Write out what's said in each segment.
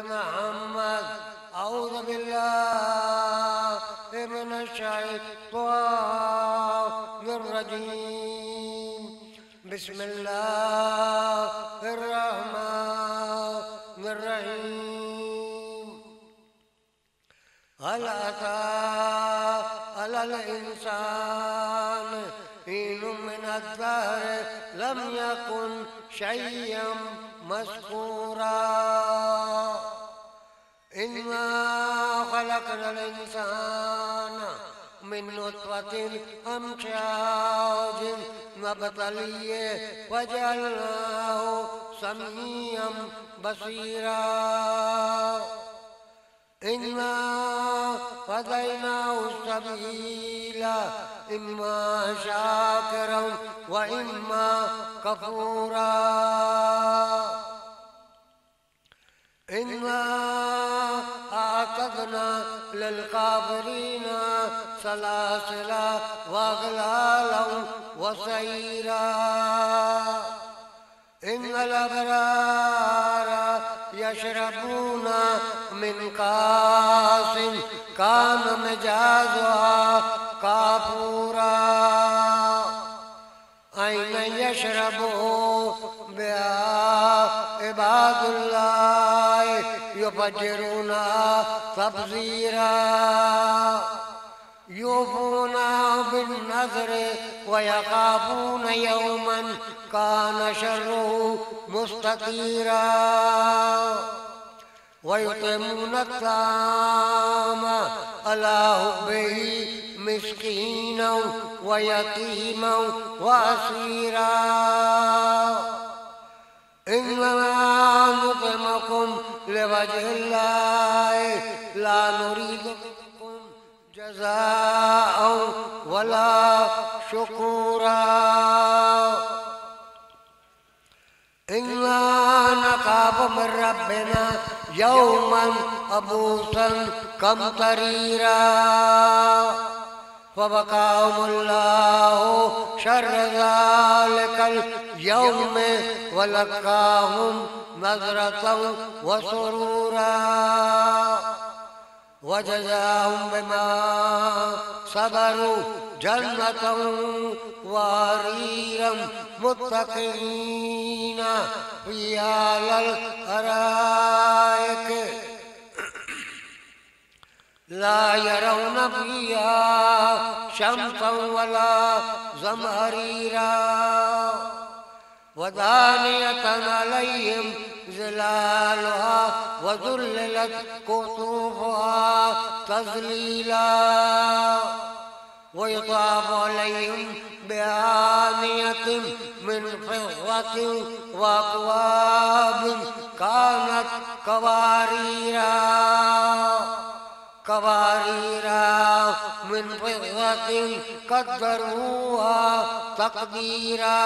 محمد أعوذ بالله من الشيطان الرجيم بسم الله الرحمن الرحيم هل أتى على الإنسان حين من الدهر لم يكن شيئا مذكورا إنا خلقنا الإنسان من نطفة أمشاج نبتليه وجعلناه سميعا بصيرا إنا هديناه السبيل إما شاكرا وإما كفورا إنا أعتدنا للكافرين سلاسل وأغلالا وسعيرا إن الأبرار يشربون من كاس كان مزاجها كافورا أين يشربوا بها عباد الله يفجرونها تبذيرا يوفون بالنذر ويخافون يوما كان شره مستطيرا ويطعمون الطعام على حبه مسكينا ويتيما وأسيرا إنما نطعمكم لوجه الله لا نريد منكم جزاء ولا شكورا إنا نخاف من ربنا يوما عبوسا قمطريرا فوقاهم الله شر ذلك اليوم ولقاهم نظرة وسرورا وجزاهم بما صبروا جنة وحريرا متكئين فيها على الأرائك لا يرون فيها شمسا ولا زمهريرا ودانية عليهم ظلالها وذللت قطوفها تذليلا ويطاف عليهم بآنية من فضة وأكواب كانت قواريرا من فضة قدروها تقديرا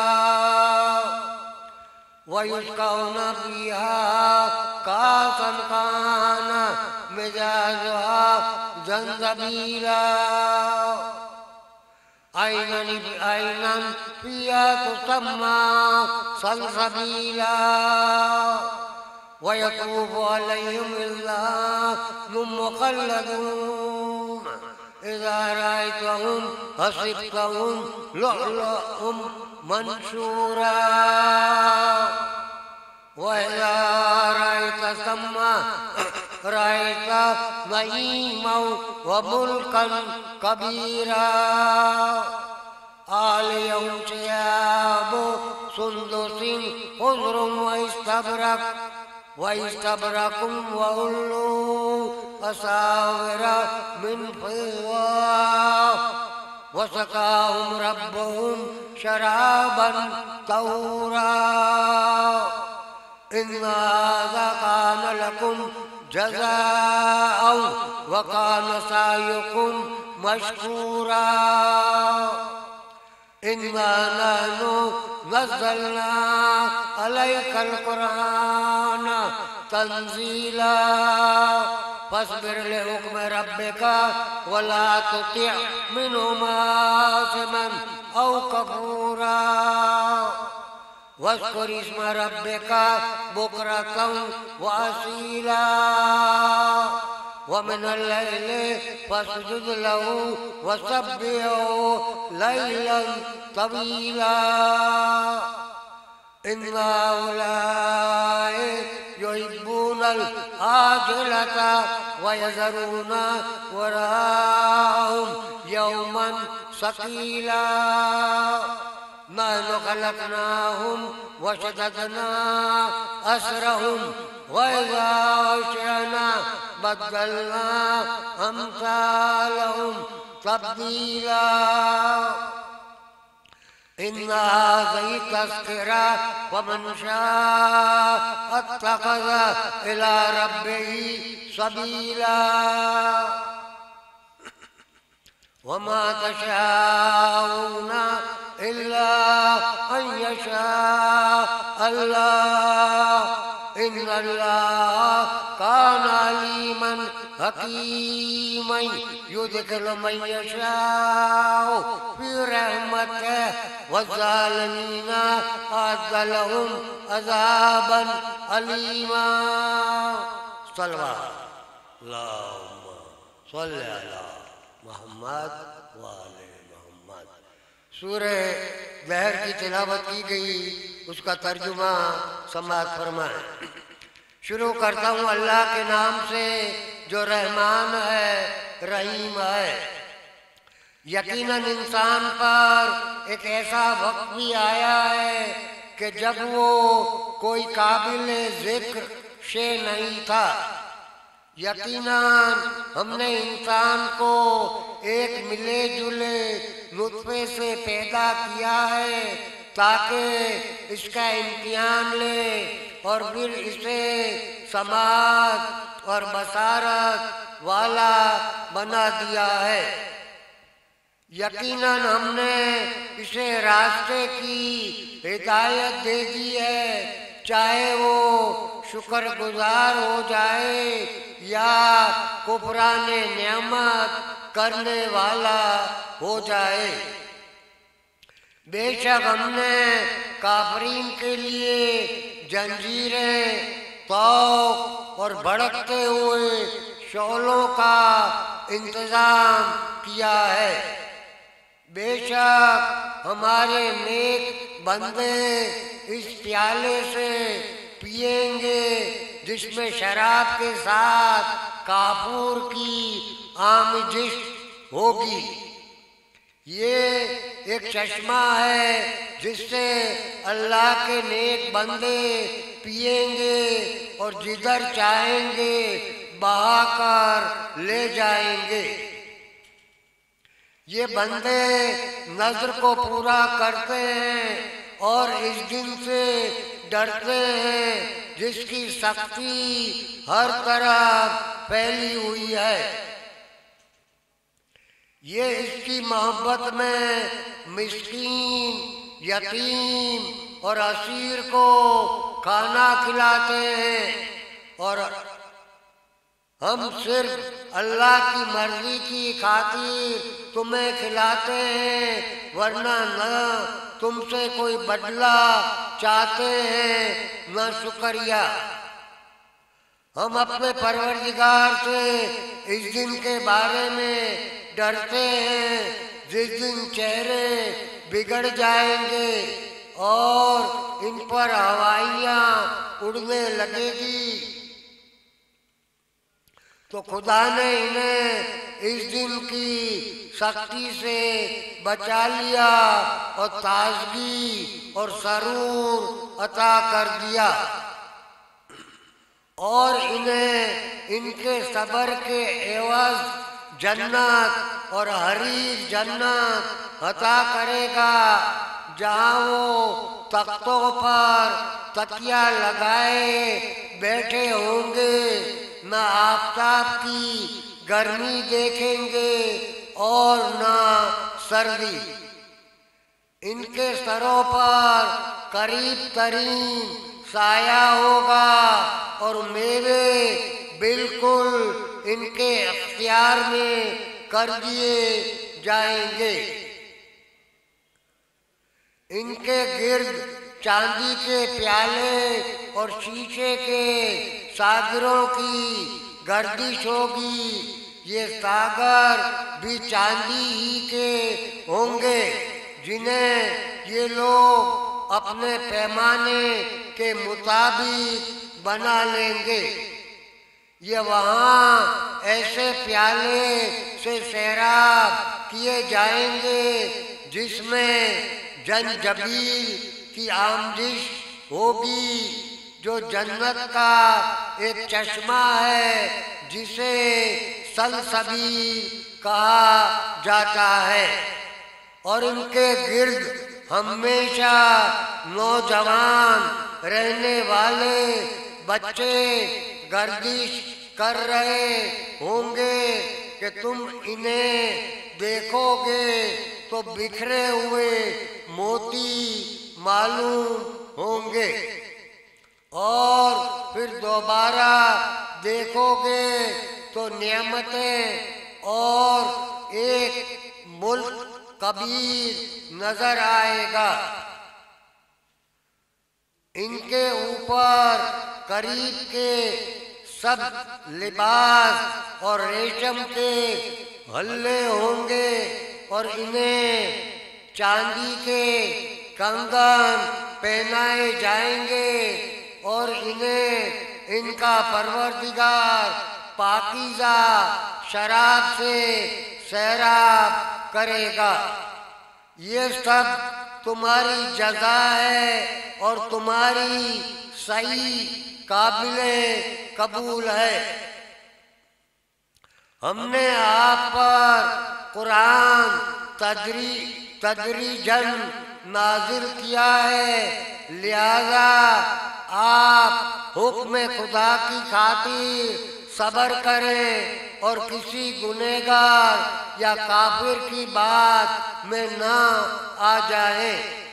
ويسقون فيها كأسا كان مزاجها زنجبيلا عينا فيها تسمى سلسبيلا ويطوف عليهم ولدان مخلدون إذا رأيتهم حسبتهم لؤلؤا منثورا وإذا رأيت ثم رأيت نعيما وملكا كبيرا عاليهم ثياب سندس خضر واستبرق وحلوا أساور من فضة وسقاهم ربهم شرابا طهورا إن هذا كان لكم جزاء وكان سعيكم مشكورا إنا نحن نزلنا عليك القرآن تنزيلا فاصبر لحكم ربك ولا تطع منهما آثما أو كفورا वस्कुर इस्मा रब्बिका बुक्रतम व असीला व मिनल लैलि फस्जुद लहू वसब्बिहू लैलन तवीला इन्ना उलाई युहिब्बूनल आजिलता व यज़रूना वराहुम यौमन सकीला नहनु खलक़नाहुम व शददना अस्रहुम व इज़ा अशरना बद्दलना अम्सालहुम तब्दीला इन्ना हाज़िही तज़किरा फ़मन शाअ अत्तख़ज़ इला रब्बिही सबीला वमा तशाऊना इल्ला अन यशाअ अल्लाह इन्नल्लाह काना अलीमन हकीमन युदखिलु मन यशाअ फी रहमतिही वज़्ज़ालिमीना अअद्द लहुम अज़ाबन अलीमा सल्लल्लाहु सल्ली अला मोहम्मद व आले मोहम्मद। सूरह दहर की तिलावत की गई, उसका तर्जुमा समाअत फरमाएं। शुरू करता हूँ अल्लाह के नाम से जो रहमान है, रहीम है। यकीनन इंसान पर एक ऐसा वक्त भी आया है कि जब वो कोई काबिल जिक्र शे नहीं था। यकीनन हमने इंसान को एक मिले जुले नुत्फे से पैदा किया है ताकि इसका इम्तिहान ले और फिर इसे समाज और बसारत वाला बना दिया है। यकीनन हमने इसे रास्ते की हिदायत दे दी है, चाहे वो शुक्रगुजार हो जाए या कुफराने नेमत करने वाला हो जाए। बेशक हमने काफरीन के लिए जंजीरें, तौक और भड़कते हुए शोलों का इंतजाम किया है। बेशक हमारे नेक बंदे इस प्याले से पिएंगे जिसमें शराब के साथ काफूर की आमिजिश होगी। ये एक चश्मा है जिससे अल्लाह के नेक बंदे पिएंगे और जिधर चाहेंगे बहाकर ले जाएंगे। ये बंदे नज़र को पूरा करते हैं और इस दिन से डरते हैं जिसकी सख्ती हर तरफ फैली हुई है। ये इसकी मोहब्बत में मिस्कीन, यतीम और असीर को खाना खिलाते हैं और हम सिर्फ अल्लाह की मर्जी की खातिर तुम्हें खिलाते हैं, वरना न तुमसे कोई बदला चाहते हैं न शुक्रिया। हम अपने परवरदिगार से इस दिन के बारे में डरते हैं जिस दिन चेहरे बिगड़ जाएंगे और इन पर हवाइयाँ उड़ने लगेगी। तो खुदा ने इन्हें इस दिन की सख्ती से बचा लिया और ताजगी और सरूर अता कर दिया और इन्हें इनके सब्र के एवज जन्नत और हरीर जन्नत अता करेगा, जहाँ वो तख्तों पर तकिया लगाए बैठे होंगे, न आफताब की गर्मी देखेंगे और न सर्दी। इनके सरों पर करीब तरीन साया होगा और मेवे बिल्कुल इनके अख्तियार में कर दिए जाएंगे। इनके गिर्द चांदी के प्याले और शीशे के सागरों की गर्दिश होगी। ये सागर भी चांदी ही के होंगे जिन्हें ये लोग अपने पैमाने के मुताबिक बना लेंगे। ये वहाँ ऐसे प्याले से सैराब किए जाएंगे जिसमें जंजबील की आमदिश होगी, जो जन्नत का एक चश्मा है जिसे सलसबील कहा जाता है। और इनके गिर्द हमेशा नौजवान रहने वाले बच्चे गर्दिश कर रहे होंगे कि तुम इन्हें देखोगे तो बिखरे हुए मोती मालूम होंगे, और फिर दोबारा देखोगे तो नेमतें और एक मुल्क कबीर नजर आएगा। इनके ऊपर करीब के सब लिबास और रेशम के हल्ले होंगे, और इन्हें चांदी के कंगन पहनाए जाएंगे, और इन्हें इनका परवरदिगार पाकीज़ा शराब से सैराब करेगा। ये सब तुम्हारी जज़ा है और तुम्हारी सही काबिले कबूल है। हमने आप पर कुरान तदरीजन नाजिल किया है, लिहाजा आप हुक्म खुदा की खातिर सब्र करें और किसी गुनहगार या काफिर की बात में न आ जाए।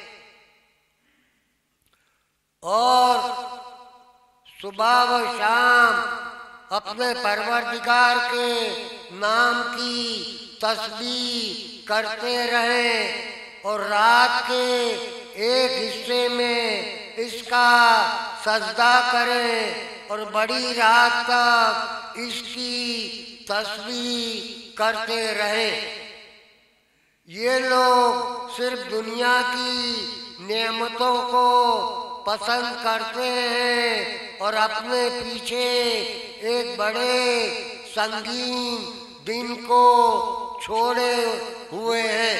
और सुबह व शाम अपने परवरदिगार के नाम की तस्बीह करते रहें, और रात के एक हिस्से में इसका सजदा करें, और बड़ी रात तक इसकी तस्बीह करते रहें। ये लोग सिर्फ दुनिया की नेमतों को पसंद करते हैं और अपने पीछे एक बड़े संगीन दिन को छोड़े हुए हैं।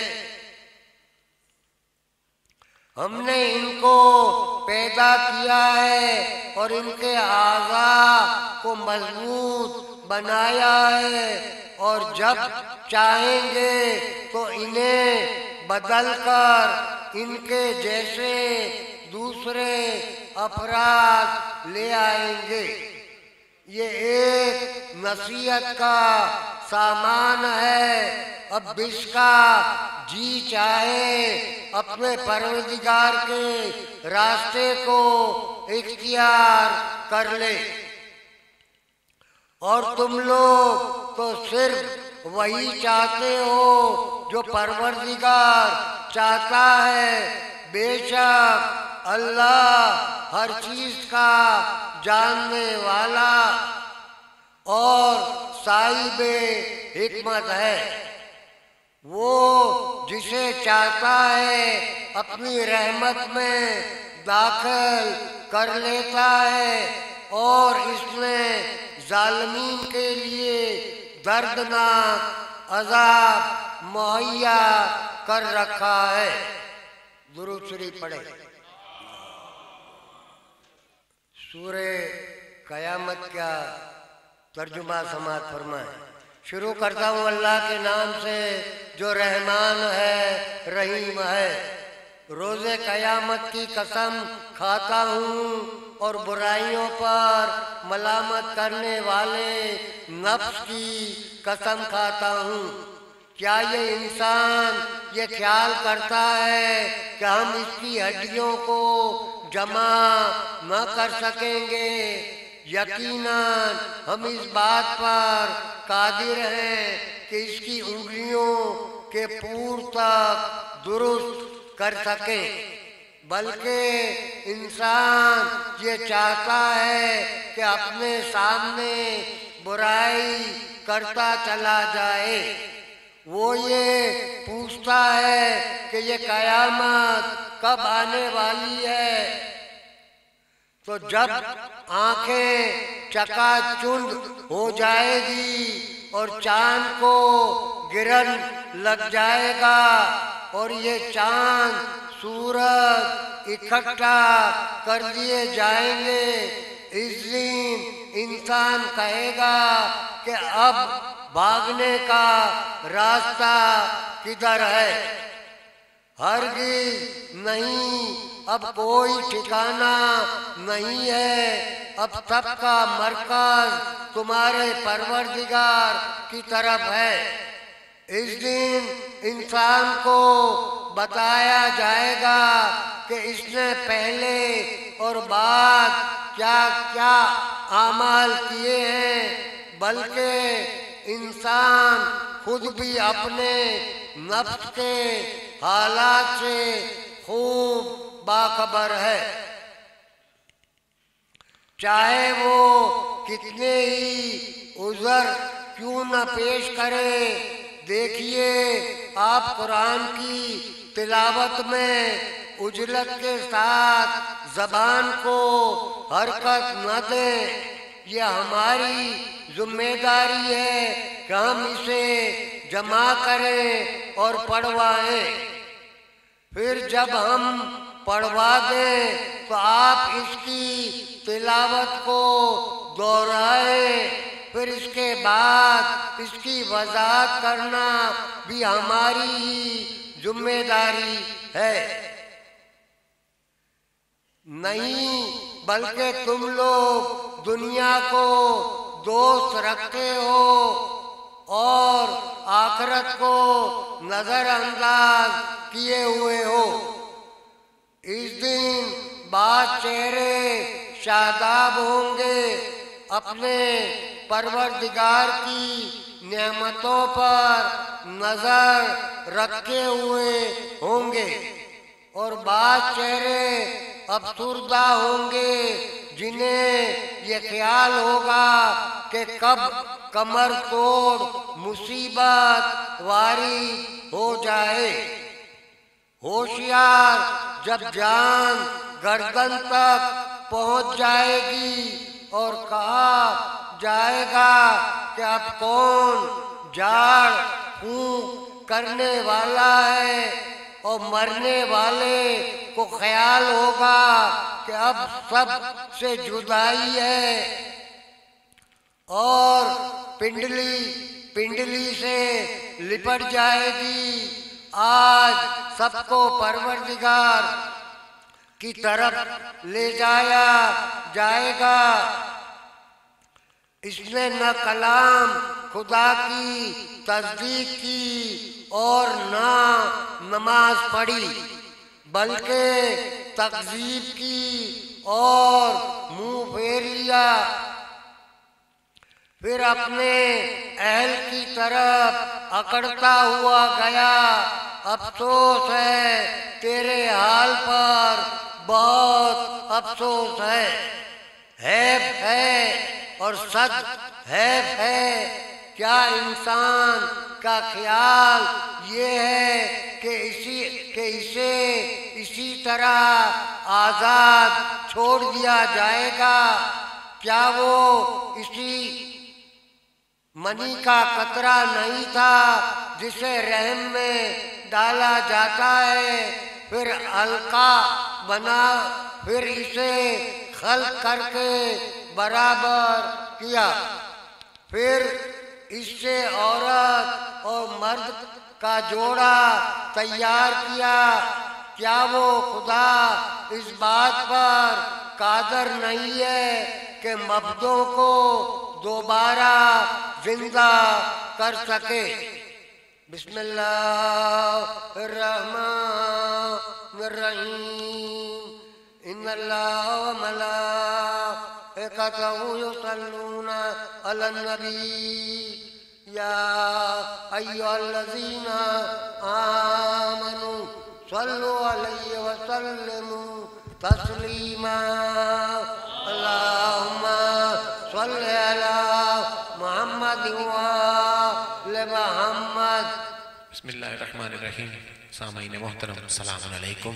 हमने इनको पैदा किया है और इनके आज़ा को मजबूत बनाया है, और जब चाहेंगे तो इन्हें बदलकर इनके जैसे दूसरे अफराद ले आएंगे। ये एक नसीहत का सामान है। अब इसका जी चाहे अपने परवरदिगार के रास्ते को इख्तियार कर ले, और तुम लोग तो सिर्फ वही चाहते हो जो परवरदिगार चाहता है। बेशक अल्लाह हर चीज का जानने वाला और साहिबे हिकमत है। वो जिसे चाहता है अपनी रहमत में दाखिल कर लेता है, और इसने जालिमीन के लिए दर्दनाक अजाब मुहैया कर रखा है। दुरूद शरीफ पढ़े। सूरे कयामत का तर्जुमा समात फरमाए। शुरू करता हूँ अल्लाह के नाम से जो रहमान है रहीम है। रोज़े कयामत की कसम खाता हूँ और बुराइयों पर मलामत करने वाले नफ्स की कसम खाता हूँ। क्या ये इंसान ये ख्याल करता है कि हम इसकी हड्डियों को जमा न कर सकेंगे? यकीनन हम इस बात पर कादिर हैं कि इसकी उंगलियों के पूर तक दुरुस्त कर सकें। बल्कि इंसान ये चाहता है कि अपने सामने बुराई करता चला जाए। वो ये पूछता है कि ये कयामत कब आने वाली है। तो जब आंखें चकाचौंध हो जाएगी और चांद को गिरन लग जाएगा और ये चांद सूरज इकट्ठा कर दिए जाएंगे, इस दिन इंसान कहेगा कि अब भागने का रास्ता किधर है। हरगिज़ नहीं, अब कोई ठिकाना नहीं है। अब सबका मरकज तुम्हारे परवरदिगार की तरफ है। इस दिन इंसान को बताया जाएगा कि इसने पहले और बाद क्या क्या आमाल किए हैं, बल्कि इंसान खुद भी अपने नफ्स के हालात से खूब बाखबर है। चाहे वो कितने ही उज़र क्यों न पेश करे। देखिए, आप कुरान की तिलावत में उजलत के साथ ज़बान को हरकत न दें। ये हमारी जिम्मेदारी है कि हम इसे जमा करें और पढ़वाएं। फिर जब हम पढ़वा दें तो आप इसकी तिलावत को दोहराएं। फिर इसके बाद इसकी वज़ाहत करना भी हमारी ही जिम्मेदारी है। नहीं, बल्कि तुम लोग दुनिया को दोस्त रखते हो और आखिरत को नजरअंदाज किए हुए हो। इस दिन बाद चेहरे शादाब होंगे, अपने परवरदिगार की नेमतों पर नजर रखे हुए होंगे, और बाद चेहरे अफसुर्दा होंगे जिन्हें ये ख्याल होगा कि कब कमर तोड़ मुसीबत वारी हो जाए। होशियार जब जान गर्दन तक पहुंच जाएगी और कहा जाएगा कि अब कौन जाड़ फूंक करने वाला है, और मरने वाले को ख्याल होगा कि अब सब से जुदाई है, और पिंडली पिंडली से लिपट जाएगी। आज सबको परवरदिगार की तरफ ले जाया जाएगा। इसने न कलाम खुदा की तस्दीक की और न नमाज पढ़ी, बल्कि तकज़ीब की और मुंह फेर लिया। फिर अपने अहल की तरफ अकड़ता हुआ गया। अफसोस है तेरे हाल पर, बहुत अफसोस है। हैब है और सद हैब है। क्या इंसान का ख्याल ये है कि इसे इसी तरह आज़ाद छोड़ दिया जाएगा? क्या वो इसी मनी का कतरा नहीं था जिसे रहम में डाला जाता है, फिर हल्का बना, फिर इसे खल्क करके बराबर किया, फिर इससे औरत और मर्द का जोड़ा तैयार किया। क्या वो खुदा इस बात पर कादर नहीं है कि मर्दों को दोबारा जिंदा कर सके? बिस्मिल्लाहिर्रहमानिर्रहीम। इन्नल्लाह व मलाइकतहु युसल्लूना अलन नबी या अय्युहल्लज़ीना आमनू सल्लु अलैहि वसल्लिमु तस्लीमा अल्लाहुम्मा सल्लि अला मुहम्मद व आले मुहम्मद। बिस्मिल्लाहिर्रहमानिर्रहीम। सामीन मोहतरम सलाम अलैकुम।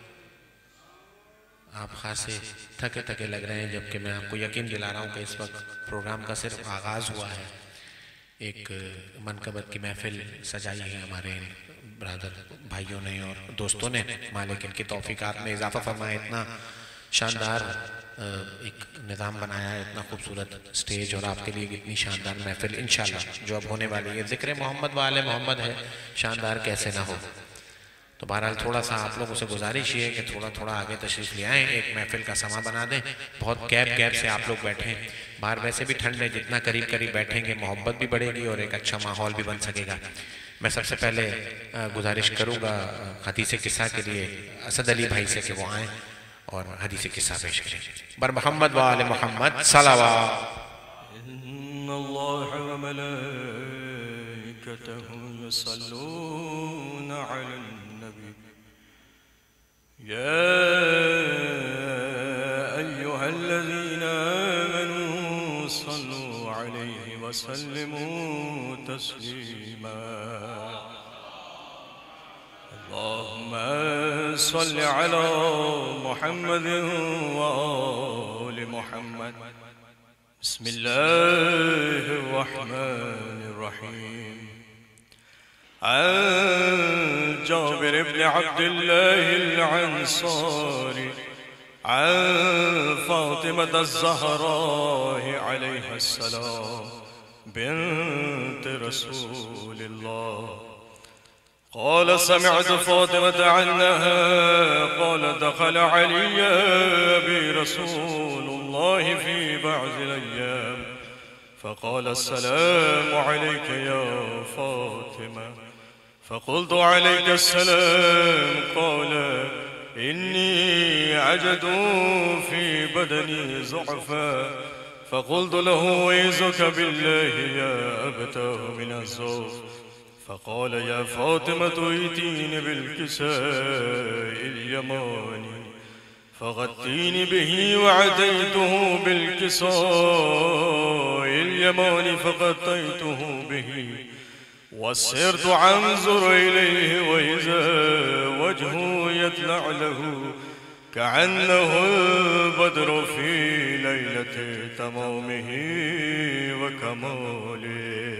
आप खासे थके थके लग रहे हैं, जबकि मैं आपको यकीन दिला रहा हूँ कि इस वक्त प्रोग्राम का सिर्फ आगाज़ हुआ है। एक मनकबत की महफिल सजाई है हमारे ब्रदर भाइयों ने और दोस्तों ने। मालिक इनकी तौफीकात में इजाफा फरमाए। इतना शानदार एक निज़ाम बनाया है, इतना खूबसूरत स्टेज, और आपके लिए इतनी शानदार महफिल इंशाल्लाह जो अब होने वाली है। ज़िक्र मोहम्मद व आले मोहम्मद है, शानदार कैसे ना हो। तो बहरहाल थोड़ा सा आप लोगों से गुजारिश ये है कि थोड़ा थोड़ा आगे तशरीफ़ ले आएँ, एक महफिल का समा बना दें। बहुत कैब से आप लोग बैठें, बाहर वैसे भी ठंड है, जितना करीब करीब बैठेंगे मोहब्बत भी बढ़ेगी और एक अच्छा माहौल भी बन सकेगा। मैं सबसे पहले गुजारिश करूँगा हदीस किस्सा के लिए असद अली भाई से कि वो आएँ और हदीस किस्सा पेश करें। बर मोहम्मद व आले मोहम्मद सलावत। या अय्युहल्लज़ीना आमनू सल्लू अलैहि वसल्लिमू तस्लीमा अल्लाहुम्मा सल्लि अला मुहम्मद व आले मुहम्मद। बिस्मिल्लाहिर रहमानिर रहीम। عن جابر بن عبد الله العنصاري عن فاطمة الزهراء عليها السلام بنت رسول الله قال سمعت فاطمة عنها قال دخل علي أبي رسول الله في بعض الأيام فقال السلام عليك يا فاطمة فقلت عليك السلام قال إني أجد في بدني ضعفا فقلت له أعوذك بالله يا أبتاه من الزوف فقال يا فاطمة ائتيني بالكساء اليماني فغطيني به وعديته بالكساء اليماني فغطيته به وسرت أنظر إليه وإذا وجهه يطلع له كأنه البدر في ليلة تمامه وكماله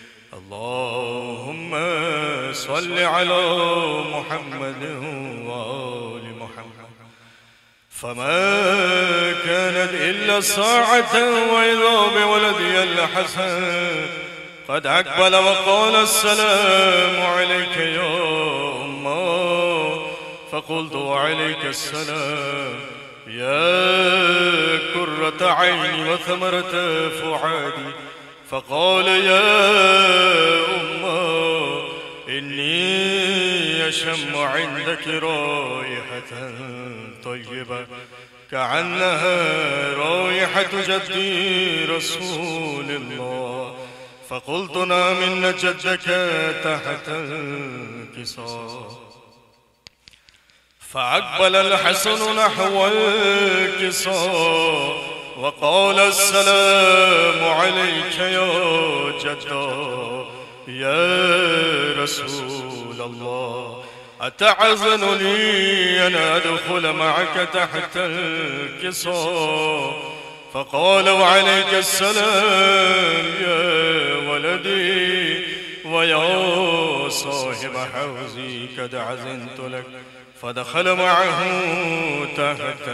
اللهم صل على محمد وآل محمد. فما كانت إلا ساعة وإذا بولدي الحسن قد أقبل وقال السلام عليك يا أمه فقلت وعليك السلام يا كرة عيني وثمرة فؤادي فقال يا أمه إني أشم عندك رائحة طيبة كأنها رائحة جدي رسول الله فقلت نام إن جدك تحت الكساء فأقبل الحسن نحو الكساء وقال السلام عليك يا جدا يا رسول الله أتعزن لي أن أدخل معك تحت الكساء فقال وعليك السلام يا ولدي ويا صاحب حوزي قد عزنت لك فدخل معه تحت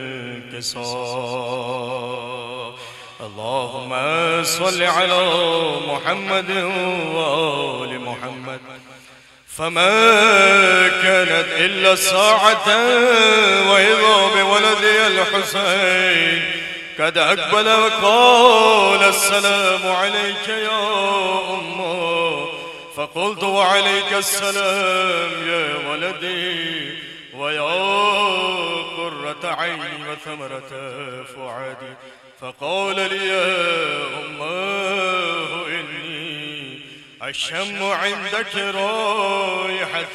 الكساء. اللهم صل على محمد وآل محمد. فما كانت إلا ساعة وإذا بولدي الحسين قد أقبل وقال السلام عليك يا أمه فقلت وعليك السلام يا ولدي ويا قرة عيني وثمرة فؤادي فقال لي يا أمه إني الشم عندك رائحة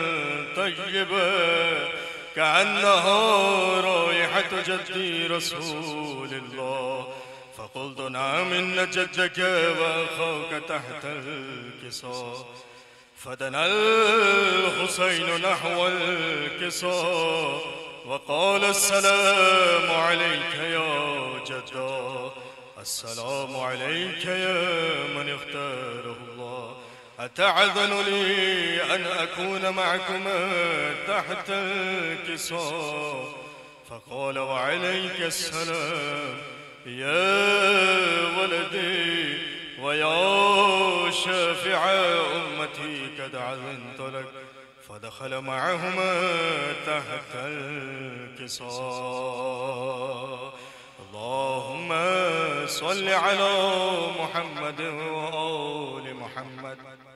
طيبة كأنها رائحة جدي رسول الله. فقلت نعم إن جدك وأخاك تحت الكساء. فدنا الحسين نحو الكساء وقال السلام عليك يا جدا، السلام عليك يا من اختاره الله، أتعذن لي أن أكون معكما تحت الكساء؟ فقال وعليك السلام يا ولدي ويا شافع أمتي قد عذنت لك. فدخل معهما تحت الكساء. اللهم صل على محمد وآل محمد.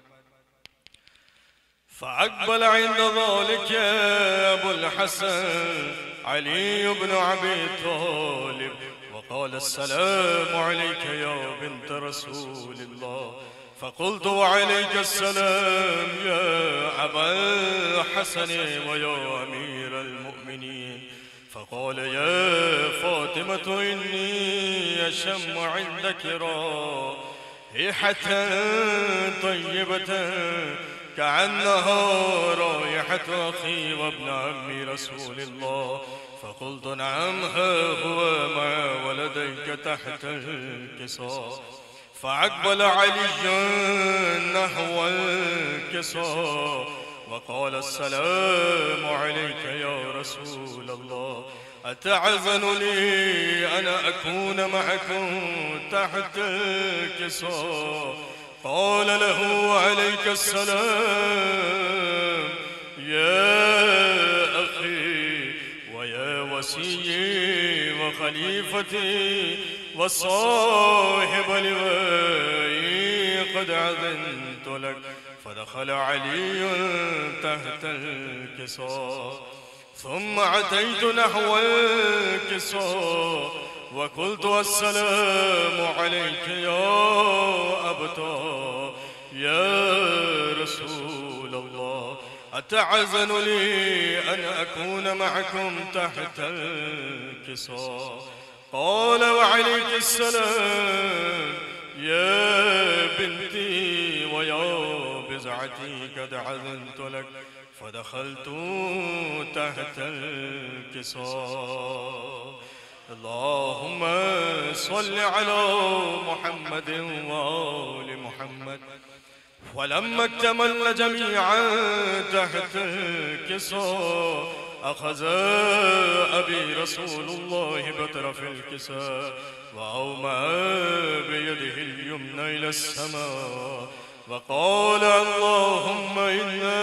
فأقبل عند ذلك أبو الحسن علي بن أبي طالب وقال السلام عليك يا بنت رسول الله. فقلت وعليك السلام يا أبا الحسن ويا أمير المؤمنين. فقال يا فاطمة إني أشم عندك رائحة طيبة كأنها رائحة أخي وابن عم رسول الله. فقلت نعم ها هو مع ولديك تحت الكساء. فأقبل علي نحو الكساء وقال السلام عليك يا رسول الله، أتعذن لي أن أكون معكم تحت الكساء؟ قال له عليك السلام يا أخي ويا وسيي وخليفتي وصاحب لوائي قد عذنت لك. فدخل علي تحت الكساء. ثم أتيت نحو الكساء وقلت السلام عليك يا أبتا يا رسول الله، أتعذن لي أن أكون معكم تحت الكساء؟ قال وعليك السلام يا بنتي ويا بزعتي قد عذنت لك. فدخلت تحت الكساء. اللهم صل على محمد وآل محمد. ولما اكتملنا جميعا تحت الكساء أخذ أبي رسول الله بطرف الكساء وأومأ بيده اليمنى إلى السماء وقال اللهم إنا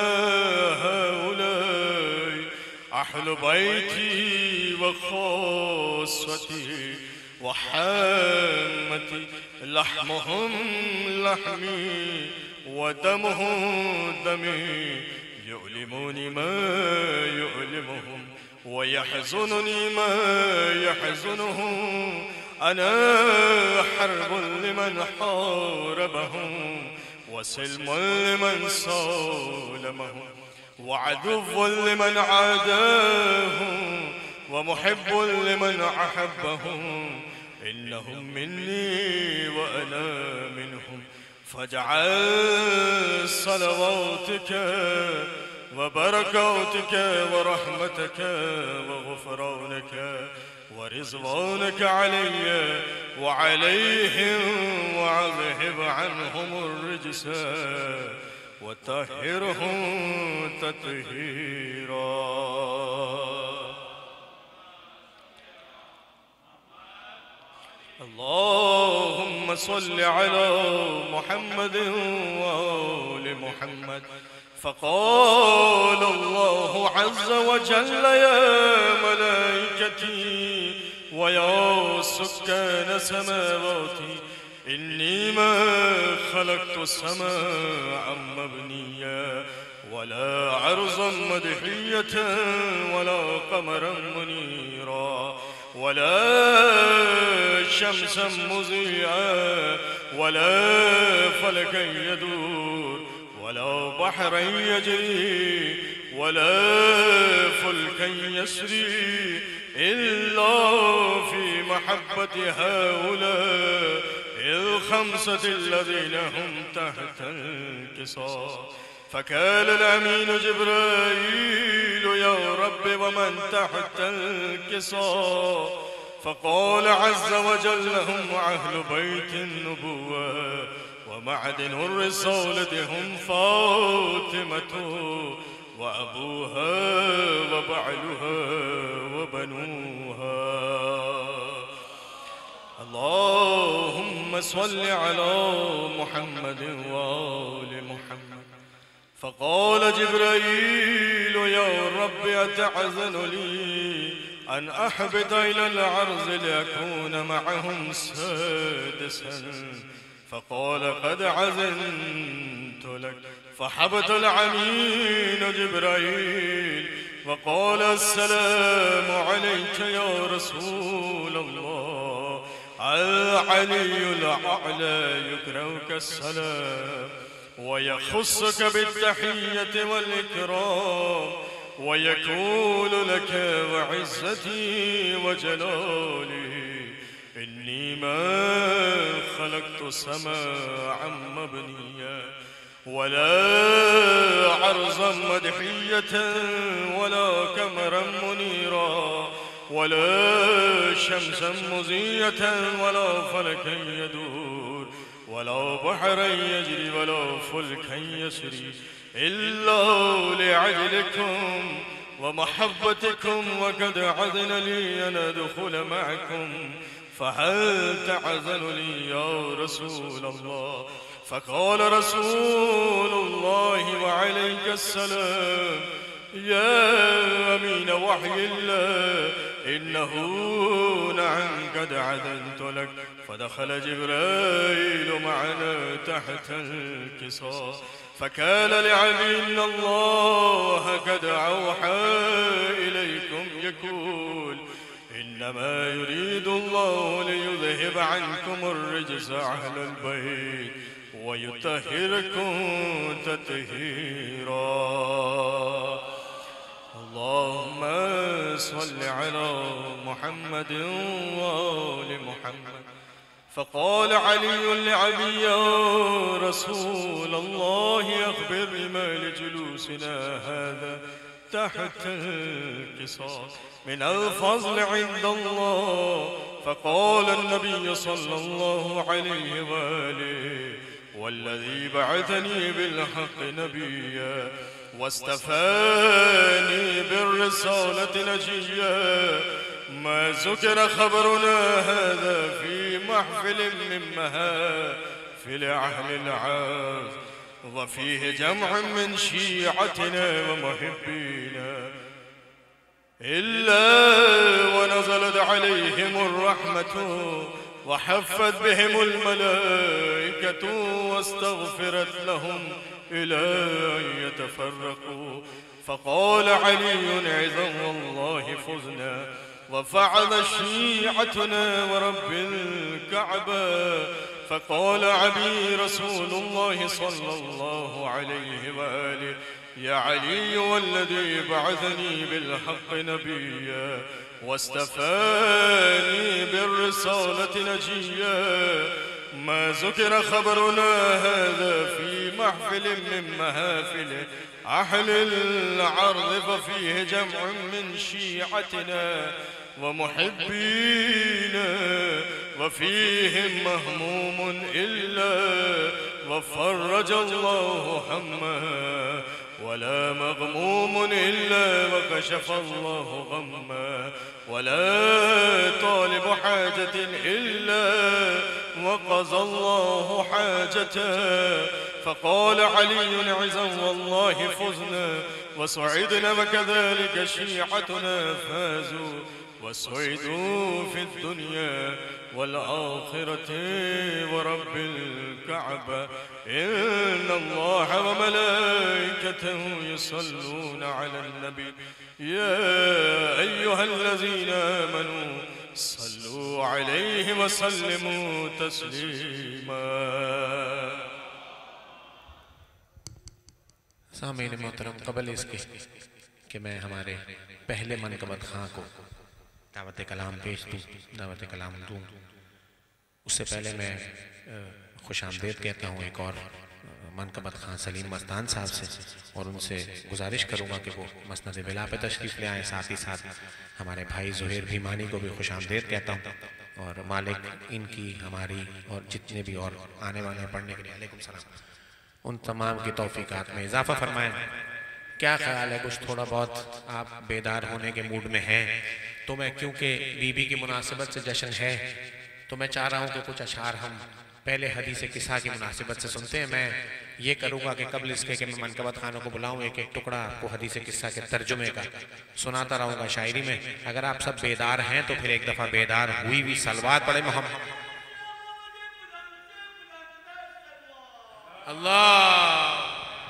هؤلاء أهل بيتي وخاصتي وحامتي، لحمهم لحمي ودمهم دمي، يؤلموني ما يؤلمهم ويحزنني ما يحزنهم. أنا حرب لمن حاربهم وسلم لمن سالمهم وعدو لمن عاداهم ومحب لمن أحبهم. إنهم مني وأنا منهم. فاجعل صلواتك وبركاتك ورحمتك وغفرانك ورضوانك علي وعليهم، واذهب عنهم الرجس وطهرهم تطهيرا. اللهم صل على محمد وآل محمد. فقال الله عز وجل يا ملائكتي ويا سكان سماواتي إني ما خلقت السماء مبنيا ولا عرضا مدحية ولا قمرا منيرا ولا شمسا مضيئا ولا فلكا يدور ولا بحرا يجري ولا فلكا يسري إلا في محبة هؤلاء الخمسة الذين هم تحت الكساء. فكان الأمين جبرائيل يا رب ومن تحت الكساء؟ فقال عز وجل هم أهل بيت النبوة ومعدن الرسالة هم فاطمة وأبوها وبعلها وبنوها. اللهم صل على محمد وآل محمد. فقال جبرائيل يا رب أتعزن لي أن أحبط إلى العرض لأكون معهم سادسا؟ فقال قد عزنت لك. فحبط الأمين جبرائيل وقال السلام عليك يا رسول الله. العلي الأعلى يكرهك السلام ويخصك بالتحية والإكرام ويقول لك وعزتي وجلالي إني ما خلقت سماعا مبنيا ولا عرضا مدحية ولا قمرا منيرا ولا شمسا مزية ولا فلكا يدور ولا بحرا يجري ولا فلكا يسري إلا لعجلكم ومحبتكم وقد عذن لي أن أدخل معكم فهل تعذن لي يا رسول الله؟ فقال رسول الله وعليك السلام يا أمين وحي الله إنه نعم قد عذنت لك. فدخل جبرائيل معنا تحت الكساء فكان لعلي إن الله قد أوحى إليكم يقول إنما يريد الله ليذهب عنكم الرجس أهل البيت ويطهركم تطهيرا. اللهم صل على محمد وآل محمد. فقال علي لعلي يا رسول الله أخبرني ما لجلوسنا هذا تحت الكساء من الفضل عند الله. فقال النبي صلى الله عليه وآله والذي بعثني بالحق نبيا واستفاني بالرسالة نجيا ما ذكر خبرنا هذا في محفل من محافل أهل العز وفيه جمع من شيعتنا ومحبينا إلا ونزلت عليهم الرحمة وحفت بهم الملائكة واستغفرت لهم إلى أن يتفرقوا. فقال علي عظم والله فزنا وفعل شيعتنا ورب الكعبة. فقال عبي رسول الله صلى الله عليه وآله يا علي والذي بعثني بالحق نبيا واستفاني بالرسالة نجيا ما ذكر خبرنا هذا في محفل من محافل أهل العرض ففيه جمع من شيعتنا ومحبينا وفيهم مهموم إلا وفرج الله همه ولا مغموم إلا وكشف الله غمه ولا طالب حاجة إلا وقضى الله حاجته. فقال علي عزا والله فزنا وسعدنا وكذلك شيعتنا فازوا وسعدوا في الدنيا والآخرة ورب الكعبة إن الله وملائكته يصلون على النبي يا أيها الذين آمنوا صلوا सल्लु अलैहि वसल्लिमू तस्लीमा। सामीन मोहतरम, कबल इसके कि मैं हमारे पहले मनकबत खां को दावत कलाम पेश दूँ, दावत कलाम दूँ, उससे पहले मैं खुशामदीद कहता हूँ एक और मनकबत खां सलीम मस्तान साहब से, और उनसे गुजारिश करूँगा कि वो मसनद बिला पे तशरीफ़ ले आएँ। साथ ही साथ हमारे भाई ज़ुहैर भीमानी को भी खुशामदीद कहता हूँ, और मालिक इनकी, हमारी और जितने भी और आने वाले हैं पढ़ने के लिए, अलैकुम सलाम, उन तमाम की तौफीकात में इजाफा फरमाएं। क्या ख्याल है, कुछ थोड़ा बहुत आप बेदार होने के मूड में हैं तो मैं, क्योंकि बीबी की मुनासिबत से जश्न है, तो मैं चाह रहा हूँ कि कुछ अशार हम पहले हदीस किस्सा की मुनासिबत से सुनते हैं। मैं ये करूँगा कि कबल इसके कि मैं मनकबत खानों को बुलाऊँ, एक एक टुकड़ा आपको हदीस किस्सा के तर्जुमे का सुनाता रहूँगा शायरी में। अगर आप सब बेदार हैं तो फिर एक दफ़ा बेदार हुई भी सलवात पढ़े मोहम्मद। अल्लाह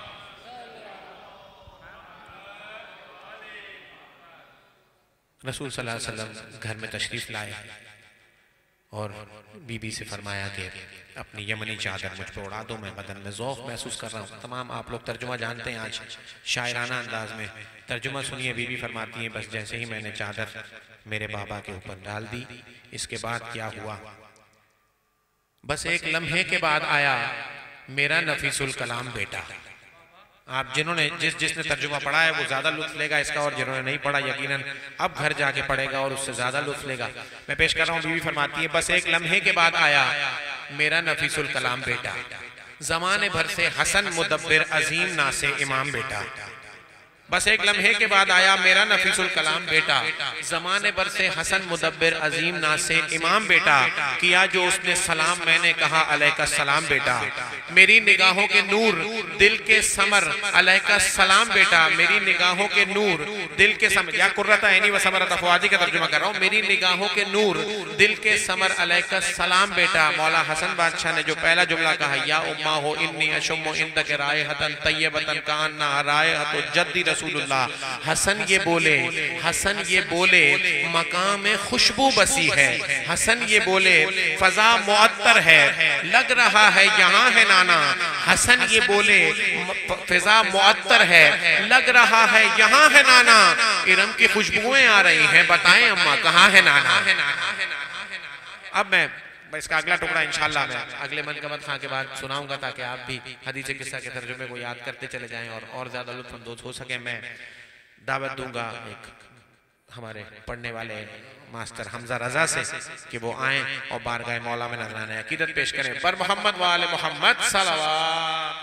रसूल सल्लल्लाहु अलैहि वसल्लम घर में तशरीफ लाए और बीबी से फरमाया कि अपनी यमनी चादर मुझ पर उड़ा दो, मैं बदन में ज़ौफ़ महसूस कर रहा हूँ। तमाम आप लोग तर्जुमा जानते हैं, आज शायराना अंदाज में तर्जुमा सुनिए। बीबी फरमाती है, बस जैसे ही मैंने चादर मेरे बाबा के ऊपर डाल दी, इसके बाद क्या हुआ, बस एक लम्हे के बाद आया मेरा नफीसुल कलाम बेटा। आप जिन्होंने जिसने तर्जुमा पढ़ा है वो ज्यादा लुत्फ लेगा इसका, और जिन्होंने नहीं पढ़ा यकीनन अब घर जाके पढ़ेगा और उससे ज्यादा लुत्फ लेगा। मैं पेश कर रहा हूँ, बीवी फरमाती है, बस एक लम्हे के बाद आया मेरा नफीसुल कलाम बेटा, जमाने भर से हसन मुदब्बिर अजीम नासे इमाम बेटा। बस एक लम्हे के बाद आया मेरा नफीसुल कलाम बेटा, जमाने भर से हसन मुदब्बिर अजीम नासे इमाम बेटा। किया जो उसने सलाम मैंने कहा अलैका सलाम बेटा, मेरी निगाहों के नूर दिल के समर अलैका सलाम बेटा, मेरी निगाहों के नूर दिल के समर, या कुर्रता ऐनी व समरत फवादी का तर्जुमा कर रहा हूँ, मेरी निगाहों के नूर दिल के समर अलैका सलाम बेटा। मौला हसन बादशाह ने जो पहला जुमला कहा, या उम्मा हो इन्नी अशुम्मु इंदक रायहतन तय्यबतन कान्ना रायहतु जद्दी रसूलुल्लाह। हसन ये बोले, हसन ये बोले मकाम खुशबू बसी है, हसन ये बोले फजा मुअत्तर है, लग रहा है यहाँ है नाना। हसन ये बोले फिजा मुअत्तर है, लग रहा है यहाँ है नाना। इरम की खुशबुएं आ रही हैं, बताएं अम्मा कहाँ है नाना। अब मैं इसका अगला टुकड़ा इंशाल्लाह मैं अगले मनकबत खां के बाद सुनाऊंगा, ताकि आप भी हदीस किस्सा के तर्जुमे को याद करते चले जाएं और ज्यादा लुत्फअंदोज हो सके। मैं दावत दूंगा एक हमारे पढ़ने वाले मास्टर हमजा रजा से कि वो आए और बारगाह मौला में नजराना अकीदत पेश करें। पर मोहम्मद वाले मोहम्मद सल्लल्लाहु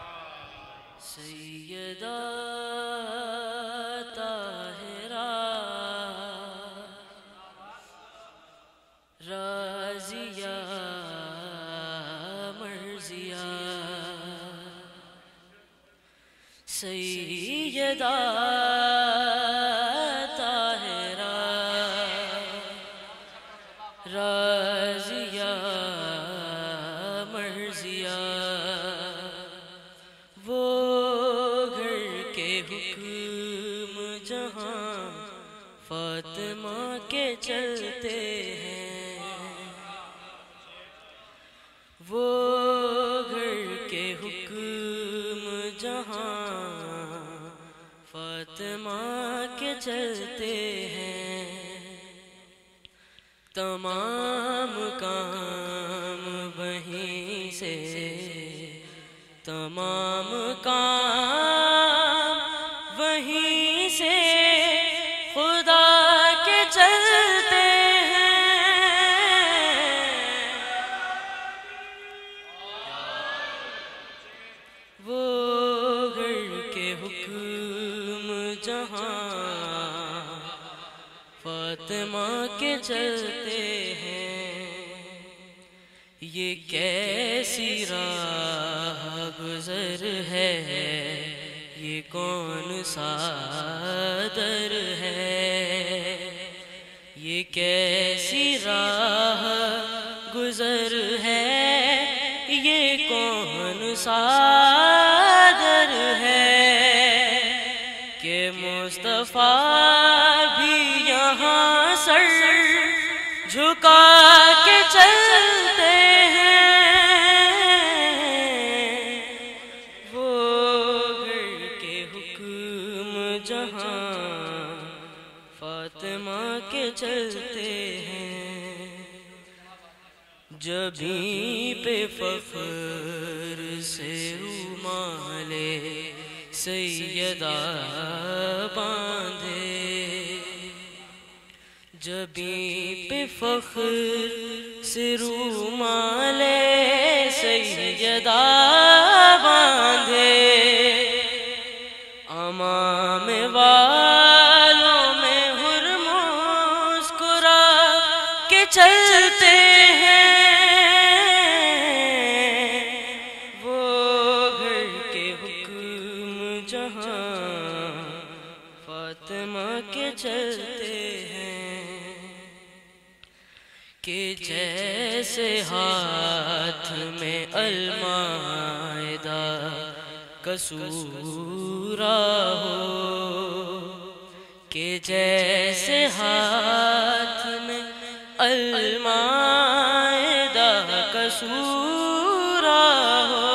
सैयदा ताहिरा राजिया मर्जिया, सैयदा ताहिरा राजिया मर्जिया, वो घर के हुक्म जहाँ फातिमा के चलते हैं, वो घर के हुक्म जहाँ फातिमा के चलते हैं। तमाम काम वहीं से, तमाम काम वहीं से खुदा के चलते हैं। वो घर के हुक्म जहाँ फातिमा के चलते हैं। ये कैसी राह गुजर है, ये कौन सा दर है, ये कैसी राह गुजर है, ये कौन सा दर है कि मुस्तफा भी यहाँ सर झुका जबीं पे फख्र से रुमाले सैयदा बांधे, जबीं पे फख्र से रुमाले सैयदा बांधे, अमाम वालों में हुर मुस्कुरा के चलते हैं, वो घर के हुक्म जहां फातिमा के चलते हैं, कि जैसे हाथ में अलमायदा कसूरा हो, कि जैसे हाथ में अलमायदा कसूरा हो,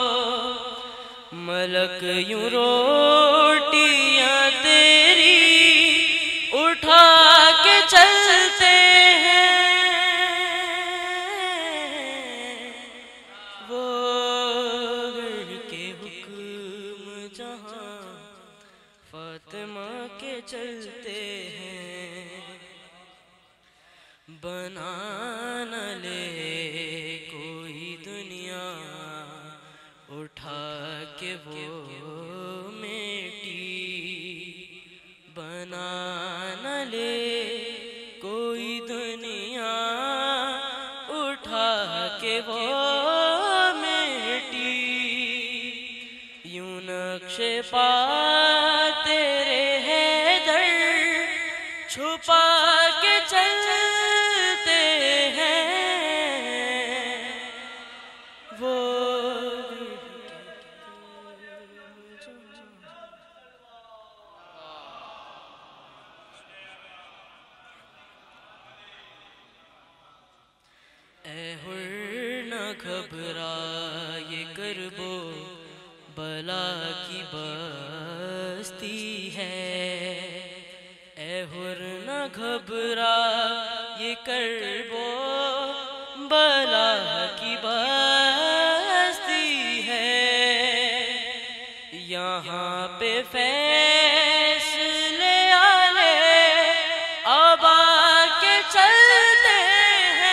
मलक यूं रोटियां तेरी उठा के चलते हैं, वो घर के हुक्म जहां फातिमा के चलते हैं, बना न ले कोई दुनिया उठा के वो मेटी, बना न ले कोई दुनिया उठा के वो मेटी, यूं नक्शे पा तेरे हैदर छुपा के चलते हैं, वो ऐ हुर न घबरा ये करबो बला की बस्ती है, ऐ हुर न घबरा ये करबो बला की बस्ती है, यहाँ पे फैसले आले आबा के चलते हैं,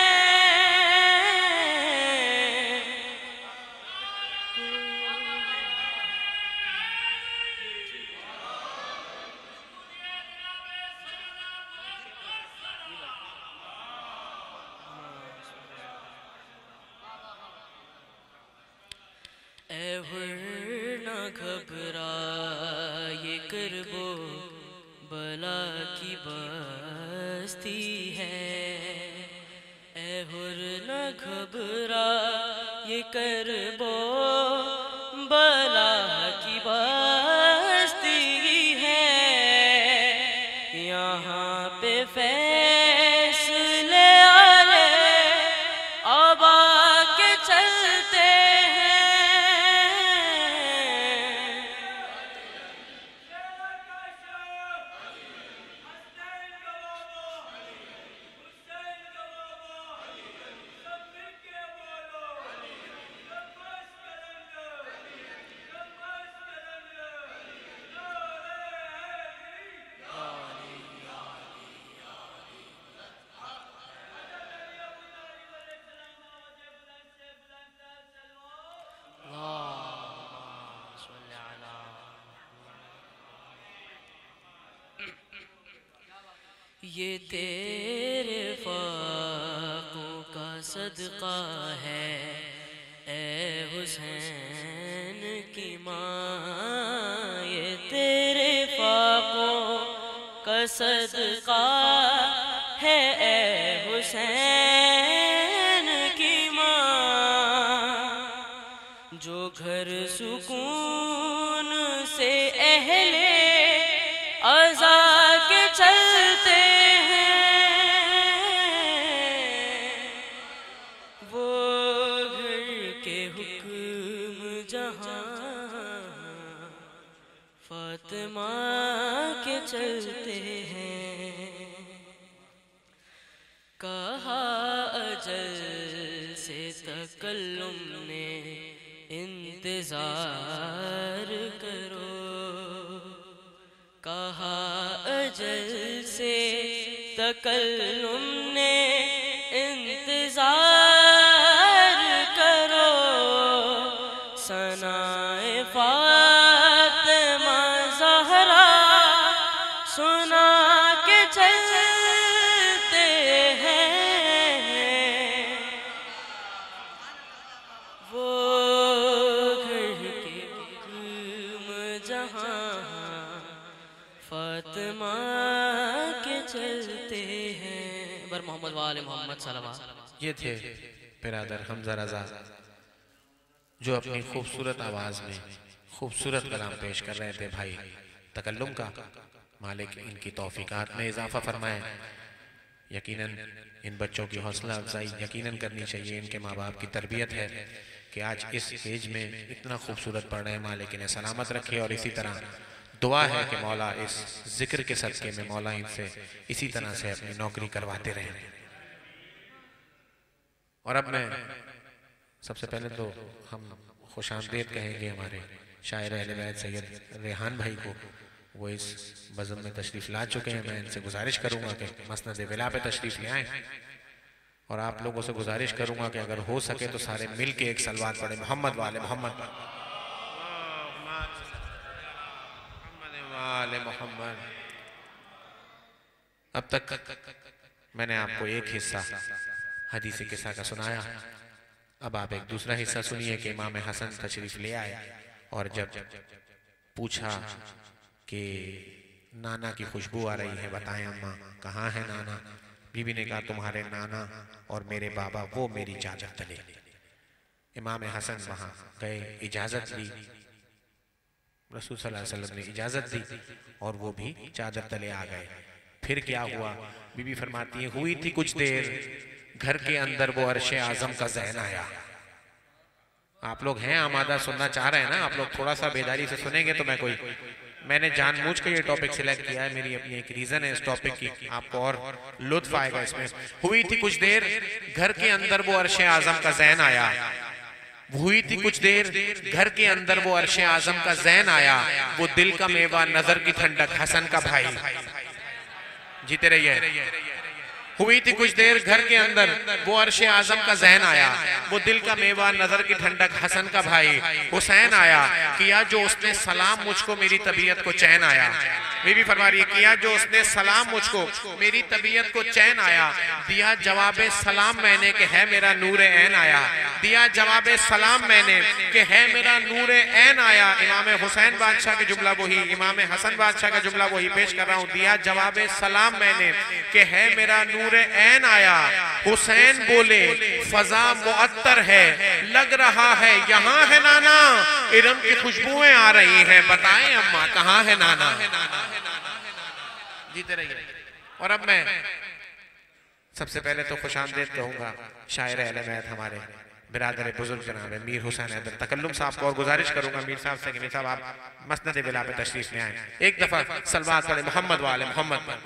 ऐ हुर न घबरा ये करबो बला की बस्ती है, ऐ हुर न घबरा ये करबो बला की बस्ती है, यहाँ पे फैसले आले आबा के चलते हैं, ये तेरे फाकों का सदका है ए हुसैन की माँ, ये तेरे फाकों का सदका है ए हुसैन की माँ, जो घर सुकून से अहले अज़ा के चलते फातिमा के चलते हैं, कहा अजल तकल्लुम ने इंतजार करो, कहा अजल से तकल्लुम ने इंतजार करो, सनाए फातिमा ज़हरा सुना के चलते हैं, वो घर के गुम जहां फातिमा के चलते हैं। बर मोहम्मद वाले मोहम्मद सल्लल्लाहु। ये थे बिरादर हमजा रज़ा जो अपनी खूबसूरत आवाज़ में खूबसूरत कलाम पेश कर रहे थे। भाई तकल्लुम का मालिक इनकी तौफीकात में इजाफा फरमाए। यकीनन इन बच्चों की हौसला अफजाई यकीनन करनी चाहिए। इनके माँ बाप की तरबियत है कि आज इस एज में इतना खूबसूरत पढ़ रहे हैं। मालिक इन्हें सलामत रखे और इसी तरह दुआ है कि मौला इस जिक्र के सदक़े में मौला इनसे इसी तरह से अपनी नौकरी करवाते रहें। और अब मैं सबसे पहले तो हम खुशामदीद कहेंगे हमारे शायर अहले बैत सैयद रेहान भाई को। वो इस बज़म में तशरीफ़ ला चुके हैं। मैं इनसे गुजारिश करूँगा कि मसनद विला पे तशरीफ़ ले आएँ और आप लोगों से गुजारिश करूँगा कि अगर हो सके तो सारे मिल के एक सलवात पढ़े मोहम्मद वाले मोहम्मद वाले मोहम्मद। अब तक मैंने आपको एक हिस्सा हदीस किस्सा का सुनाया। अब आप एक दूसरा हिस्सा सुनिए कि इमाम हसन तशरीफ ले आए और जब पूछा कि नाना की खुशबू आ रही है, बताएं अम्मा कहाँ है नाना। बीबी ने कहा तुम्हारे नाना और मेरे बाबा वो मेरी चादर तले। इमाम हसन वहाँ गए, इजाज़त ली, रसूल सल्लल्लाहु अलैहि वसल्लम ने इजाज़त दी और वो भी चादर तले आ गए। फिर क्या हुआ? बीबी फरमाती है हुई थी कुछ देर, घर के अंदर वो अर्शे आज़म का ज़हन आया। आप लोग हैं आमादा सुनना चाह रहे हैं ना? आप लोग थोड़ा सा बेदारी से सुनेंगे तो मैंने जानबूझ के ये टॉपिक सिलेक्ट किया है। मेरी अपनी एक रीज़न है इस टॉपिक की, आपको और लुत्फ आएगा इसमें। हुई थी कुछ देर, घर के अंदर वो अर्शे आज़म का ज़हन आया। हुई थी कुछ देर, घर के अंदर वो अर्शे आज़म का ज़हन आया। वो दिल का मेवा, नजर की ठंडक, हसन का भाई। जीते रहिए। हुई थी कुछ देर, घर के अंदर वो अर्शे आज़म का ज़हन आया। वो दिल का मेवा, नजर की ठंडक, हसन का भाई हुसैन आया। किया जो उसने सलाम मुझको, मेरी तबीयत को चैन आया। बीबी फरमा रही है किया जो उसने सलाम मुझको, मेरी तबीयत को चैन आया। दिया जवाबे सलाम मैंने कि है मेरा नूर ऐन आया। दिया जवाबे सलाम मैंने कि है मेरा नूर ऐन आया। इमाम हुसैन बादशाह के जुमला वही, इमाम हसन बादशाह का जुमला वही पेश कर रहा हूँ। दिया जवाबे सलाम मैंने कि है मेरा नूर ऐन आया। हुसैन बोले फजा मुअत्तर है, लग रहा है यहाँ है नाना। इरम की खुशबुएं आ रही हैं, बताएं अम्मा कहाँ है नाना। जीते रहिए। और अब मैं सबसे पहले तो खुशामदीद कहूंगा शायर अहले बैत हमारे बिरादर बुजुर्ग जनाब मीर हुसैन हैदर तकल्लुम साहब को, और गुजारिश करूंगा मीर साहब से कि मीर साहब आप मसनद विला पे तशरीफ ले आए। एक दफा सलवात पढ़े मोहम्मद वाले मोहम्मद पर।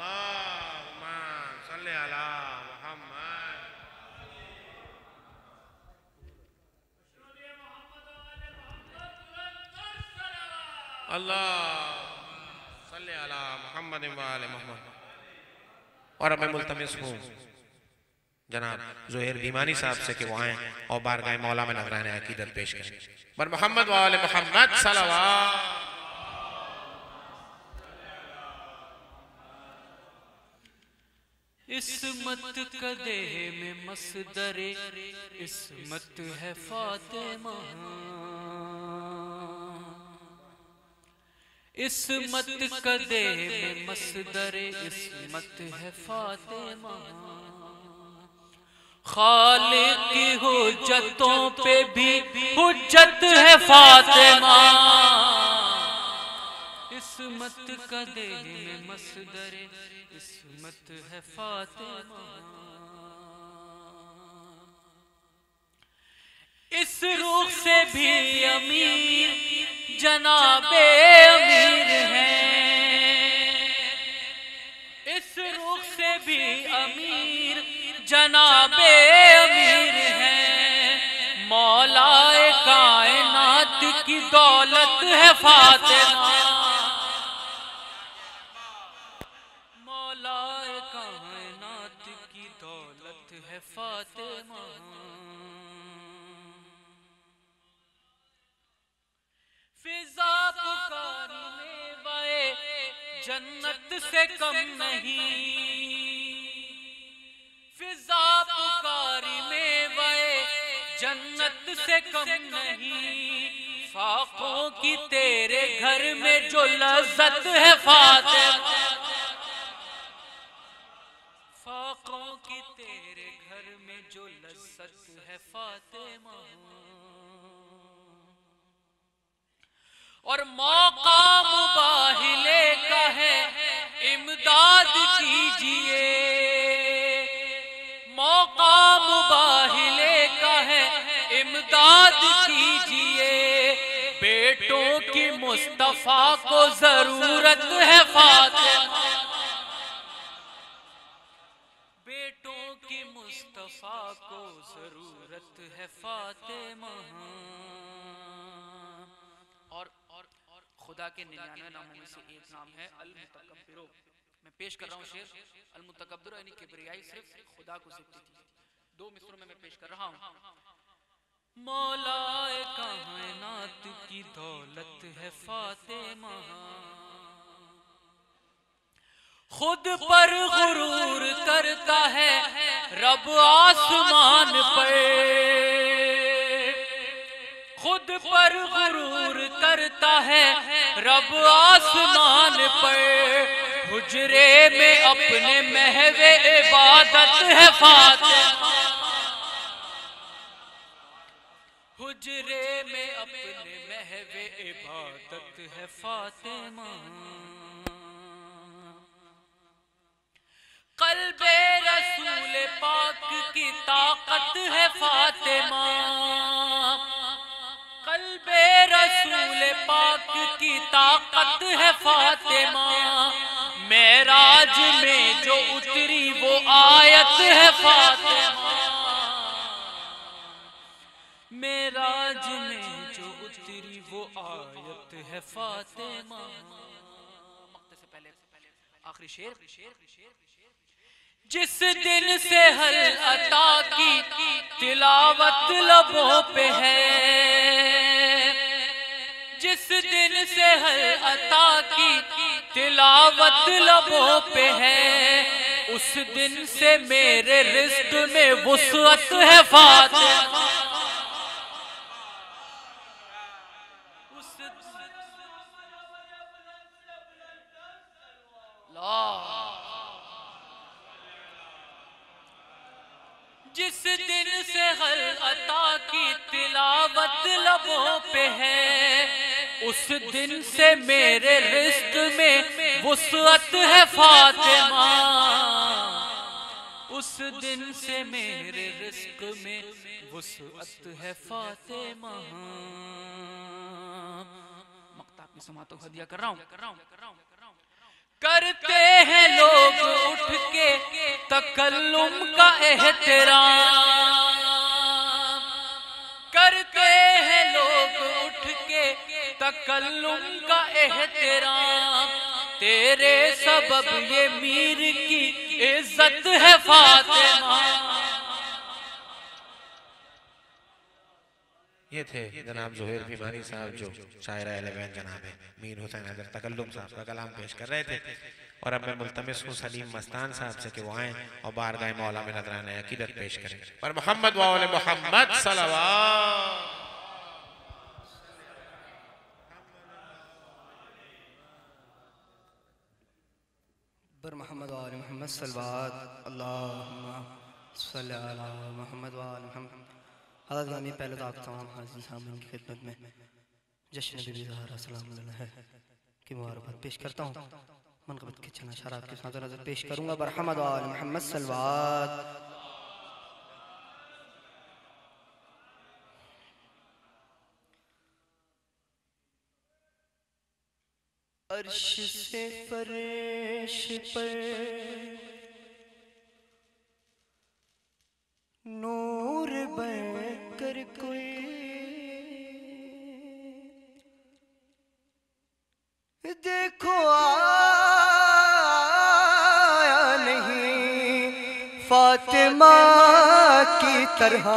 और अब मैं मुल्तमिस हूँ जनाब ज़ुहैर दीमानी साहब से कि वो आए और बारगाह मौला में नज़राने अकीदत पेश करें। बर मोहम्मद वाले मोहम्मद सल्लल्लाहु। इस्मत कदे में मसदरे इस्मत है फातिमा। इस्मत कदे में मसदरे इस्मत है फातिमा। खालिक की हुज्जतों पे भी हुज्जत है फातिमा। इस्मत कदे में मसदरे इस्मत है फातिमा। इस रुख से भी अमीर जनाबे अमीर हैं। इस रुख से भी अमीर जनाबे अमीर हैं। फातिमा, मौलाए कायनात की दौलत है फातिमा। फिजा पुकारी में वाए जन्नत से कम नहीं, फिजा पुकारी में वाए जन्नत से कम नहीं, फाकों की तेरे घर में जो लज्जत है फातिमा, फाकों की तेरे घर में जो लज्जत है फातिमा। और मौका मुबाहिले का है इमदाद कीजिए, मौका मुबाहिले का है इमदाद कीजिए, बेटों की मुस्तफा को जरूरत है फातिमा, बेटों की मुस्तफा को जरूरत है फातिमा। और खुदा के 99 नामों में से एक नाम है अल मुतकब्बिर। मैं पेश कर रहा हूँ शेर, अल मुतकब्बिर यानी किबरियाई सिर्फ खुदा को ज़िक्र दी। 2 मिसरों में मैं पेश कर रहा हूँ। मौलाए कायनात की दौलत है फातिमा, खुद पर गुरूर करता है रब आसमान पर, खुद पर गुरूर करता है रब आसमान पर, हुजरे में अपने महवे इबादत है फातिमा, हुजरे में अपने महवे इबादत है फातिमा। क़ल्बे रसूल पाक की ताकत है फातिमा, क़ल्बे रसूल पाक की ताकत है फातिमा, मेराज में जो उतरी वो आयत है फातिमा, मेराज में जो उतरी वो आयत है फातिमा। मक्ते से पहले आखिरी शेर, जिस दिन से हर अता की तिलावत लबों पे है, जिस दिन से हर अता की तिलावत लबों पे है, उस दिन से मेरे रिज़्क़ में वुसअत है फातिमा, जिस दिन से हर अता की तिलावत लबों पे है, उस दिन से मेरे रिज़्क़ में वुसअत है फातिमा, उस दिन से मेरे रिज़्क़ में वुसअत है फातिमा। मक्ता अपनी समातों को हदिया कर रहा हूँ। करते हैं लोग उठ के तकल्लुम का एहतराम, करते हैं लोग उठ के तकल्लुम का एहतराम, तेरे सबब ये मीर की इज्जत है फातिमा। ये थे जनाब ज़ुहैर भिमानी साहब जो शायर अहले-बैत जनाब मीर हुसैन हैदर तकल्लुम साहब का कलाम पेश कर रहे थे। और अब मैं मुल्तमिस हूँ सलीम मस्तान साहब से कि वो आएँ और बारगाह मौला में नजराना अकीदत पेश करें। पर मोहम्मद व आले मोहम्मद सल्लल्लाहु बर मोहम्मद व आले मोहम्मद सल्लल्लाहु अल्लाहुम्मा सल्ली अला मोहम्मद व आले मोहम्मद। हज़रत गामी पहले तो आप तमाम हाज़िर सामईन की खिदमत में जश्न बीबी ज़हरा सलाम अलैहा की मुबारकबाद पेश करता हूँ। मनक़बत के चना शराब के साथ नज़र पेश करूँगा। बर मोहम्मद व आले मोहम्मद सल्लल्लाहु। अर्श से फर्श पर नूर बनकर कोई फातिमा की तरह।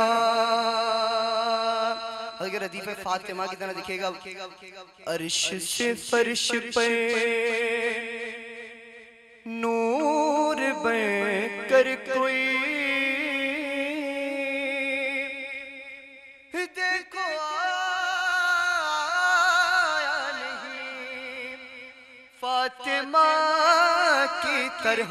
अगर अदीफ फातिमा की तरह दिखेगा, अर्श से फर्श पे नूर बन कर कोई देखो आया नहीं फातिमा की तरह।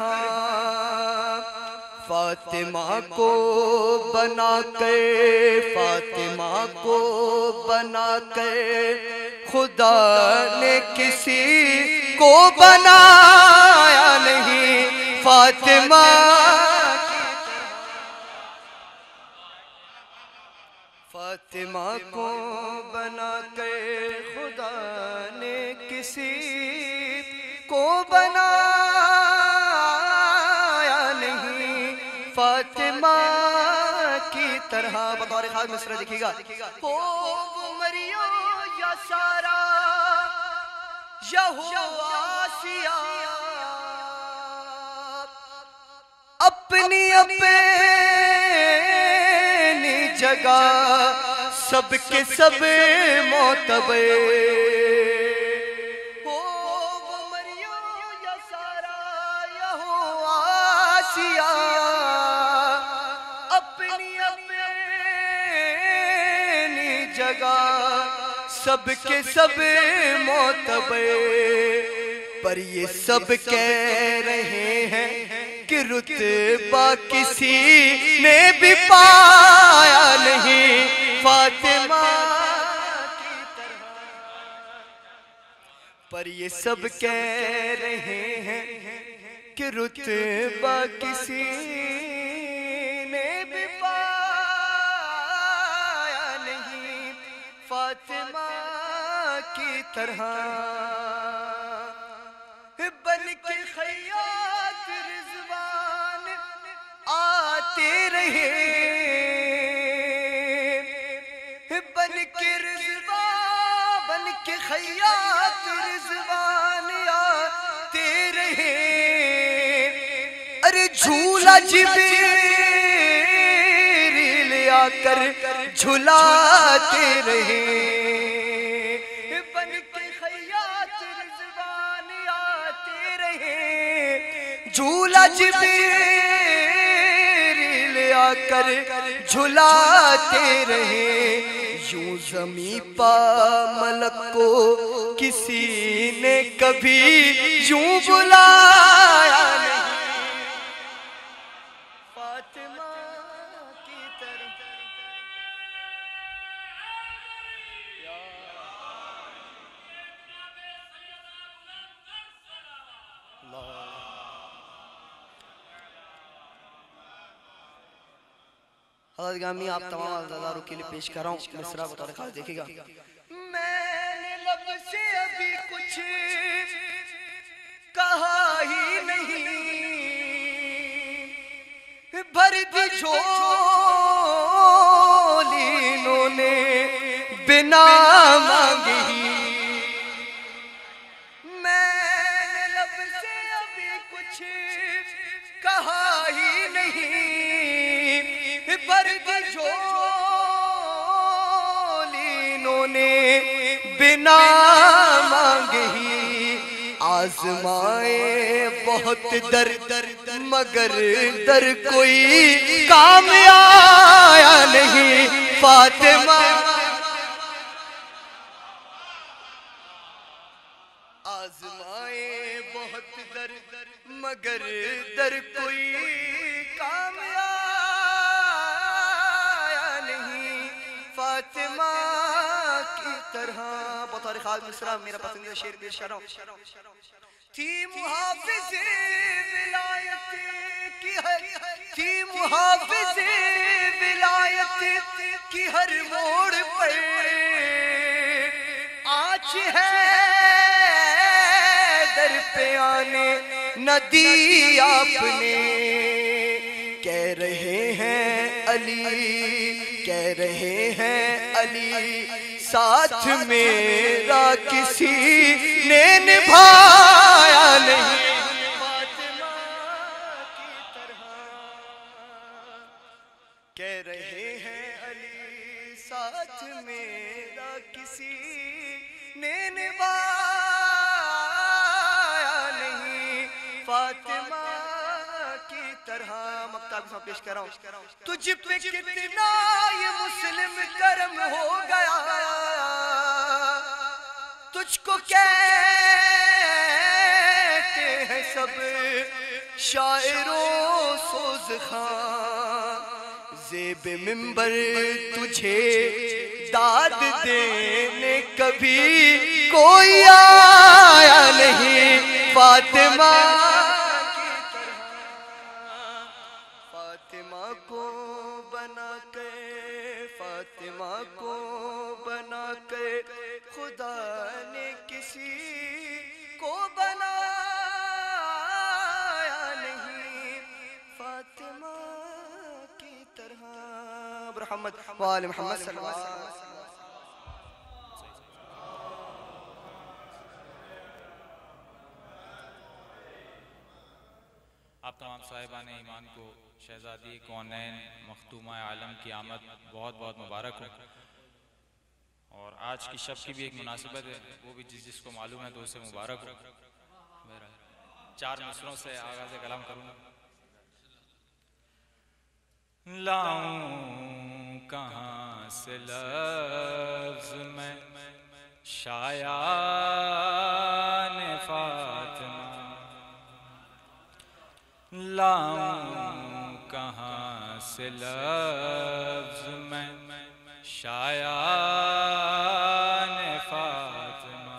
फातिमा को बना कर, फातिमा को बना कर खुदा ने किसी को बनाया नहीं फातिमा। फातिमा को बना कर खुदा ने किसी को बनाया नहीं फातिमा की तरह। बतौर खास मिसरा देखिएगा, हो वो मरियो या सारा या हो आसिया, अपनी अपनी जगह सबके सब मोतबे। हो वो मरियो या सारा या हो आसिया, अपनी अपनी जगह सबके सब मोतबे। पर ये सब कह रहे हैं कि रुतबा किसी ने भी पाया नहीं फातिमा की तरह। पर ये सब कह रहे हैं कि रुतबा किसी ने भी पाया नहीं फातिमा की तरह। बन के खैयात रिजवान आते रहे, बन के रिजवान, बन के खैयात रिजवान आते रहे। अरे झूला जिब्रील आकर झुलाते रहे, बन के खैयात रिजवान आते रहे। झूला जिब्रील आकर झुलाते रहे। यूं ज़मीं पा मलक को किसी ने कभी यूं बुलाया नहीं फातिमा की तरह। हज़रत गामी आप तमाम अज़ादारों के लिए पेश कर रहा हूँ मिसरा बतौर खास देखिएगा। मैंने लब से अभी कुछ कहा ही नहीं, भर दी झोली इन्होंने बिना मांगे ही। मैंने लब से अभी कुछ कहा ही नहीं, भर दी झोली इन्होंने बिना मांगे ही। आजमाए बहुत दर मगर दर कोई काम आया नहीं फातिमा। आजमाए बहुत दर मगर दर कोई काम आया नहीं फातिमा की तरह। बतौर खास मिसरा मेरा पसंदीदा शेर पेश कर रहा हूं। थी मुहाफिज़े विलायत की हर, थी मुहाफिज़े विलायत की हर मोड़ पर आँच है दर पे आने न दी आपने। कह रहे हैं अली, कह रहे हैं अली साथ मेरा किसी ने निभाया नहीं फातिमा की तरह। कह रहे हैं अली साथ मेरा किसी ने निभाया नहीं, फातिमा की तरह। मक्ताब के पेश कर रहा हूँ। तुझ पे कितना ये मुस्लिम कर्म हो गया, तुझको कहते हैं सब शायरों सोज़ खां, ज़ेब मिंबर तुझे दाद देने कभी कोई आया नहीं, फातिमा की तरह। फातिमा को बना के, फातिमा को बना के खुदा ने किसी को बनाया नहीं, फातिमा की तरह। मोहम्मद वाले मोहम्मद सल्लल्लाहु अलैहि वसल्लम। आप तमाम साहिबान ईमान को शहजादी कौनैन मखदूमा आलम की आमद बहुत बहुत मुबारक हो। और आज की शब की भी एक मुनासिबत है, वो भी जिसको मालूम है तो उसे मुबारक हो। मेरा 4 मिसरों से आगाज़ कलाम करूँगा। लाऊं कहाँ से लफ्ज़ मैं शायान फातिमा, लाऊं कहाँ से लफ्ज़ मैं शायान फातिमा,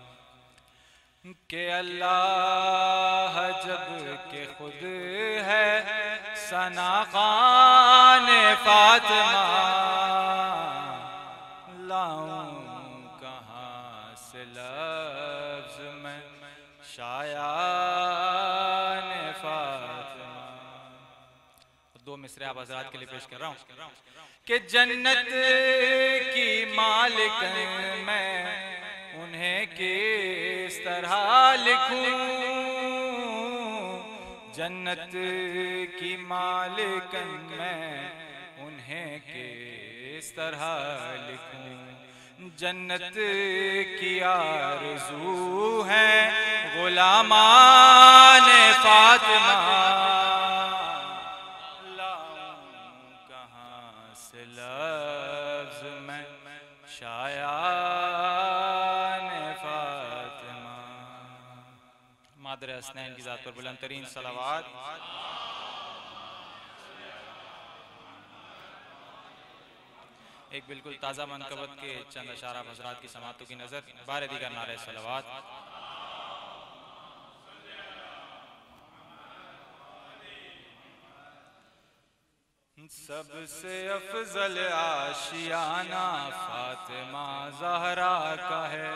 के अल्लाह जब के खुद है सना खान फातिमा, लाऊं कहाँ से लफ्ज़ मैं शायान फातिमा। 2 मिसरे आप हज़रात के लिए पेश कर रहा हूँ कि जन्नत की मालिक मैं उन्हें किस तरह लिखूं, जन्नत की मालिकन मैं उन्हें किस तरह लिखूं, जन्नत की आरज़ू है गुलामान फातिमा, लाऊं कहाँ से लफ्ज़ मैं शायान फातिमा। मादर हसनैन की ज़ात पर बुलंद तरीन सलावात। एक बिल्कुल ताज़ा मनकबत के चंद अशार हज़रात की समातों की नज़र बार दीगर नारे सलावात। सबसे अफजल आशियाना फातिमा ज़हरा का है,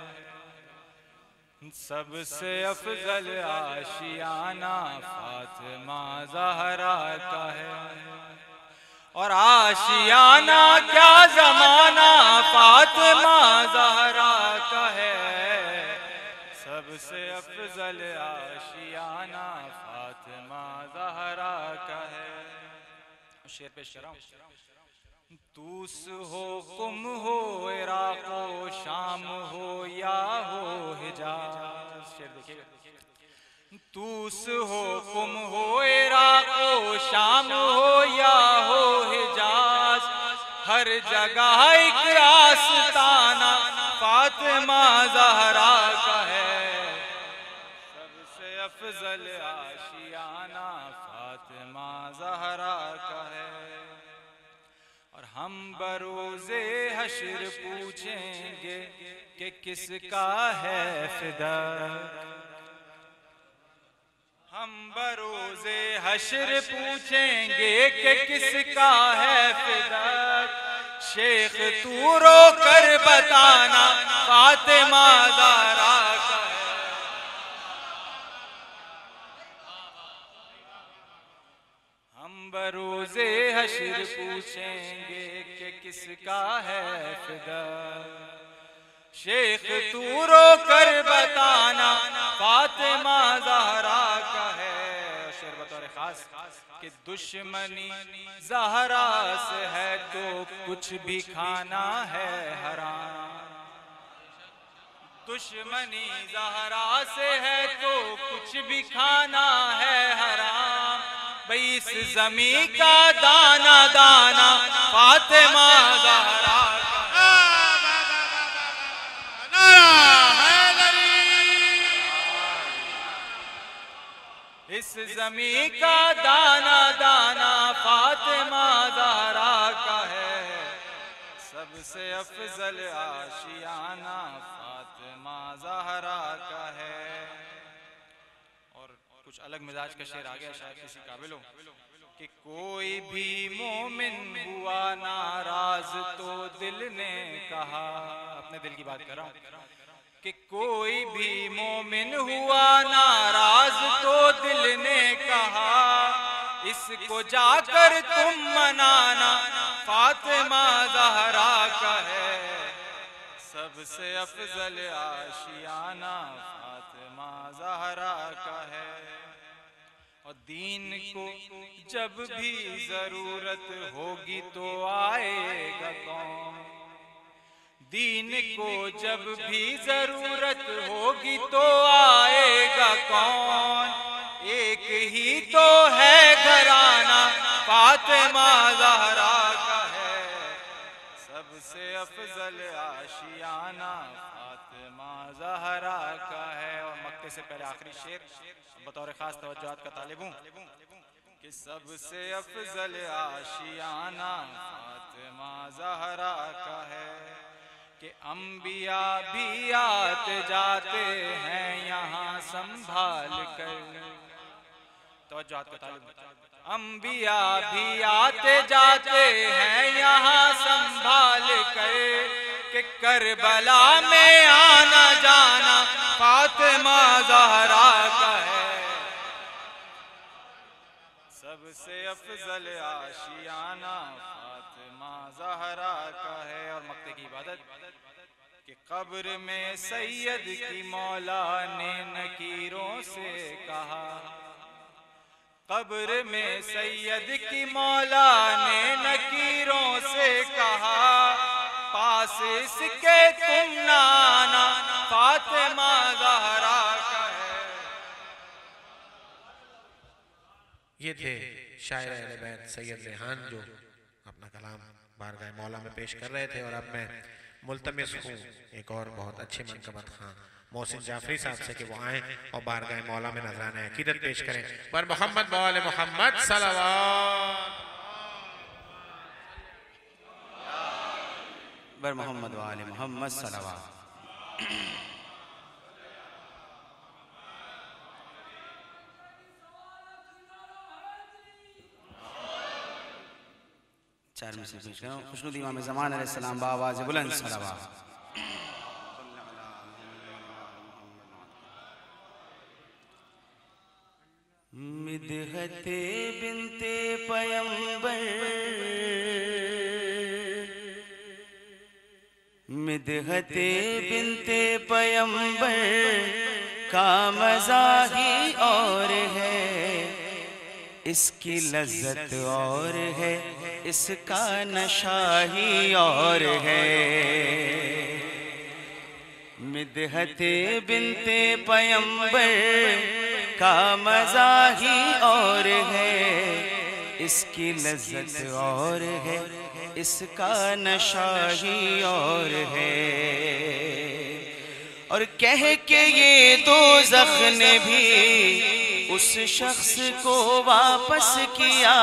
सबसे अफजल आशियाना फातिमा ज़हरा का है, और आशियाना क्या ज़माना फातिमा ज़हरा का है, सबसे अफजल आशियाना फातिमा ज़हरा का है। शेर पेश कर रहा हूं। तूस हो कुम हो इराक़ो शाम हो या हो हिजाज, शेर देखिएगा। तूस हो कुम हो इराक़ो शाम हो या हो हिजाज, हर जगह एक आस्ताना फातिमा ज़हरा का है, सबसे अफजल आशियाना फातिमा ज़हरा का है। और हम बरोज़े हश्र पूछेंगे कि किसका है फिदा, हम बरोज़े हश्र पूछेंगे कि किसका है फिदा, शेख तू रो कर बताना फातिमा ज़हरा का है, हम बरोज़े हश्र पूछेंगे कि किसका है फिदा, शेख तू रो कर बताना फातिमा ज़हरा का है। शेर बतौर खास कि दुश्मनी ज़हरा से है तो कुछ भी खाना है हराम। दुश्मनी ज़हरा से है तो कुछ भी खाना है हराम। भाई इस ज़मीं का दाना दाना फातिमा ज़हरा इस ज़मीं का दाना दाना फातिमा ज़हरा का है। सबसे अफजल आशियाना फातिमा ज़हरा का है। और कुछ अलग मिजाज का शेर आ गया, शायद किसी काबिल हो कि कोई भी मोमिन हुआ नाराज तो दिल ने कहा, अपने दिल की बात कर रहा हूं, कि कोई भी मोमिन हुआ नाराज तो दिल ने कहा, इसको जाकर तुम मनाना फातिमा ज़हरा का है। सबसे अफजल आशियाना फातिमा ज़हरा का है। और दीन को जब भी जरूरत होगी तो आएगा कौन, दीन को जब भी जरूरत होगी तो आएगा कौन। एक ही तो है घराना फातिमा ज़हरा का है। सबसे अफजल आशियाना फातिमा ज़हरा का है। और मक्ते से पहले आखिरी शेर बतौर खास तवज्जुहात का तालिब हूँ कि सबसे अफजल आशियाना फातिमा ज़हरा का है। कि अम्बिया भी आते जाते हैं यहाँ संभाल कर, तवज्जुहात का तालिब, अम्बिया भी आते जाते हैं यहाँ संभाल कर, कि करबला में आना जाना फातिमा ज़हरा का है। सबसे अफजल आशियाना फातिमा ज़हरा का है। और मक्ते की इबादत कि कब्र में सैयद की मौला ने नकीरों से कहा, कब्र में सैयद की मौला ने नकीरों से कहा, पास इसके तुम ना आना फातिमा ज़हरा का है। ये थे शायर अहले बैत सैयद रेहान जो अपना कलाम बारगाह मौला में पेश कर रहे थे। और अब मैं मुल्तमिस हूँ एक और बहुत अच्छे मनकबत खां मोहसिन जाफरी साहब से कि वो आए और बारगाह मौला में नजराना अकीदत पेश करें। पर मोहम्मद वाले मोहम्मद सल्लल्लाहु बर मोहम्मद वाले मोहम्मद सल्लल्लाहु। चार में से पेश कर रहा हूँ खुशनुदी इमाम ज़मान अलैहिस्सलाम बावाज़ बुलंद सल्लल्लाहु। मिदहते बिनते पैगंबर, मिदहते बिनते पैगंबर का मज़ा ही और है, इसकी लज्जत और है, इसका नशा ही और है। मिदहते बिनते पैगंबर का मज़ा ही और है, इसकी लज्जत और है, इसका नशा ही और है। और कह के ये दोज़ख ने भी उस शख्स को वापस किया,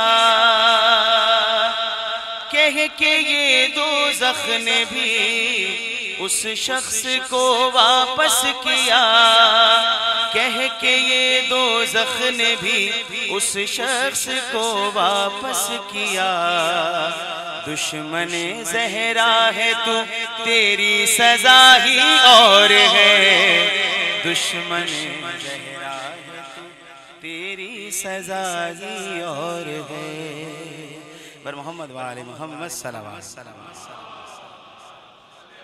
कह के ये दोज़ख ने भी उस शख्स को वापस किया, कह के ये दोज़ख ने भी उस शख्स को वापस किया। दुश्मन ज़हरा है तू, तेरी सज़ा ही और है। दुश्मन ज़हरा है तू, तेरी सज़ा ही और है। पर मोहम्मद वाले मोहम्मद सल्लल्लाहु अलैहि वसल्लम।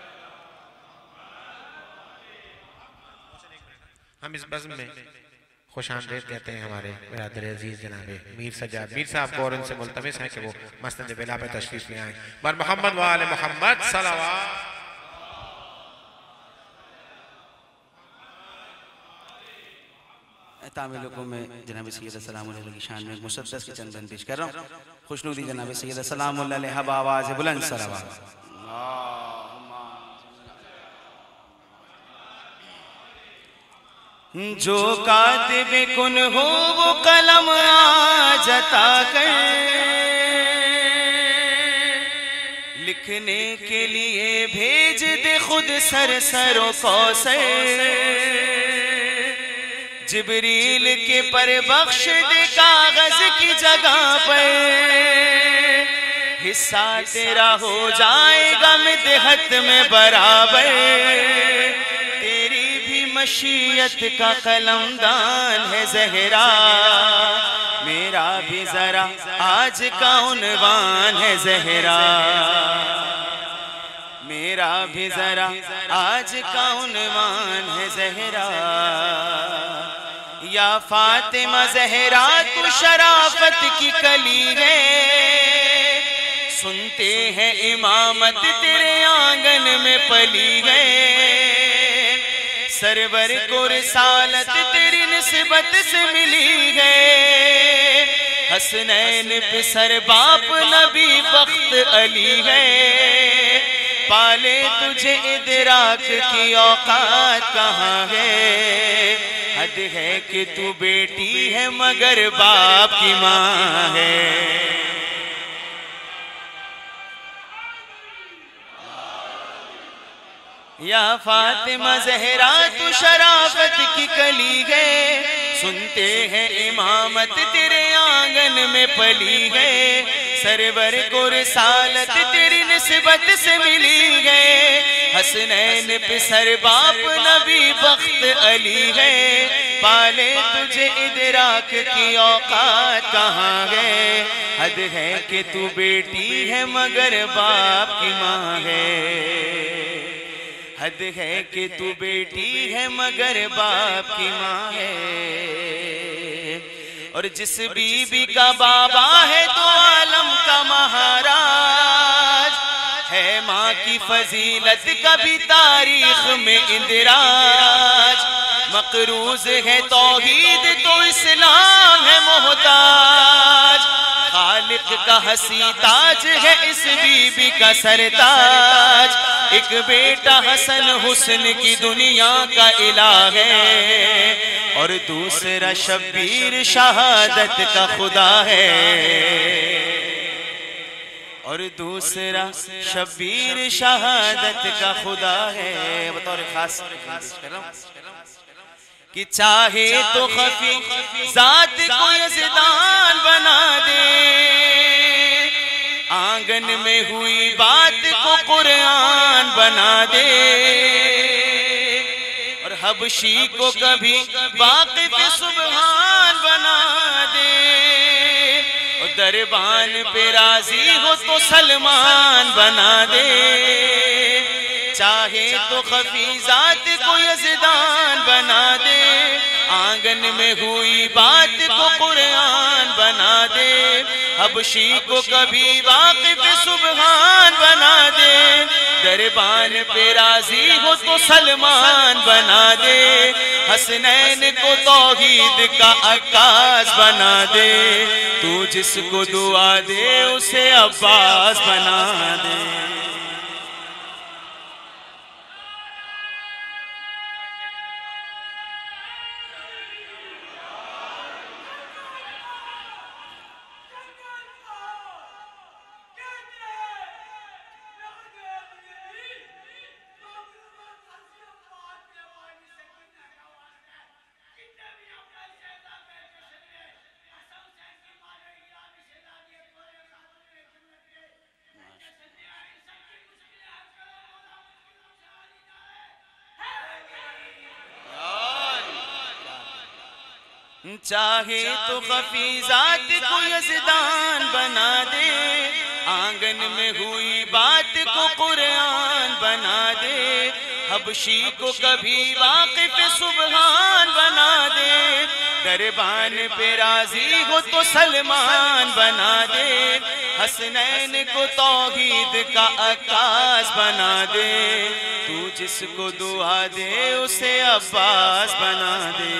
हम इस बज़्म में खुशामदीद कहते हैं हमारे बिरादर अजीज जनाब मीर सज्जाद मीर साहब को, और उनसे मुल्तमिस हैं कि वो मस्जिद बिला पे तशरीफ ले आए। बर मोहम्मद व आले मोहम्मद सलावत। तामिलों में जनाब सैयद सलाम की शान में मुसद्दस के चंदन पेश कर रहा हूँ। खुशनुदी जनाब सैयद सलाम हब आवाज़ बुलंद सलावत। जो कातिबे कुन हो वो कलम आज अता कर, लिखने के लिए भेज दे खुद सरसरो कौसर, जिब्रील के पर बख्श दे कागज की जगह पर, हिस्सा तेरा हो जाएगा मिदहत में बराबर, तेरी भी मशीयत का कलमदान है ज़हरा, मेरा भी जरा आज का उन्वान है ज़हरा, मेरा भी जरा आज का उन्वान है ज़हरा। या फातिमा ज़हरा तू शराफत की कली है, सुनते हैं इमामत तेरे आंगन में पली है, सरवर को रिसालत तेरी निस्बत से मिली है, हसनैन पे सर बाप नबी बख्त अली है, पाले तुझे इदराक की औकात कहाँ है, हद है कि तू बेटी है मगर बाप की माँ है। या फातिमा ज़हरा तू शराफत की कली है, सुनते हैं इमामत तेरे आंगन में पली है, सरवर को रिसालत तेरी निस्बत से मिली है, हसनैन पे सर बाप नबी बख्त अली है, पाले तुझे इदराक की औकात कहाँ है, हद है कि तू बेटी है मगर बाप की माँ है, हद है कि तू बेटी है मगर बाप की माँ है। और जिस बीबी का बाबा है तो आलम का महाराज है, माँ की फजीलत कभी तारीख में इंदिराज, मकरूज है तौहीद तो इस्लाम है मोहताज, खालिक का हसी ताज है इस बीबी का सरताज, एक बेटा हसन हुस्न की दुनिया का इलाह है, और दूसरा शब्बीर शहादत का खुदा है, और दूसरा शब्बीर शहादत का खुदा है। बतौर खास कि चाहे तो खफी जात को यज़दान बना दे, आंगन में हुई बात को कुरान बना दे, और हबशी को कभी वाक़िफ़ सुबहान बना दे, और दरबान पे राजी हो तो सलमान बना दे, चाहे तो खफीजात को यज़दान बना दे, आंगन में हुई बात को कुरान बना दे, हबशी को कभी वाक़िफ़ सुबहान बना दे, दरबान पे राजी हो तो सलमान बना दे, हसनैन को तौहीद का अक्कास बना दे, तू जिसको दुआ दे उसे अब्बास बना दे। चाहे तो खफीजात को यज़दान बना दे, आंगन में हुई बात को कुरान बना दे, हबशी को कभी वाक़िफ़ सुबहान बना दे, दरबान पे राजी हो तो सलमान बना दे, हसनैन को तौहीद का आकाश बना दे, तू जिसको दुआ दे उसे अब्बास बना दे,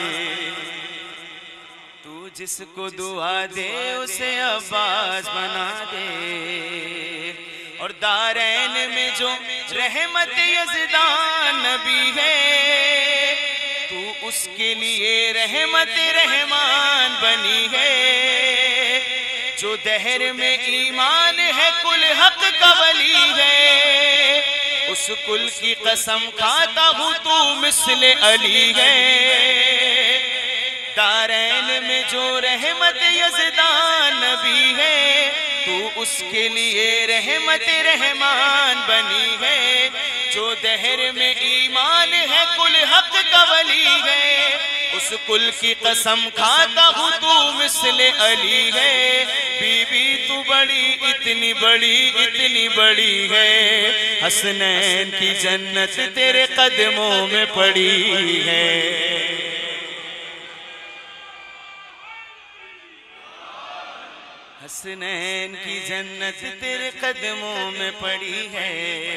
तू जिसको दुआ दे उसे अब्बास बना दे। और दारैन में जो रहमत यज़दान नबी है, तू उसके लिए रहमत रहमान बनी है। जो दहर में ईमान है कुल हक का वली है, उस कुल की कसम खाता हूँ तू मिस्ले अली है। दारैन में जो रहमत यज़दान नबी है, तू उसके लिए रहमत रहमान बनी है। जो दहर में ईमान है कुल हक का वली है, उस कुल की कसम खाता हूँ तू मिस्ले अली है। बीबी तू बड़ी इतनी बड़ी है, हसनैन की जन्नत तेरे कदमों में पड़ी है। हसनैन की जन्नत तेरे कदमों में पड़ी है।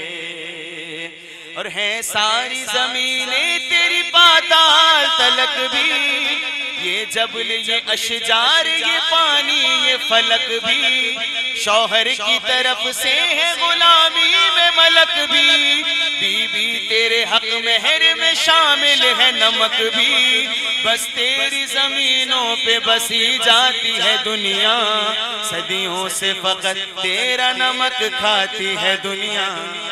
और है सारी ज़मीनें तेरी पाताल तलक भी, ये जबल ये अशजार ये पानी ये फलक भी, शौहर की तरफ से है गुलामी में मलक भी। बीबी तेरे हक महर में शामिल है नमक भी, बस तेरी जमीनों पे बसी जाती है दुनिया, सदियों से फकत तेरा नमक खाती है दुनिया।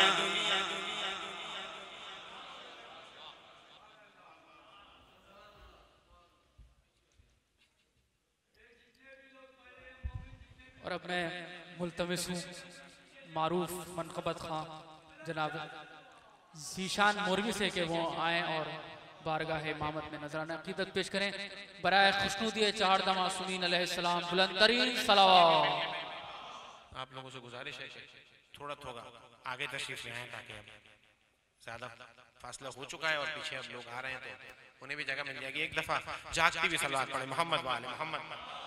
और अब मैं मुल्तमिस हूँ मारूफ मनकबत खां जनाब जीशान मोरवी से कि वो आएँ और बारगाह इमामत में नजराना अकीदत पेश करें। बराए खुशनुदी चार मासूमीन अलैहिस्सलाम बुलंद तरीन सलावत। आप लोगों से गुजारिश है थोड़ा आगे तशरीफ ले आए, ताकि अब ज्यादा फासला हो चुका है और पीछे अब लोग आ रहे हैं तो उन्हें भी जगह मिल जाएगी। एक दफा जागती भी सलावत पढ़े मोहम्मद वाले मोहम्मद।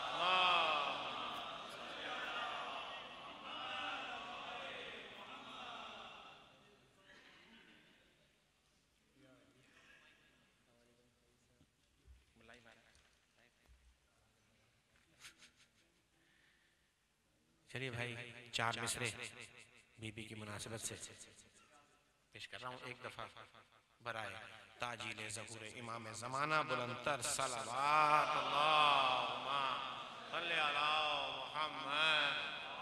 चलिए भाई, चार मिसरे बीबी की मुनासिबत से पेश कर रहा हूँ। एक दफा बराए ताजील ज़हूर इमाम ज़माना बुलंदतर सलावत अल्लाहुम्मा सल्ली अला मुहम्मद।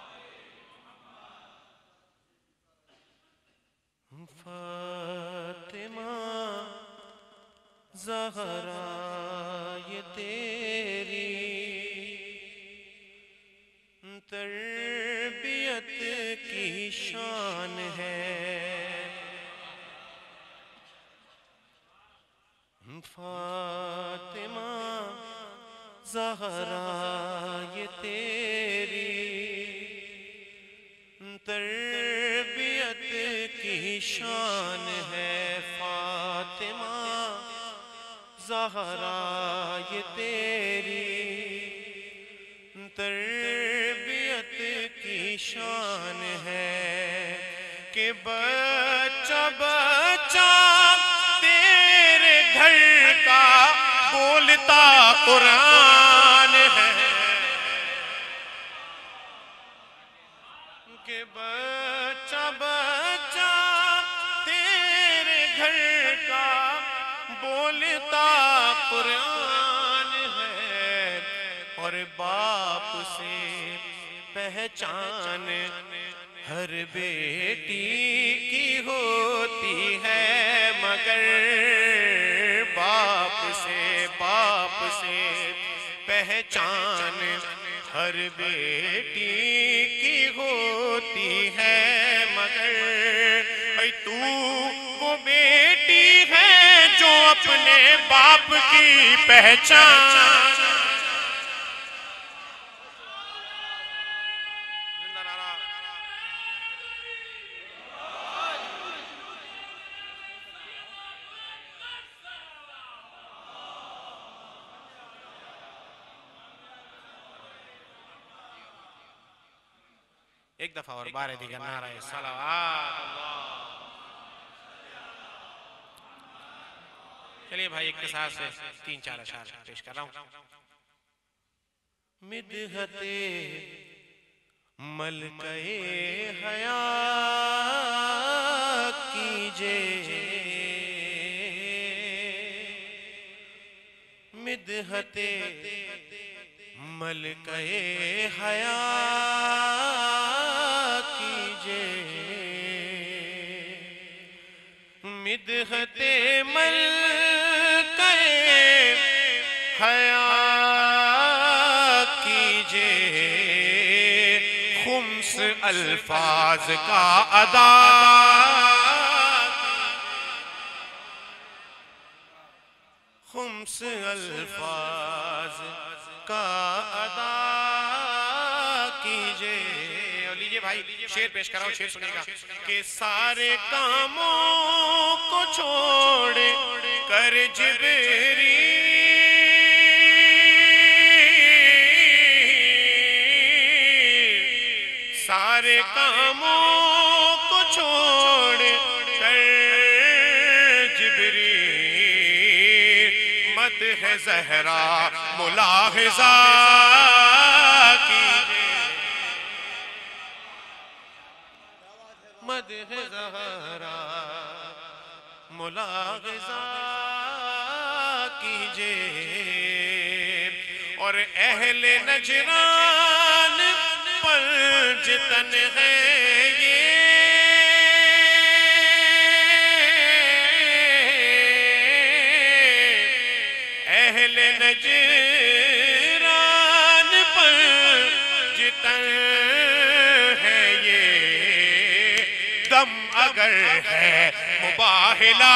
फातिमा ज़हरा ये तेरी तरबियत की शान है, फातिमा ज़हरा ये तेरी तरबियत की शान है, फातिमा ज़हरा ये तेरी तरबियत की शान है। कि बच्चा बच्चा तेरे घर का बोलता कुरान है, कि बच्चा बच्चा तेरे घर का बोलता कुरान है। और बाप से पहचान हर बेटी की होती है, मगर बाप से पहचान हर बेटी की होती है, मगर तू वो बेटी है जो अपने बाप की पहचान। एक दफा और बारे दिगर नारा सलावत। चलिए भाई एक के साथ से 3-4 अशार पेश कर रहा हूं। मिदहते मलके हया कीजे, मिदहते मलके हया कीजे, मिदहते मलके हया कीजे, खुम्स अल्फाज का अदा, खुम्स अल्फाज का अदा कीजे। और लीजिए भाई शेर पेश कर रहा हूं, शेर सुनिएगा कि सारे कामों को छोड़ कर जिबरी, सारे कामों को छोड़ कर जिबरी, मत है ज़हरा मुलाहिज़ा कीजे, मत है ज़हरा मुलाहिज़ा कीजे। और अहले नजरान पर जितन है ये, अहले नजरान पर जितन है ये, दम अगर है मुबाहिला,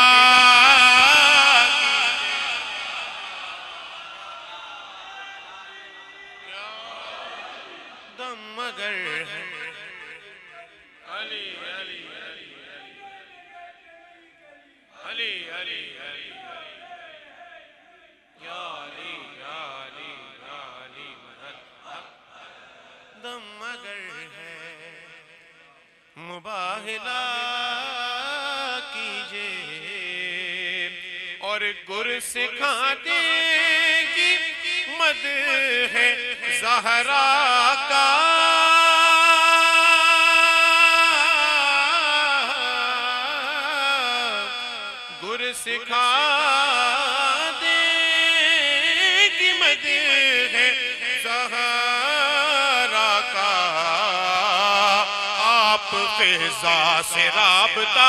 दम अगर है अली अली अली अली अली अली या अली या अली या अली मदद, दम अगर है मुबाहिला कीजे। और गुर सिखा देगी मद है ज़हरा का, गुर सिखा देगी मद है ज़हरा का, आप फ़िज़ा से राबता,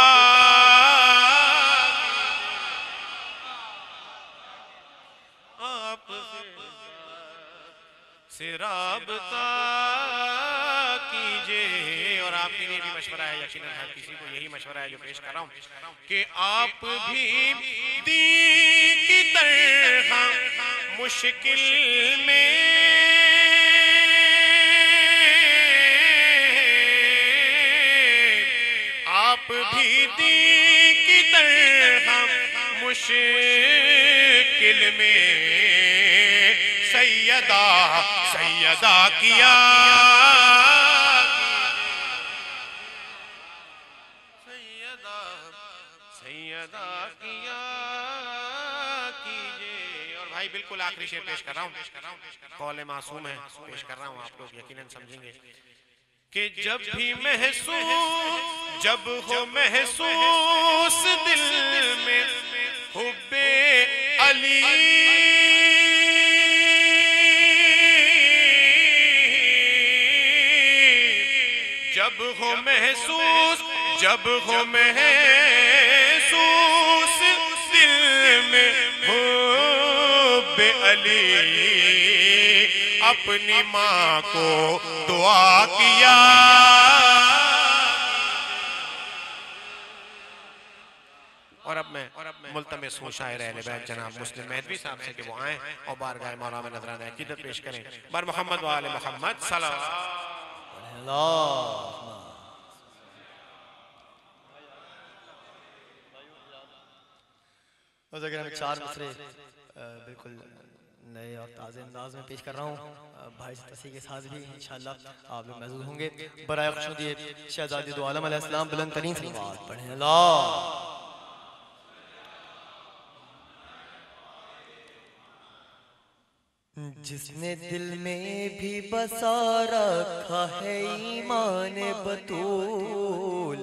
आप से राबता कीजिए। और आपके लिए भी मशवरा है, यकीनन हर किसी को यही मशवरा है जो पेश कर रहा हूं, कि आप भी दीन की तरह मुश्किल में, आप भी दीन की तरह मुश्किल में सैयदा सैयदा किया, सैयदा सैयदा किया कीजिए। और भाई बिल्कुल आखिरी शेर पेश कर रहा हूँ, कौले मासूम है, पेश कर रहा हूँ, आप लोग यकीनन समझेंगे कि जब भी महसूस, जब हो महसूस दिल में हुब्बे अली, जब हो महसूस, जब हो महसूस दिल में हुब्बे अली, अपनी माँ को दुआ किया, और अब मैं मुल्तमिस हूँ शायर अहले बैत जनाब मुस्लिम मेहदवी साहब से कि वो आए और बारगाह मौला में नजराना अकीदत पेश करें। बर मोहम्मद व आले मोहम्मद सल्लल्लाहु। अगर हम 4 मिसरे बिल्कुल नए और ताज़े अंदाज में पेश कर रहा हूँ भाई तसी के साथ भी इंशाल्लाह आप लोग महसूस होंगे। बराए खुशनुदी शहजादी दो आलम अलैहिस्सलाम बुलंद तरीन सलावत पढ़ें। अल्लाह जिसने दिल में भी बसा रखा है ईमान बतूल,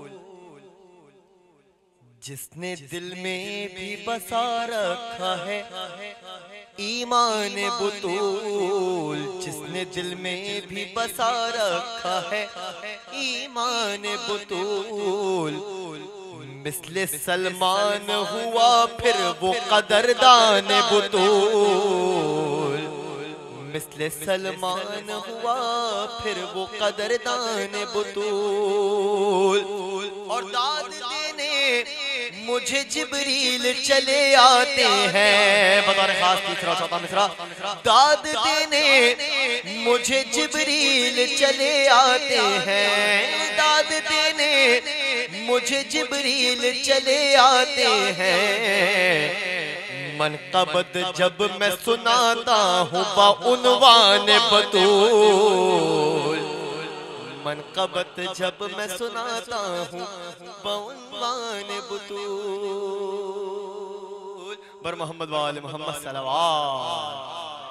जिसने दिल में भी बसा रखा है ईमान बतूल, जिसने दिल में भी बसा रखा है ईमान बतूल, मिसले सलमान हुआ फिर वो कदरदान बतूल, मिसले सलमान हुआ फिर वो कदरदान बतूल। और दाद देने मुझे जिब्रील चले आते हैं, बतौर खास तीसरा चौथा मिसरा। दाद देने मुझे जिब्रील चले आते हैं, दाद देने मुझे जिब्रील चले आते हैं। मनक़बत जब मैं सुनाता हूँ बाउनवान बतूल, मनक़बत जब मैं सुनाता हूँ बाउनवान बतूल। बर मोहम्मद वाले मोहम्मद सलावत।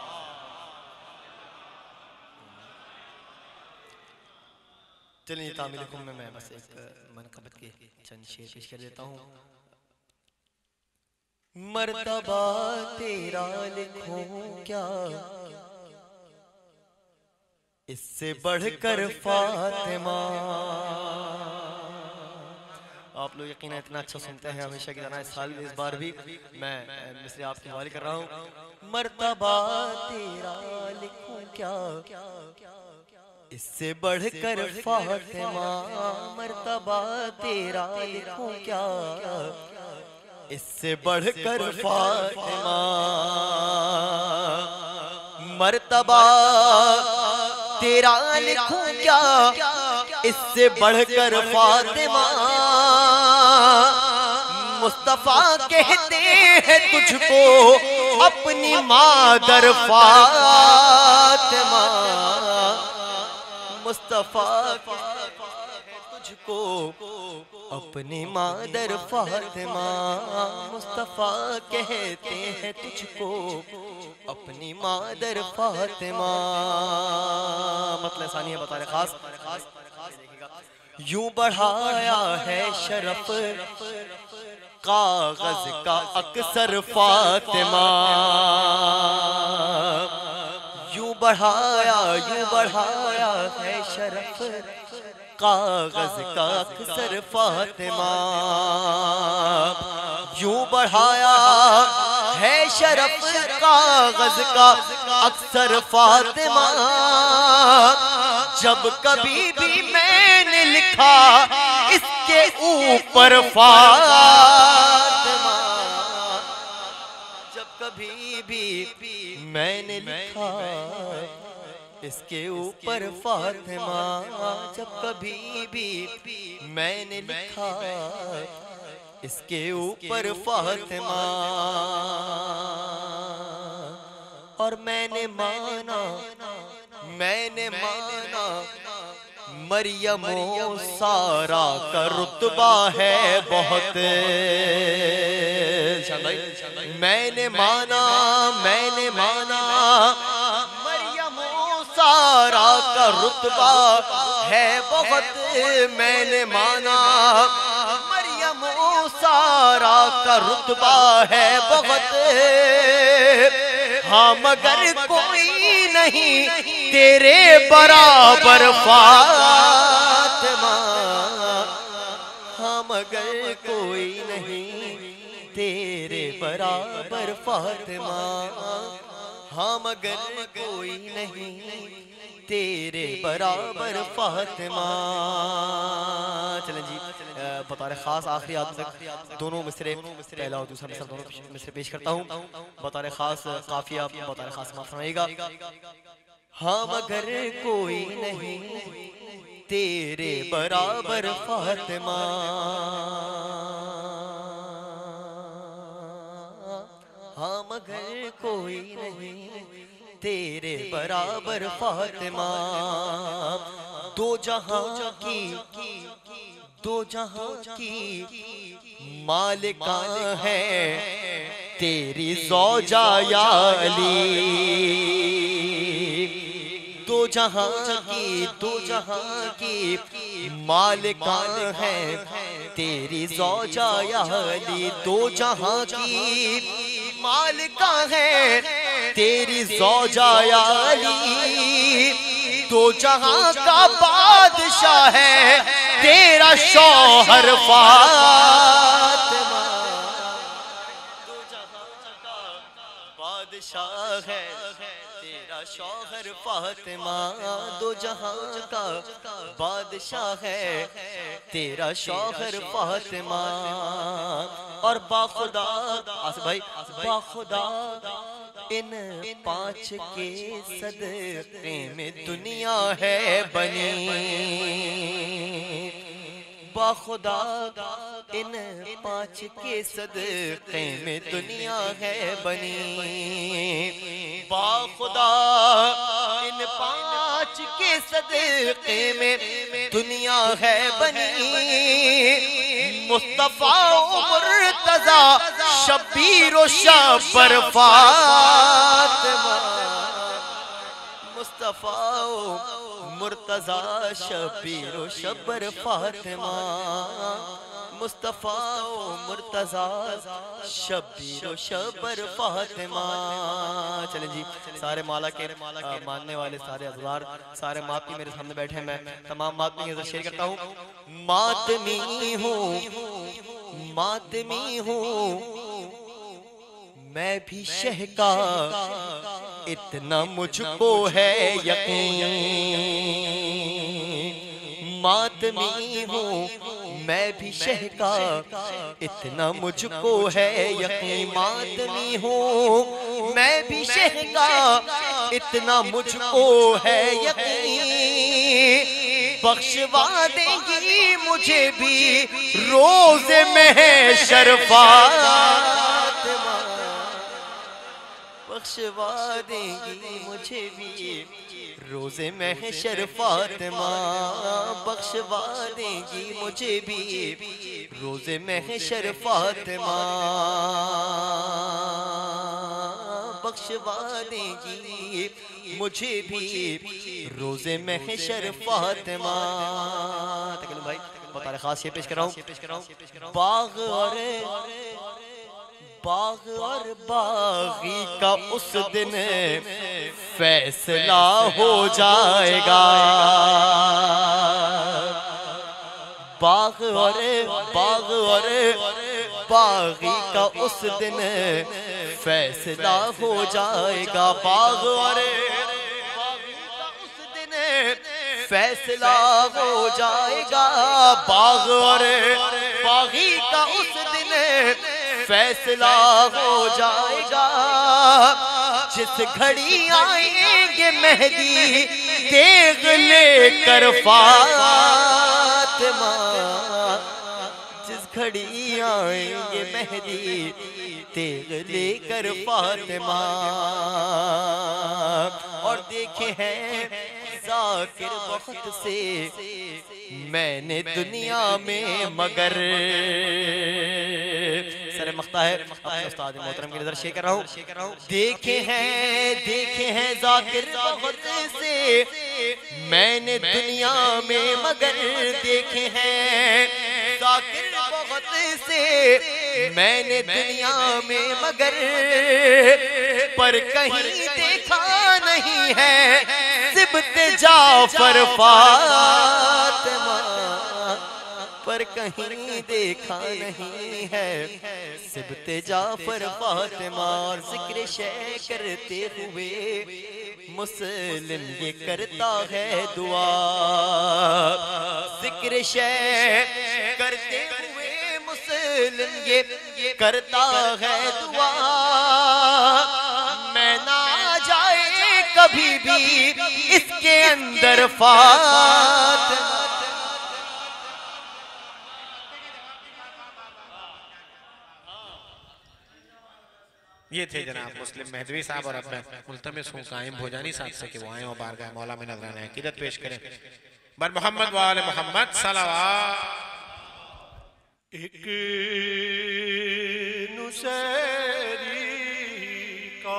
चलिए तामिलकुम में मैं बस एक मनक़बत के चंद शेर पेश कर देता हूँ। मर्तबा तेरा लिखूं क्या, इससे बढ़कर फातिमा। आप लोग यकीनन इतना अच्छा सुनते हैं हमेशा की तरह, इस साल इस बार भी मैं मिसरे आपके हवाले कर रहा हूँ। मर्तबा तेरा लिखूं क्या, इससे बढ़कर फातिमा। मर्तबा तेरा लिखूं क्या, इससे बढ़कर फातिमा। मर्तबा तेरा लिखूं क्या, इससे बढ़कर फातिमा। मुस्तफा कहते हैं तुझको अपनी मादर फातिमा। मुस्तफा तुझको अपनी मादर फातिमा। मुस्तफा कहते हैं तुझको अपनी मादर फातिमा। मतलब सानी है बता रहे खास। यूं बढ़ाया है शरफ कागज का अक्सर फातिमा। यूं बढ़ाया है शरफ कागज का अक्सर फातिमा। यूं बढ़ाया है शरफ कागज का अक्सर फातिमा। जब कभी भी मैंने लिखा इसके ऊपर फातिमा, जब कभी भी मैंने लिखा इसके ऊपर फातिमा। जब कभी भी मैंने लिखा इसके ऊपर फातिमा। और मैंने माना मरियमो सारा का रुतबा है बहुत। मैंने माना मरियमो सारा का रुतबा है बहुत। मैंने माना मरियमो सारा का रुतबा है बहुत। हाँ मगर कोई नहीं तेरे बराबर फातिमा। हाँ मगर कोई नहीं तेरे बराबर फातिमा। हाँ मगर कोई नहीं तेरे बराबर फातिमा। चलें जी बता रहे खास आखिरी आदमी तक दोनों मिसरे पहला और दूसरा मिसरा दोनों मिसरे पेश करता हूँ। बता रहे खास काफिया बता रहे खास माफ फरमाइएगा। हाँ मगर कोई नहीं तेरे बराबर फातिमा। हाँ मगर कोई नहीं तेरे बराबर फातिमा। दो जहां की मालिका है तेरी ज़ौजा या अली। दो जहां की मालिका है तेरी ज़ौजा या अली। दो जहां की मालिका है तेरी ज़ौजा या अली। दो जहां का बादशाह है तेरा शौहर फातिमा। दो जहां का बादशाह है तेरा शौहर फातिमा। दो जहां का बादशाह है तेरा शौहर फातिमा। और बाखुदा भाई बाखुदा इन 5 के सदक़े में दुनिया है बनी। बाखुदा इन 5 के सदक़े में दुनिया है बनी। बाखुदा इन 5 के सदक़े में दुनिया है बनी। मुस्तफा मुर्तज़ा शबीर व शबर फातिमा। मुस्तफा मुर्तज़ा शबीर व शबर फातिमा। मुस्तफा मुर्तज़ा शबीर व शबर फातिमा। चलें जी, सारे माला के मानने वाले सारे अज़वार, सारे मातमी मेरे सामने बैठे हैं। मैं तमाम मातमी की शेयर करता हूँ। मातमी हूँ मैं भी शह का, इतना मुझको है यकीन। मातमी हूँ मैं भी शह का, इतना मुझको है यकीन। मातमी हूँ मैं भी शह का, इतना मुझको है यकीन। बख्शवा देंगी मुझे भी रोज़ महशर फातिमा। बख्शवा देंगी मुझे भी रोज़े महशर फातिमा। बख्शवा देंगी मुझे भी रोज़े महशर फातिमा। बख्शवा देंगी मुझे भी रोज़े महशर फातिमा। तकलीम भाई बहुत खास ये पेश कर रहा हूँ। बाग और बागी का उस दिन फैसला हो जाएगा। बाग और बागी का उस दिन फैसला हो जाएगा। बाग और बागी का उस दिन फैसला हो जाएगा। बाग और बागी का उस दिन फैसला हो जाएगा। जिस घड़ी आएंगे मेहदी तेग लेकर फातिमा। जिस घड़ी आएंगे मेहदी तेग लेकर फातिमा। और देखे हैं जाकिर बहुत से मैंने दुनिया में मगर। सर मख्ता है अपने उस्ताद मोहतरम की नजर शेयर कर रहा हूँ। देखे हैं जाकिर बहुत से मैंने दुनिया में मगर। देखे हैं जाकिर बहुत से मैंने दुनिया में मगर। पर कहीं देखा नहीं है सिबते जाफर फातिमा। पर कहीं देखा नहीं है सिबते जाफर फातिमा। और जिक्र शे करते हुए मुस्लिम ये करता है दुआ। जिक्र शे करते हुए मुस्लिम ये करता है दुआ। मैं ना जाए कभी भी इसके अंदर फातिमा। ये थे जनाब मुस्लिम मेहदवी साहब। और अब मैं मुल्तमिस हूँ कायम भोजानी साहब से कि वो आए और बारगाह मौला में नजराना अकीदत पेश करें। बर मोहम्मद वाले मोहम्मद सलावत। एक नुसैरी का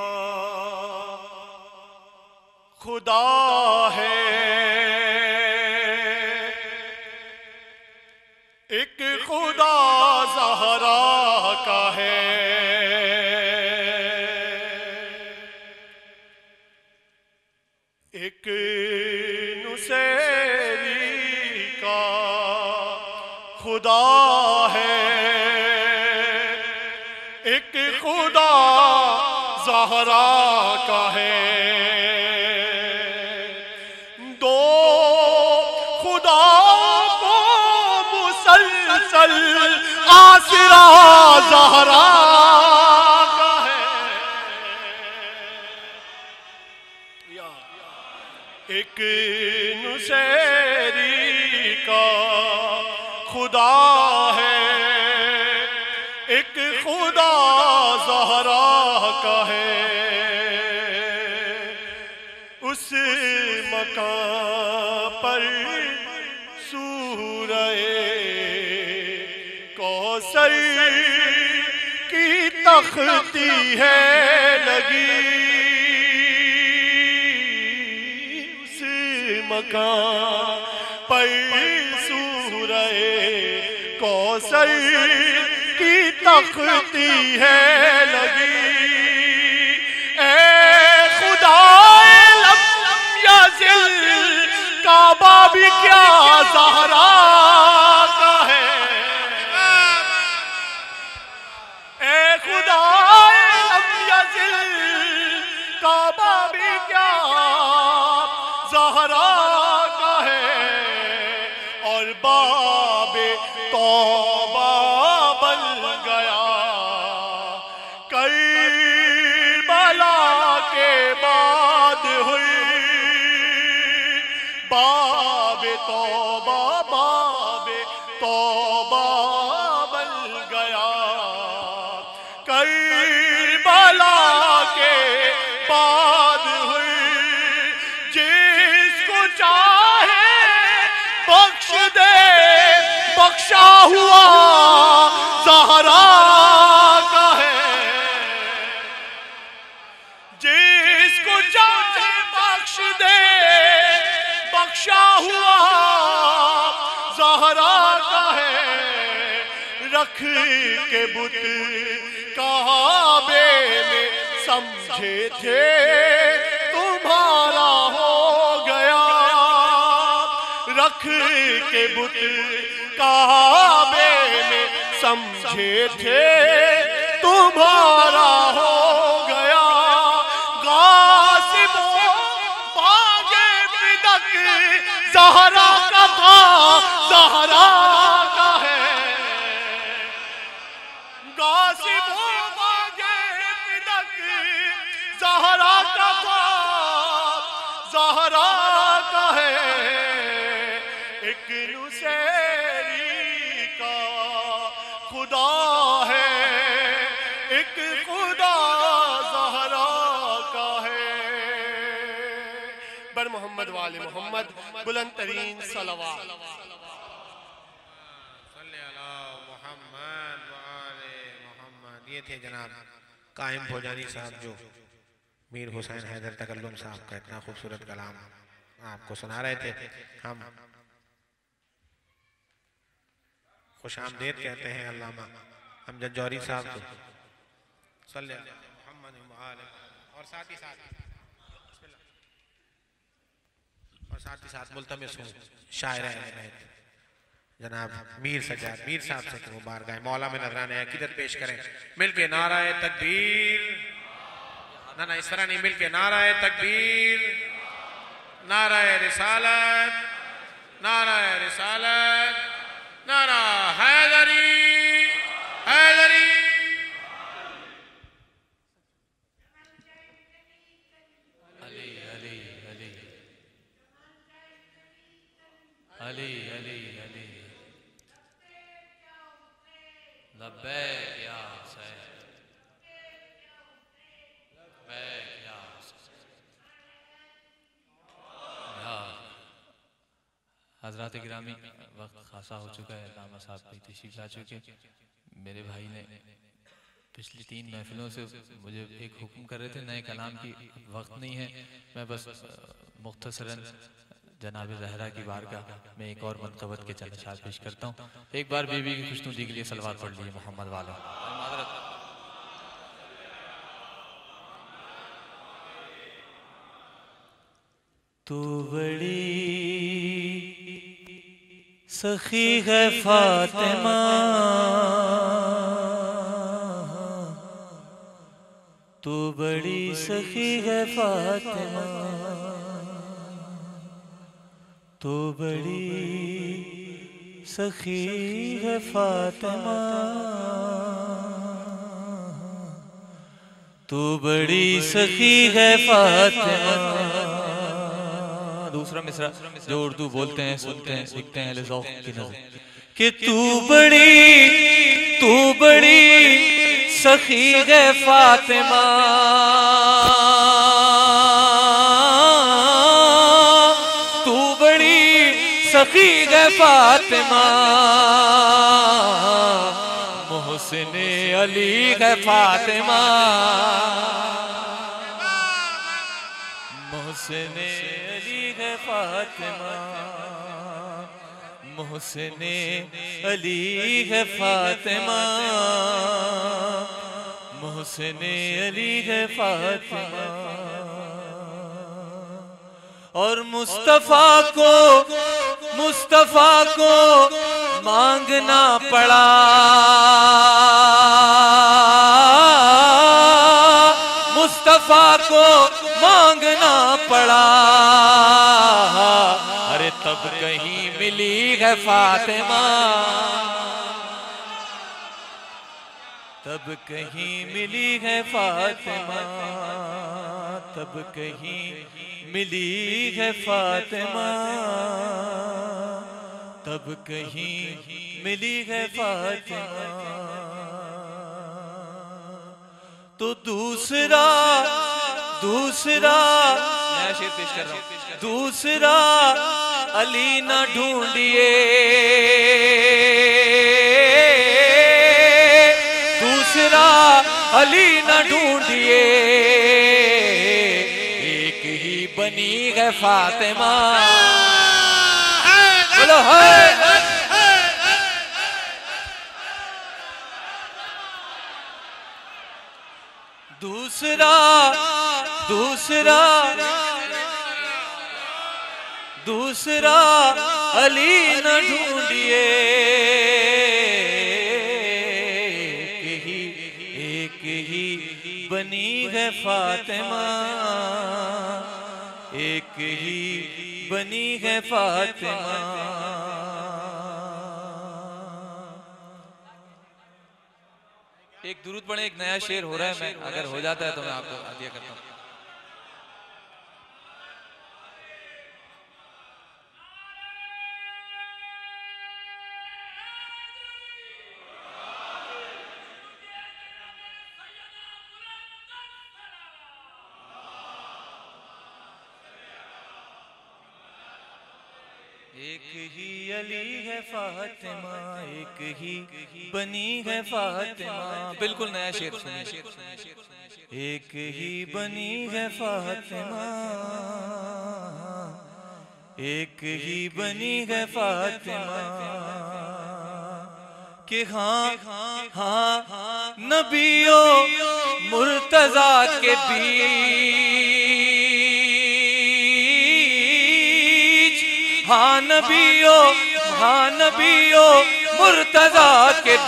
खुदा है, एक खुदा ज़हरा का है, एक नुसैरी का खुदा है, एक खुदा ज़हरा का है। दो खुदा को मुसलसल आसरा ज़हरा का है। एक नुसैरी का खुदा है, एक खुदा ज़हरा का है। उस मकान पर सूरए कौसर की तख्ती है लगी, उस मकान पर सूरए कौसर की तख्ती है लगी। ए खुदा लम यज़िल काबा भी क्या ज़हरा का है। ए खुदा लम यज़िल काबा भी क्या ज़हरा का है। और बाबे तौबा बन गया करबला के बाद हुई। बाबे तौबा बन गया करबला के बाद हुई। जिसको चाहे बख्श दे बख्शा हुआ ज़हरा का है। जिसको चाहे बख्श दे बख्शा हुआ ज़हरा का है। रख के बुत काबे में समझे थे तुम्हारा हो गया। रख के बुत काबे में समझे थे तुम्हारा हो गया। गासिबों बागे फिदक ज़हरा का था, ज़हरा का है। गासिबों बागे फिदक ज़हरा का था, ज़हरा का है। एक नुसैरी का खुदा है, एक खुदा ज़हरा का है। बर मोहम्मद वाले मोहम्मद बुलंद तरीन सलवात। ये थे जनाब कायम भोजानी साहब जो मीर हुसैन हैदर तकल्लुम साहब का इतना खूबसूरत कलाम आपको सुना रहे थे। हम खुश आमदेद कहते हैं अल्लामा हमजद जौहरी साहब को। और साथ ही साथ मुल्तमिस हूँ शायर जनाब मीर सजाद मीर साहब से कि वो बारगाह मौला में नजराने अकीदत पेश करें। मिलके नाराए तकबीर, ना इस तरह नहीं, मिलके नाराए तकबीर, नाराए रिसालत, नाराए रिसालत, नारा हैदरी हैदरी। अली अली अली अली अली अली लब्बैक या हुसैन। हज़रात गिरामी, वक्त खासा हो चुका है, लामा साहब भी तशरीफ ला चुके। मेरे भाई ने पिछली 3 महफिलों से मुझे एक हुक्म कर रहे थे नए कलाम की, वक्त नहीं है, मैं बस मुख्तसरन जनाब ज़हरा की बारगाह में एक और मनक़बत के चंद अशार पेश करता हूँ। एक बार बीवी की खुशनुदी के लिए सलवात पढ़ लीजिए मोहम्मद वाला। तू बड़ी सखी है फातिमा, तू बड़ी सखी है फातिमा, तू बड़ी सखी है फातिमा, तू बड़ी सखी है फातिमा। दूसरा मिसरा जो उर्दू बोलते हैं, सुनते हैं, सीखते हैं ज़ौक़ की नज़र कि तू बड़ी सखी है फातिमा, तू बड़ी सखी है फातिमा, मोहसिन अली है फातिमा, मोहसिन अली है फातिमा, मोहसिन अली है फातिमा, मोहसिन अली है फातिमा। और मुस्तफा को मांगना पड़ा, मुस्तफा को मांगना पड़ा, अरे तब कहीं मिली है फातिमा, तब कहीं मिली है फातिमा, तब कहीं मिली है फातिमा, तब कहीं मिली है फातिमा। तो दूसरा नया शेर पेश कर रहा हूँ। दूसरा अली ना ढूंढिए, दूसरा अली ना ढूंढिए, एक ही बनी है फातिमा। बोलो है दूसरा अली न ढूंढिए, एक ही बनी है फातिमा, एक ही बनी है फातिमा। एक दुरूद पढ़े, एक नया शेर हो रहा है, मैं अगर हो जाता है तो मैं आपको हदिया करता हूँ। एक ही अली है फातिमा, एक ही बनी है फातिमा। बिल्कुल नया शेर सुनिए। एक ही बनी है फातिमा, एक ही बनी है फातिमा, कि हाँ नबियों मुर्तजा के बीच, हाँ नबियों मुर्तजा के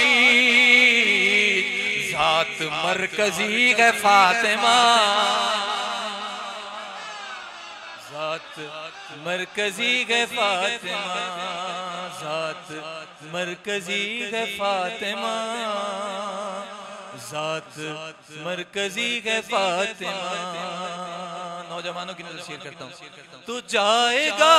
बीच, ज़ात मरकजी है फातिमा, ज़ात मरकजी है फातिमा, ज़ात मरकजी है फातिमा, ज़ात मरकजी है फातिमा। नौजवानों की नजर शेयर करता हूँ। तू जाएगा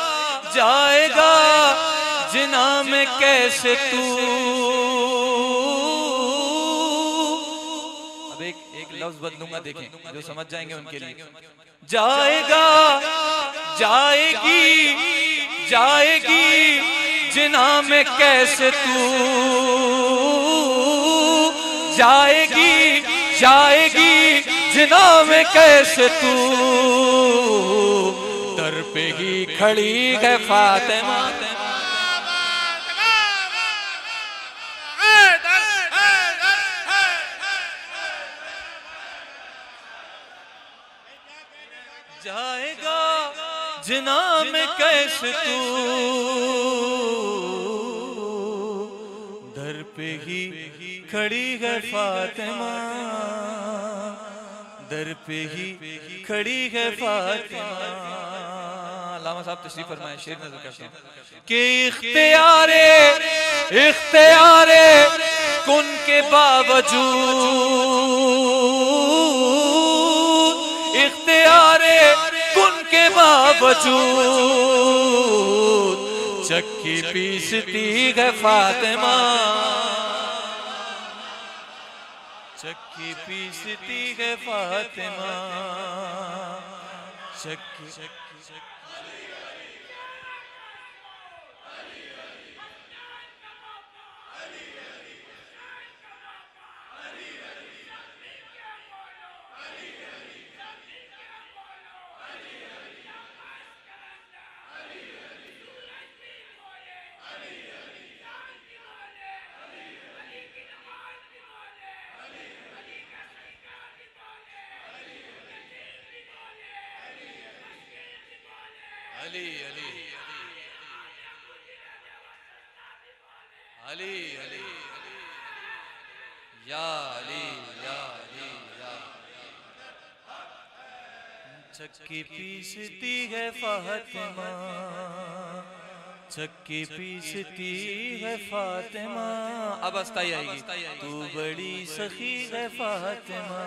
जिना में कैसे तू, अब एक लफ्ज बदलूंगा, देखें जो समझ जाएंगे उनके लिए। जाएगा जाएगी जाएगी जिना में कैसे तू, जाएगी जाएगी जिना में कैसे तू, दर पे ही खड़ी है फातिमा। जाएगा जिना में कैसे तू, दर पे ही खड़ी है फातिमा, दर पे ही खड़ी है फातिमा। अल्लामा साहब तशरीफ फरमाए, शेर नजर करता हूं कि इख्तियारे कुन के बावजूद, इख्तियारे कुन के बावजूद चक्की पीसती है फातिमा, चक्की पीसती है फातिमा, चक्की अली अली अली अली या अली या अली या। चक्की पीसती है फातिमा, चक्की पीसती है फातिमा। अब अस्ताई आएगी। तू बड़ी सखी है फातिमा,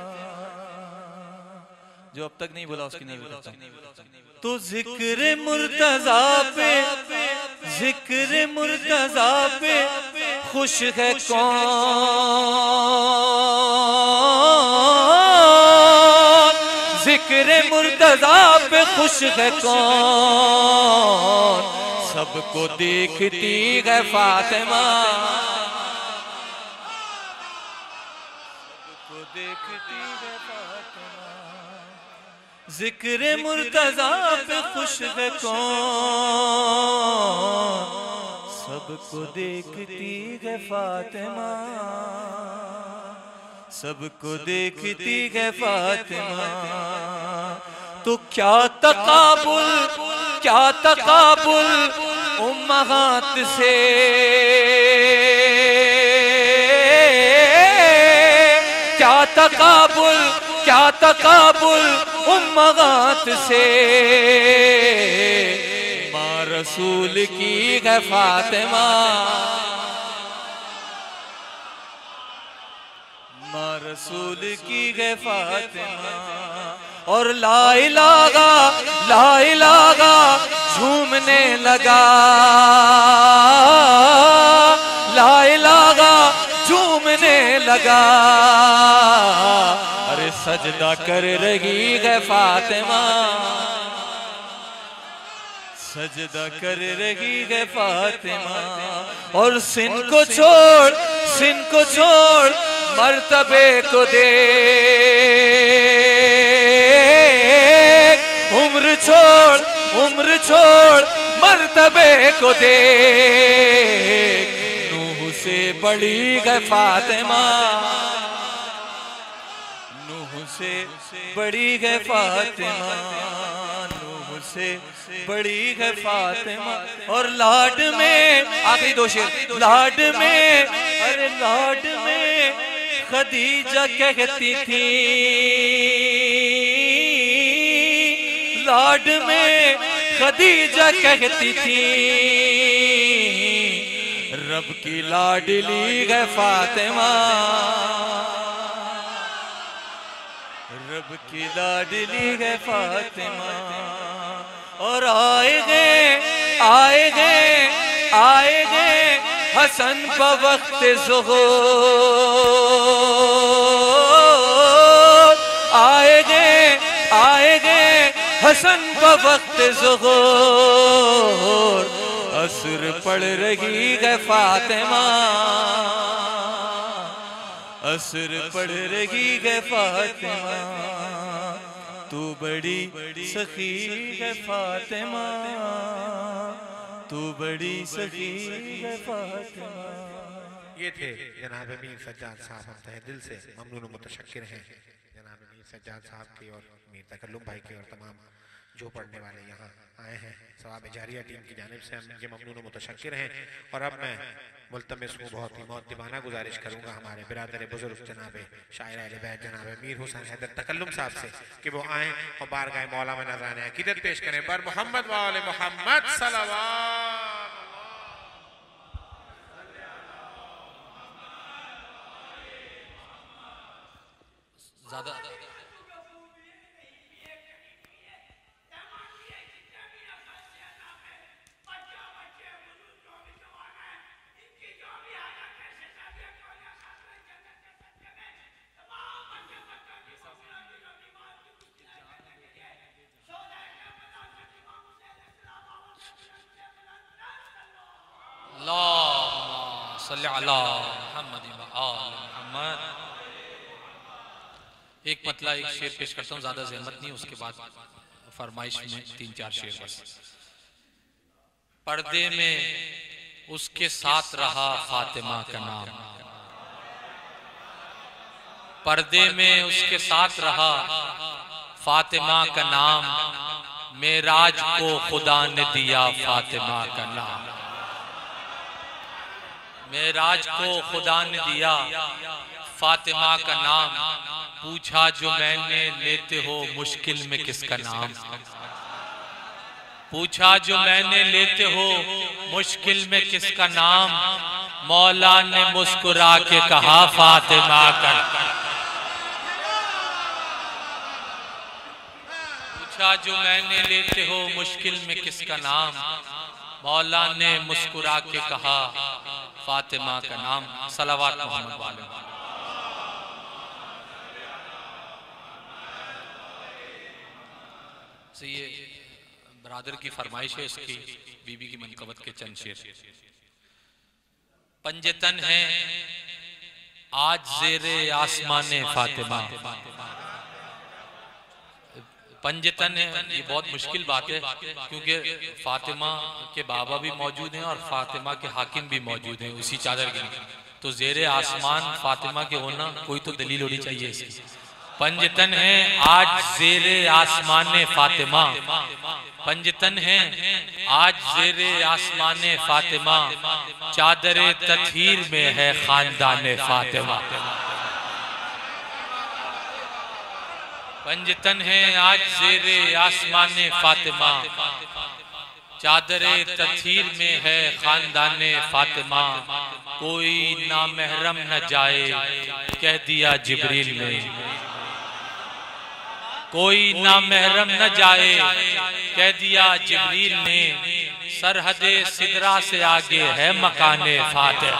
जो अब तक नहीं बोला उसकी नहीं बोला। तो जिक्र मुर्तजा पे, जिक्र मुर्तजा पे खुश है कौन, जिक्र मुर्तजा पे खुश है कौन, सबको देखती है फातिमा, सबको देखती है फातिमा। जिक्र मुर्तजा पे खुश है कौन, सबको देखती है फातिमा, सबको देखती है फातिमा। तो क्या तकाबुल, क्या तकाबुल उम्महात से, क्या तकाबुल, क्या तकाबुल उम्महात से, माँ रसूल की है फातिमा, माँ रसूल की है फातिमा। और ला इलाहा झूमने लगा, ला इलाहा झूमने लगा। अरे सजदा कर रही है फातिमा, सजदा कर रही है फातिमा। और सिन को छोड़, सिन को छोड़ मर्तबे को दे, उम्र छोड़, उम्र छोड़ मर्तबे को दे। नूह से बड़ी है फातिमा, नूह से बड़ी है फातिमा, नूह से बड़ी है फातिमा। और लाड में, आखिरी दो शेर, लाड में, अरे लाड में खदीजा कहती थी, लाड में खदीजा कहती थी, रब की लाडली है फातिमा, रब की लाडली है फातिमा। और आए गए हसन बवक्त ज़ुहूर, हसन को वक्त ज़ुहूर असर पढ़ रही है फातिमा, असर पढ़ रही है फातिमा, तू बड़ी सखी है फातिमा, तू बड़ी सखी है फातिमा। ये थे जनाब मीर सज्जाद साहब, हम तहे दिल से ममनून व मुतशक्किर हैं जनाब मीर सज्जाद साहब की और मीर तकल्लुम भाई की और तमाम जो पढ़ने वाले यहाँ आए हैं। सवाब जारिया टीम की जानिब से हम इनके ममनून व मुतशक्किर हैं। और अब मैं मुल्तमिस हूँ, बहुत ही मुअद्दिबाना गुजारिश करूँगा हमारे बिरादर बुजुर्ग जनाब शायर अहले बैत जनाब मीर हुसैन हैदर तकल्लुम साहब से कि वो आएँ और बारगाह मौला में नजराने अकीदत पेश करें। बर मोहम्मद व आले मोहम्मद सल्लल्लाहु ज्यादा अल्लाहुम्मा सल्ली अला मुहम्मद व आले मुहम्मद। एक मतला एक शेर पेश करता हूँ, ज्यादा ज़हमत नहीं, उसके बाद फरमाइश में 3-4 शेर बस। पर्दे में उसके साथ रहा फातिमा का नाम, पर्दे में उसके साथ रहा फातिमा का नाम, मेराज को खुदा ने दिया फातिमा का नाम, मेराज को खुदा ने दिया फातिमा का नाम। पूछा जो मैंने लेते हो मुश्किल में किसका नाम, पूछा जो मैंने लेते हो मुश्किल में किसका नाम, मौला ने मुस्कुरा के कहा फातिमा का। पूछा जो मैंने लेते हो मुश्किल में किसका नाम, मौला ने मुस्कुरा के कहा फातिमा का नाम। सलावत मोहम्मद वाले। से ये बरादर की फरमाइश है, उसकी बीबी की मनकबत के चंद शेर। पंजतन है आज ज़ेरे आसमाने फातिमा, पंजतन है, ये बहुत मुश्किल बात है क्योंकि फातिमा के बाबा भी मौजूद हैं और फातिमा के हाकिम भी मौजूद हैं उसी चादर के नीचे, तो ज़ेरे आसमान फातिमा के होना कोई तो दलील होनी चाहिए इसकी। पंजतन है आज ज़ेरे आसमाने फातिमा, पंजतन है आज ज़ेरे आसमाने फातिमा, चादरे तत्हीर में है खानदाने फातिमा। पंजतन है आज ज़ेरे आसमाने फातिमा, चादरे तत्हीर में है खानदाने फातिमा। कोई नामहरम न जाए कह दिया जिब्रील ने, कोई नामहरम न जाए कह दिया जिब्रील ने, सरहदे सिदरा से आगे है मकाने फातिमा,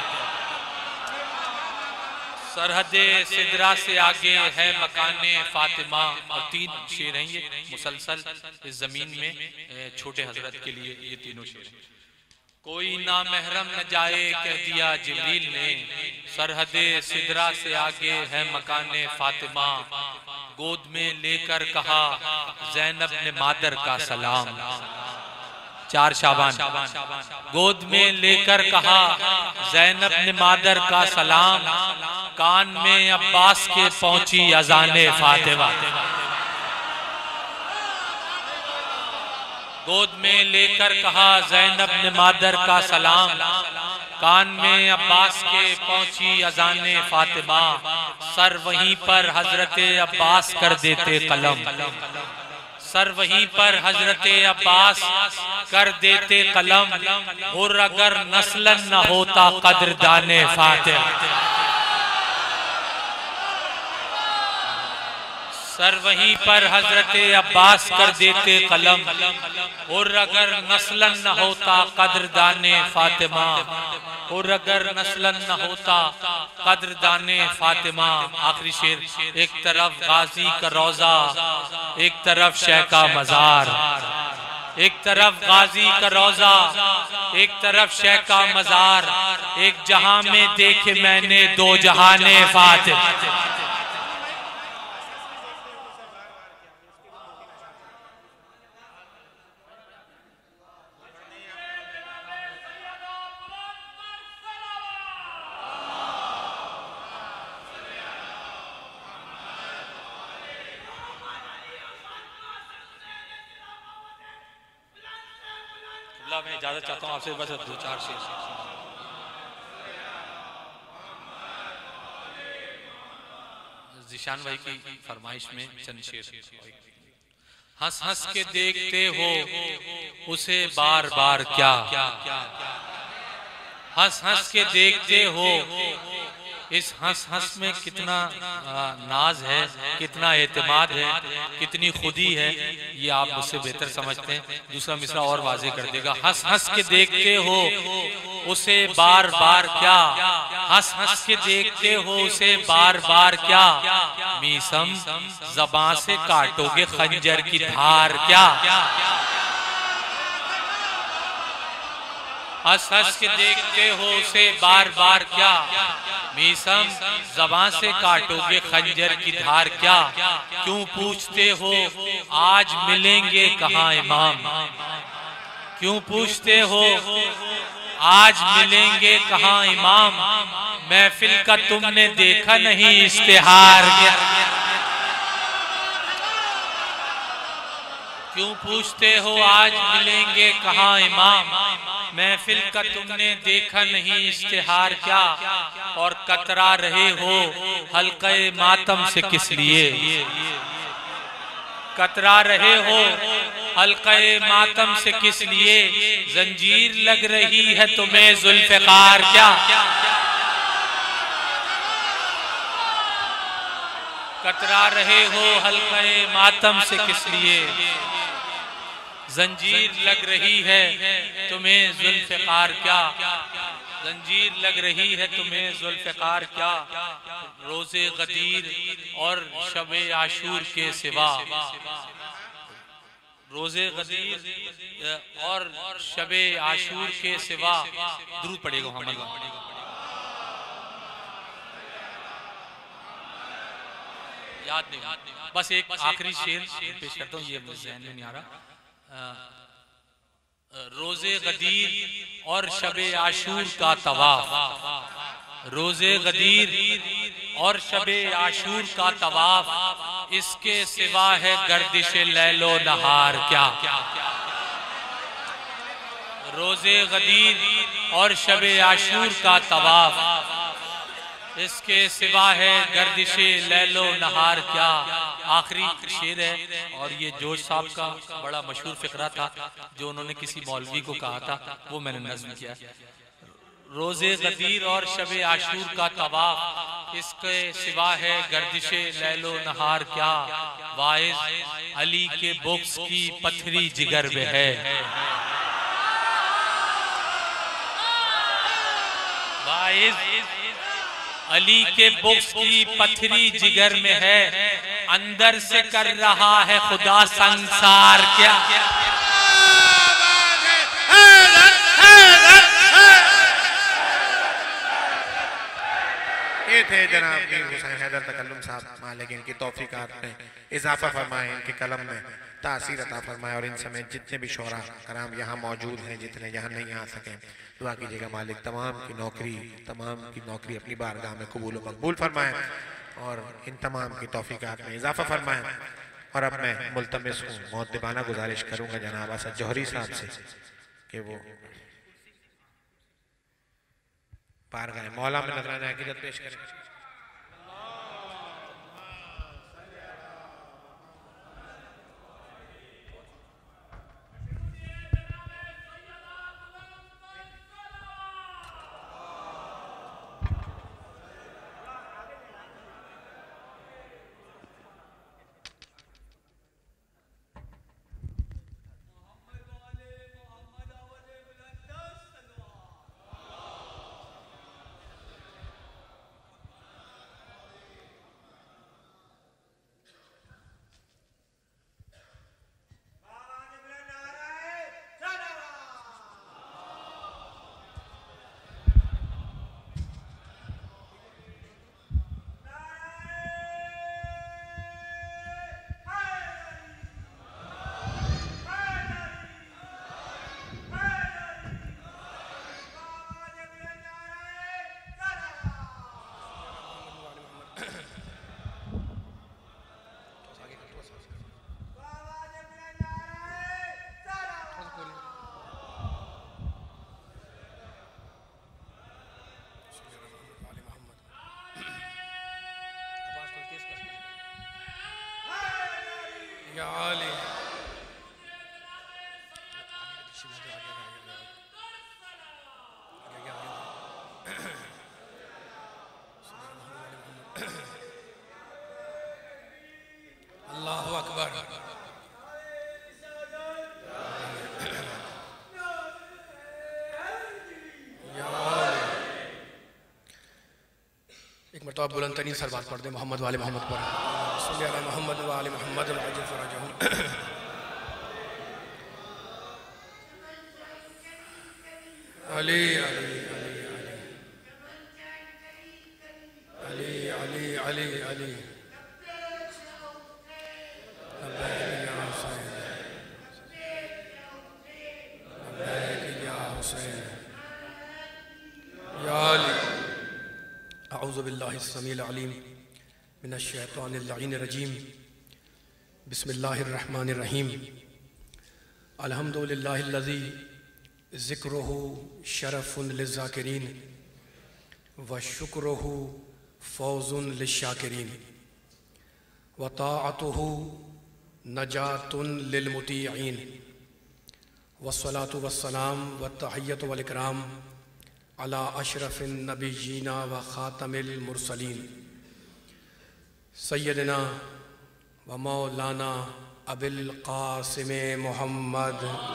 सरहदे सिदरा से आगे है मकाने फातिमा। और 3 शेर हैं ये मुसलसल इस जमीन में छोटे हजरत के लिए ये तीनों शेर हैं। कोई नामहरम न जाए कह दिया जिब्रील ने, सरहदे सिदरा से आगे है मकाने फातिमा। गोद में लेकर कहा ज़ैनब ने मादर का सलाम, 4 शाबान। गोद में लेकर कहा ज़ैनब ने मादर का सलाम, कान में अब्बास के पहुंची अज़ाने फातिमा। गोद में लेकर कहा ज़ैनब ने मादर का सलाम, कान में अब्बास के पहुंची अज़ाने फातिमा। सर वहीं पर हजरते अब्बास कर देते कलम, सर वहीं पर हजरते अब्बास कर देते कलम। और अगर नस्लन न होता कदरदाने फातिमा, सर वहीं पर हजरत अब्बास कर देते कलम, और अगर नस्लन न होता कद्रदाने फातिमा, और अगर नस्लन न होता कद्रदाने फातिमा। आखिरी शेर, एक तरफ गाजी का रोजा, एक तरफ शह का मजार, एक तरफ गाजी का रोजा, एक तरफ शह का मजार, एक जहां में देखे मैंने दो जहाने फातिमा। मैं इजाजत चाहता हूँ आपसे, बस 2-4 शेर। जिशान भाई की फरमाइश में चंद शेर। हंस हंस के देखते हो उसे बार बार क्या, हंस हंस के देखते हो, इस हंस हंस में कितना नाज है, कितना एतमाद है, कितनी खुदी है, ये आप मुझसे बेहतर समझते हैं। दूसरा मिसरा और वाजे कर देगा। हंस हंस के देखते हो उसे बार बार क्या, हंस हंस के देखते हो उसे बार बार क्या, मीसम ज़बां से काटोगे खंजर की धार क्या। हंस हंस के देखते हो उसे बार बार क्या, मीसम ज़बां से काटोगे खंजर की धार क्या। क्यों पूछते हो आज मिलेंगे कहाँ इमाम, क्यों पूछते हो आज मिलेंगे कहाँ इमाम, महफिल का तुमने देखा नहीं इश्तिहार क्या। क्यों पूछते हो आज मिलेंगे कहाँ इमाम, महफिल का तुमने देखा नहीं इश्तिहार क्या। और कतरा रहे हो हल्के मातम से किस लिए, कतरा रहे हो हल्के मातम से किस लिए, जंजीर लग रही है तुम्हें जुल्फ़िकार क्या। कतरा रहे हो हल्के मातम से किस लिए, जंजीर लग रही है तुम्हें जुल्फ़िकार क्या, जंजीर लग रही है तुम्हें जुल्फ़िकार क्या। रोज़े गदीर और शबे आशूर के सिवा, रोज़े गदीर और शबे आशूर के सिवा, दुरूद पढ़ेगा मोहम्मद। याद नहीं, बस एक आखिरी शेर पेश करता हूँ, ये मुझे ज़हन में नहीं आ रहा। रोज़े गदीर और शबे आशूर का तवाफ, रोज़े गदीर और शबे आशूर का तवाफ, इसके सिवा है गर्दिश लैलो नहार क्या। रोज़े गदीर और शबे आशूर का तवाफ, इसके सिवा है गर्दिश लैलो नहार क्या। आखिरी शेर है, और ये जोश साहब का बड़ा मशहूर फिक्रा था जो उन्होंने किसी मौलवी को कहा था, वो मैंने नज़्म किया। रोज़े गदीर और शबे आशूर का तवाफ, इसके सिवा है गर्दिश लैलो नहार क्या। वाइज अली के बुक्स की पथरी जिगर में है, वाइज अली के बुक्स की पथरी जिगर में है, अंदर से कर रहा है खुदा संसार क्या। ये थे जनाब मीर हुसैन हैदर तकल्लुम साहब, मालिक इनकी तौफीकात में इजाफा फरमाए, इनके कलम में तासीर अता फरमाए, और इन समेत जितने भी शोरा कराम यहाँ मौजूद हैं, जितने यहाँ नहीं आ सके, दुआ कीजिएगा मालिक तमाम की नौकरी अपनी बारगाह में कबूल व मकबूल फरमाए, और इन तमाम की तौफीकात में इजाफा फरमाए। और अब मैं मुल्तमिस हूँ, मुअद्दिबाना गुजारिश करूँगा जनाब असद जौहरी साहब से कि वो बारगाह मौला में नजराना हकीकत पेश करें। अल्लाहु अकबर। एक मरतबा बुलंद तरीन सलवात पढ़ दे मोहम्मद वाले मोहम्मद पर। सल्लल्लाहु अलैहि मोहम्मद वाले मोहम्मद वाजिल फरजहु। अली अली अली अली अली अली अली अऊज़ुबिल्लाहिस्समीउल-अलीम बिस्मिल्लाहिर्रहमानिर्रहीम अल्हम्दुलिल्लाहिल्लज़ी ज़िक्रुहु शरफ़ुन लिज़्ज़ाकिरीन व शुक्रुहु फ़ौज़ुन लिश्शाकिरीन व ताअतुहु नजातुन लिलमुतीईन वस्सलातु वस्सलाम व तहिय्यतु वल इकराम अला अशरफिन नबिय्यीना व खातमिल मुरसलीन सय्यदना व मौलाना अबिल क़ासिम मुहम्मद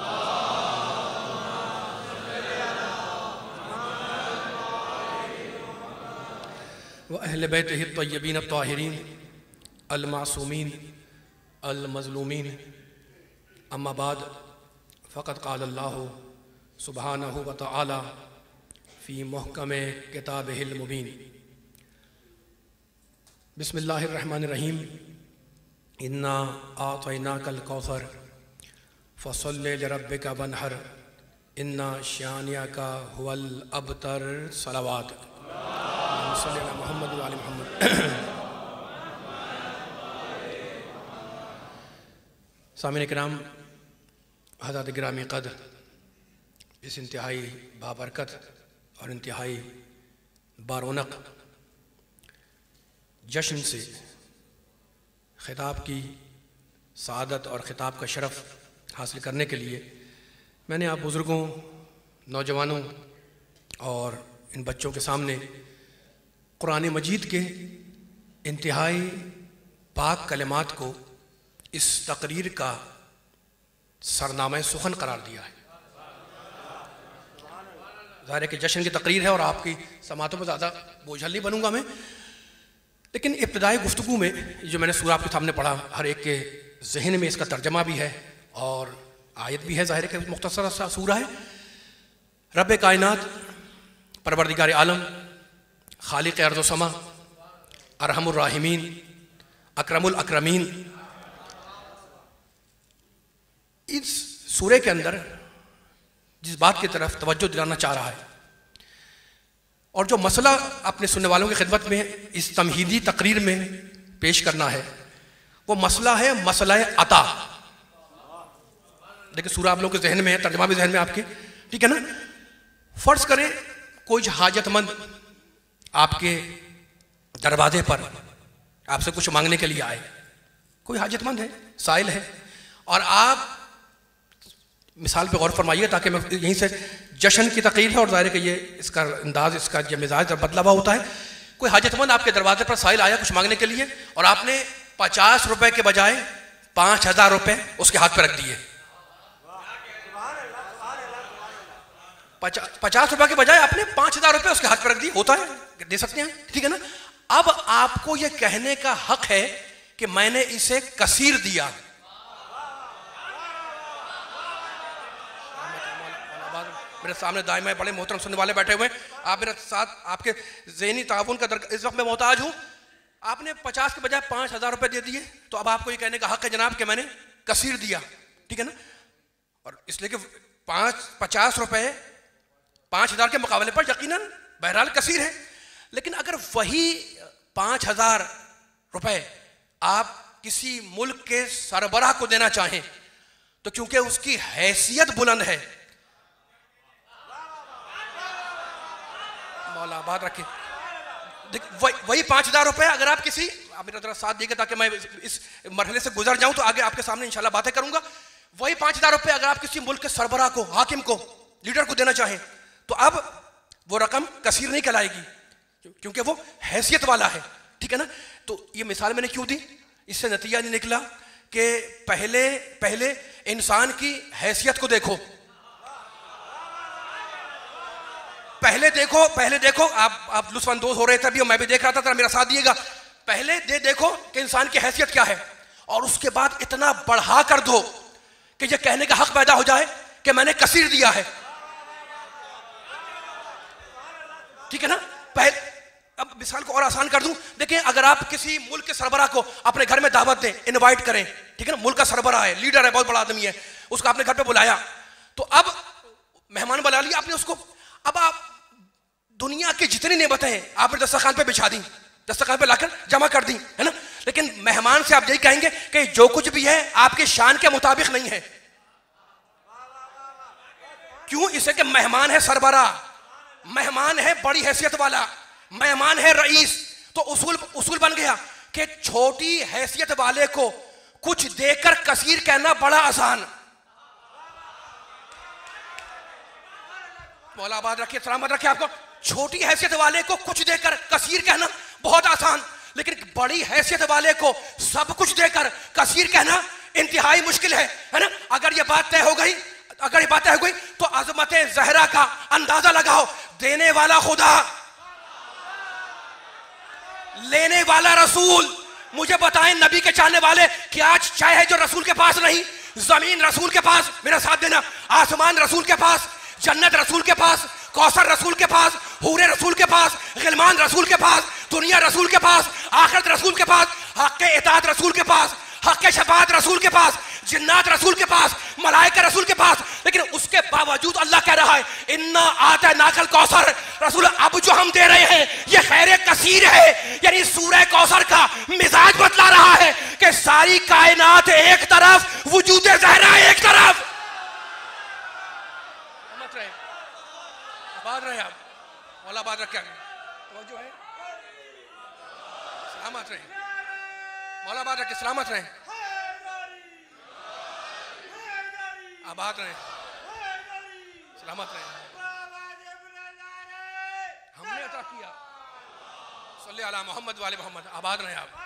व अहले बैतिही अत्तय्यबीन अत्ताहिरीन अल-मासूमीन अल-मज़लूमीन अम्मा बाद फ़क़द क़ाल अल्लाहु सुब्हानहु व तआला फ़ी मुहकमे किताबिहिल मुबीन बिस्मिल्लाहिर्रहमानिर्रहीम इन्ना आतैनाकल कौसर फ़सल्लि लिरब्बिका वन्हर इन्ना शानिअका हुवल अबतर। सलावात मोहम्मद वाले मोहम्मद। सामिन इकराम, हज़रत गिरामी क़द्र, इस इंतहाई बाबरकत और इंतहाई बारौनक जश्न से ख़िताब की सआदत और ख़िताब का शरफ़ हासिल करने के लिए मैंने आप बुज़ुर्गों, नौजवानों और इन बच्चों के सामने कुरान मजीद के इंतहाई पाक कलिमात को इस तकरीर का सरनामा सुखन करार दिया है। ज़ाहिर है कि जश्न की तकरीर है और आपकी समातों में ज़्यादा बोझल नहीं बनूंगा मैं, लेकिन इब्तिदाई गुफ्तगू में जो मैंने सूरा आपके सामने पढ़ा, हर एक के जहन में इसका तर्जमा भी है और आयत भी है। ज़ाहिर है कि मुख्तसर सा सूरा है। रब कायनात, परवरदिगार आलम, खालिक अर्ज़ व समा, अरहमुर राहिमीन, अकरमुल अकरमीन, इस सूरे के अंदर जिस बात की तरफ तवज्जो दिलाना चाह रहा है और जो मसला अपने सुनने वालों की खिदमत में इस तमहीदी तकरीर में पेश करना है, वो मसला है मसला अता। देखिए सूरा आप लोगों के जहन में है, तर्जमा भी जहन में आपके, ठीक है ना। फर्ज करें कोई हाजतमंद आपके दरवाजे पर आपसे कुछ मांगने के लिए आए, कोई हाजतमंद है, साइल है, और आप मिसाल पे गौर फरमाइए ताकि मैं यहीं से, जश्न की तकरीर है और ज़ाहिर है कि ये इसका अंदाज, इसका जो मिजाज बदला हुआ होता है। कोई हाजतमंद आपके दरवाजे पर साइल आया कुछ मांगने के लिए और आपने 50 रुपए के बजाय 5000 रुपए उसके हाथ पर रख दिए। 50 रुपए के बजाय आपने 5000 रुपए उसके हाथ पर रख दिए। होता है, दे सकते हैं, ठीक है ना। अब आपको यह कहने का हक है कि मैंने इसे कसीर दिया। मेरे सामने दाएं बड़े मोहतरम सुनने वाले बैठे हुए, आप मेरे साथ, आपके ज़हनी ताउन का इस वक्त मैं मोहताज हूं। आपने 50 के बजाय 5000 रुपए दे दिए, तो अब आपको ये कहने का हक है जनाब कि मैंने कसीर दिया, ठीक है ना। और इसलिए कि 50 रुपए 5000 के मुकाबले पर यकीनन बहरहाल कसीर है, लेकिन अगर वही 5000 रुपए आप किसी मुल्क के सरबराह को देना चाहें तो क्योंकि उसकी हैसियत बुलंद है, मौला बात रखे, वही 5,000 रुपए अगर आप किसी, आप मेरा जरा साथ दिएगा ताकि मैं इस मरहले से गुजर जाऊं तो आगे आपके सामने इंशाल्लाह बातें करूंगा। वही 5,000 रुपए अगर आप किसी मुल्क के सरबराह को, हाकिम को, लीडर को देना चाहें तो अब वो रकम कसीर नहीं कहलाएगी क्योंकि वो हैसियत वाला है, ठीक है ना। तो ये मिसाल मैंने क्यों दी, इससे नतीजा नहीं निकला कि पहले इंसान की हैसियत को देखो, पहले देखो आप लुत्फानंदोज हो रहे थे अभी और मैं भी देख रहा था, मेरा साथ दिएगा। पहले देखो कि इंसान की हैसियत क्या है और उसके बाद इतना बढ़ा कर दो कि ये कहने का हक पैदा हो जाए कि मैंने कसीर दिया है, ठीक है ना। अब मिसाल को और आसान कर दूं, देखिए अगर आप किसी मुल्क के सरबराह को अपने घर में दावत दें, इनवाइट करें, ठीक है ना, मुल्क का सरबराह है, लीडर है, बहुत बड़ा आदमी है, उसको आपने घर पे बुलाया, तो अब मेहमान बुला लिया आपने उसको, अब आप दुनिया की जितनी नेमतें हैं आपने दस्तरखान पे बिछा दी, दस्तरखान पे लाकर जमा कर दी, है ना, लेकिन मेहमान से आप यही कहेंगे कि जो कुछ भी है आपके शान के मुताबिक नहीं है। क्यों? इसे कि मेहमान है सरबराह, मेहमान है बड़ी हैसियत वाला, मेहमान है रईस, तो उसूल बन गया कि छोटी हैसियत वाले को कुछ देकर कसीर कहना बड़ा आसान। मौला आबाद रखिए, सलामत रखिए आपको। छोटी हैसियत वाले को कुछ देकर कसीर कहना बहुत आसान, लेकिन बड़ी हैसियत वाले को सब कुछ देकर कसीर कहना इंतहाई मुश्किल है ना। अगर ये बात तय हो गई तो अजमत ज़हरा का अंदाजा लगाओ, देने वाला खुदा, लेने वाला रसूल। मुझे बताएं नबी के चाहने वाले, क्या आज चाय है जो रसूल के पास नहीं? जमीन रसूल के पास, मेरा साथ देना, आसमान रसूल के पास, जन्नत रसूल के पास, कौसर रसूल के पास, हूरे रसूल के पास, गिलमान रसूल के पास, दुनिया रसूल के पास, आखिरत रसूल के पास, हक़ इताअत रसूल के पास, हक़ शफ़ाअत रसूल के पास, जिन्नात रसूल के पास, मलाइका रसूल के पास। लेकिन उसके बावजूद अल्लाह कह रहा है इन्ना आतैनाकल कौसर, रसूल अब जो हम दे रहे हैं ये खैर कसीर है। यानी सूरह कौसर का मिजाज बतला रहा है कि सारी कायनात एक तरफ, वजूद ज़हरा एक तरफ। आबाद रहे आप, मौला आबाद रखे, तो जो है सलामत रहे, मौला आबाद रखे, सलामत रहे, आबाद रहे, सलामत रहे। हमने अता किया, सल्ले अला मोहम्मद वाले मोहम्मद, आबाद रहे आप,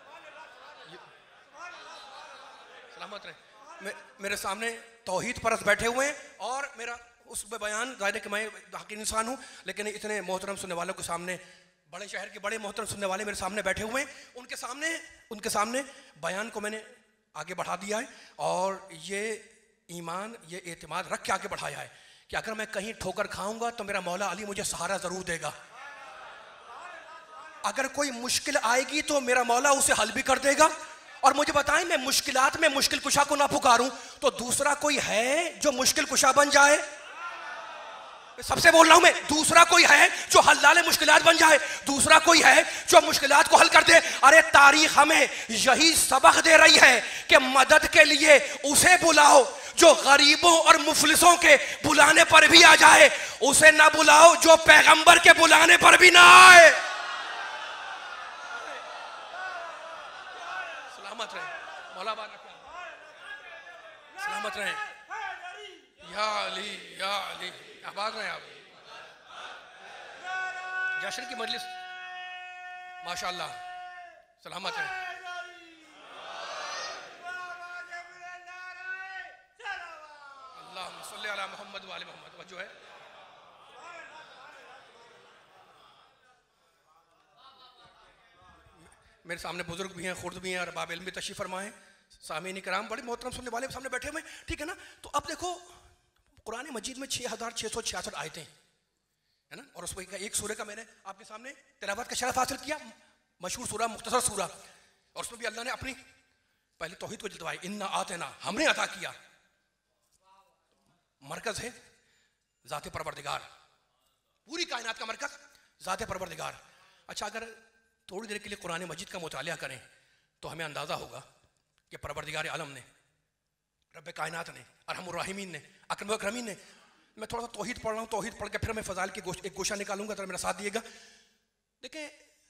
सलामत रहे। मेरे सामने तौहीद परस्त बैठे हुए हैं और मेरा उस बयान जाहिर है कि मैं हकीम इंसान हूँ, लेकिन इतने मोहतरम सुनने वालों के सामने, बड़े शहर के बड़े मोहतरम सुनने वाले मेरे सामने बैठे हुए हैं, उनके सामने बयान को मैंने आगे बढ़ा दिया है और ये ईमान, ये एतमाद रख के आगे बढ़ाया है कि अगर मैं कहीं ठोकर खाऊंगा तो मेरा मौला अली मुझे सहारा जरूर देगा, अगर कोई मुश्किल आएगी तो मेरा मौला उसे हल भी कर देगा। और मुझे बताएं, मैं मुश्किलात में मुश्किल कुशा को ना पुकारूं तो दूसरा कोई है जो मुश्किल कुशा बन जाए? सबसे बोल रहा हूं मैं, दूसरा कोई है जो हल्लाले मुश्किलात बन जाए? दूसरा कोई है जो मुश्किलात को हल कर दे? अरे तारीख हमें यही सबक दे रही है कि मदद के लिए उसे बुलाओ जो गरीबों और मुफलिसों के बुलाने पर भी आ जाए, उसे ना बुलाओ जो पैगंबर के बुलाने पर भी ना आए। सलामत रहे, मौला बात रखें, सलामत रहे, या अली आबाद रहे आप। जशन की मजलिस माशाअल्लाह, सलामत रहे। अल्लाहुम्मा सल्ली अला मोहम्मद वाले मोहम्मद। जो है मेरे सामने बुजुर्ग भी हैं, खुर्द भी हैं और बाब इल्म भी तशरीफ फरमा है, सामीन इकराम बड़े मोहतरम सुनने वाले सामने बैठे हुए, ठीक है ना। तो अब देखो कुरान मजीद में 6666 आयतें है ना, और उसमें एक सूरह का मैंने आपके सामने तिलावत का शरफ हासिल किया, मशहूर सूरह, मुख्तसर सूरह, और उसमें भी अल्लाह ने अपनी पहले तौहीद को जतवाई, इन्ना आतेना, हमने अता किया। मरकज है ज़ाते परवरदिगार, पूरी कायनात का मरकज ज़ाते परवरदिगार। अच्छा, अगर थोड़ी देर के लिए कुरान मजीद का मुतालिया करें तो हमें अंदाज़ा होगा कि परवरदिगार आलम ने, रब कायनात ने, अरहमुर राहिमीन ने, अकरमुल अकरमीन ने, मैं थोड़ा सा तौहीद पढ़ रहा हूँ, तौहीद पढ़ के फिर मैं फ़ज़ाइल की एक गोशा निकालूंगा, तो मेरा साथ दिएगा। देखें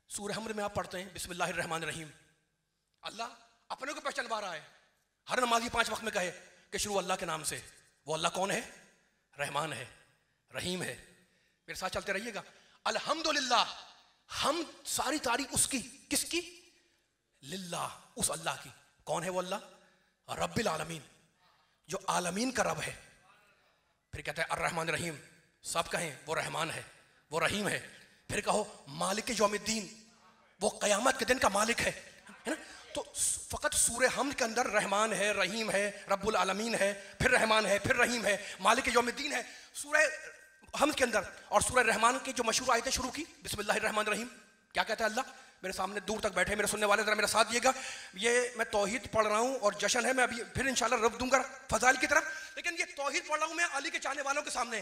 सूरह हमर में आप पढ़ते हैं बिस्मिल्लाहिर्रहमानिर्रहीम, अल्लाह अपने को पहचानवा रहा है। हर नमाजी 5 वक्त में कहे कि शुरू अल्लाह के नाम से। वो अल्लाह कौन है? रहमान है, रहीम है। मेरे साथ चलते रहिएगा। अल्हम्दुलिल्लाह, हम सारी तारीफ उसकी, किसकी? लिल्लाह, उस अल्लाह की। कौन है वो अल्लाह? रब्बिल आलमीन, जो आलमीन का रब है। फिर कहता है अर्रहमान रहीम, सब कहें वो रहमान है, वो रहीम है। फिर कहो मालिक यौमिद्दीन, वो क़यामत के दिन का मालिक है ना। तो फ़कत सूरह हमद के अंदर रहमान है, रहीम है, रब्बुल आलमीन है, फिर रहमान है, फिर रहीम है, मालिक यौमिद्दीन है सूरह हमद के अंदर। और सूरह रहमान की जो मशहूर आयतें शुरू की बिस्मिल्लाहिर्रहमानिर्रहीम, क्या कहता है अल्लाह? मेरे सामने दूर तक बैठे मेरे सुनने वाले, जरा मेरा साथ दिएगा। ये मैं तौहीद पढ़ रहा हूँ और जशन है, मैं अभी फिर इंशाल्लाह रब दूंगा फजाइल की तरफ, लेकिन ये तौहीद पढ़ रहा हूँ मैं अली के चाहने वालों के सामने।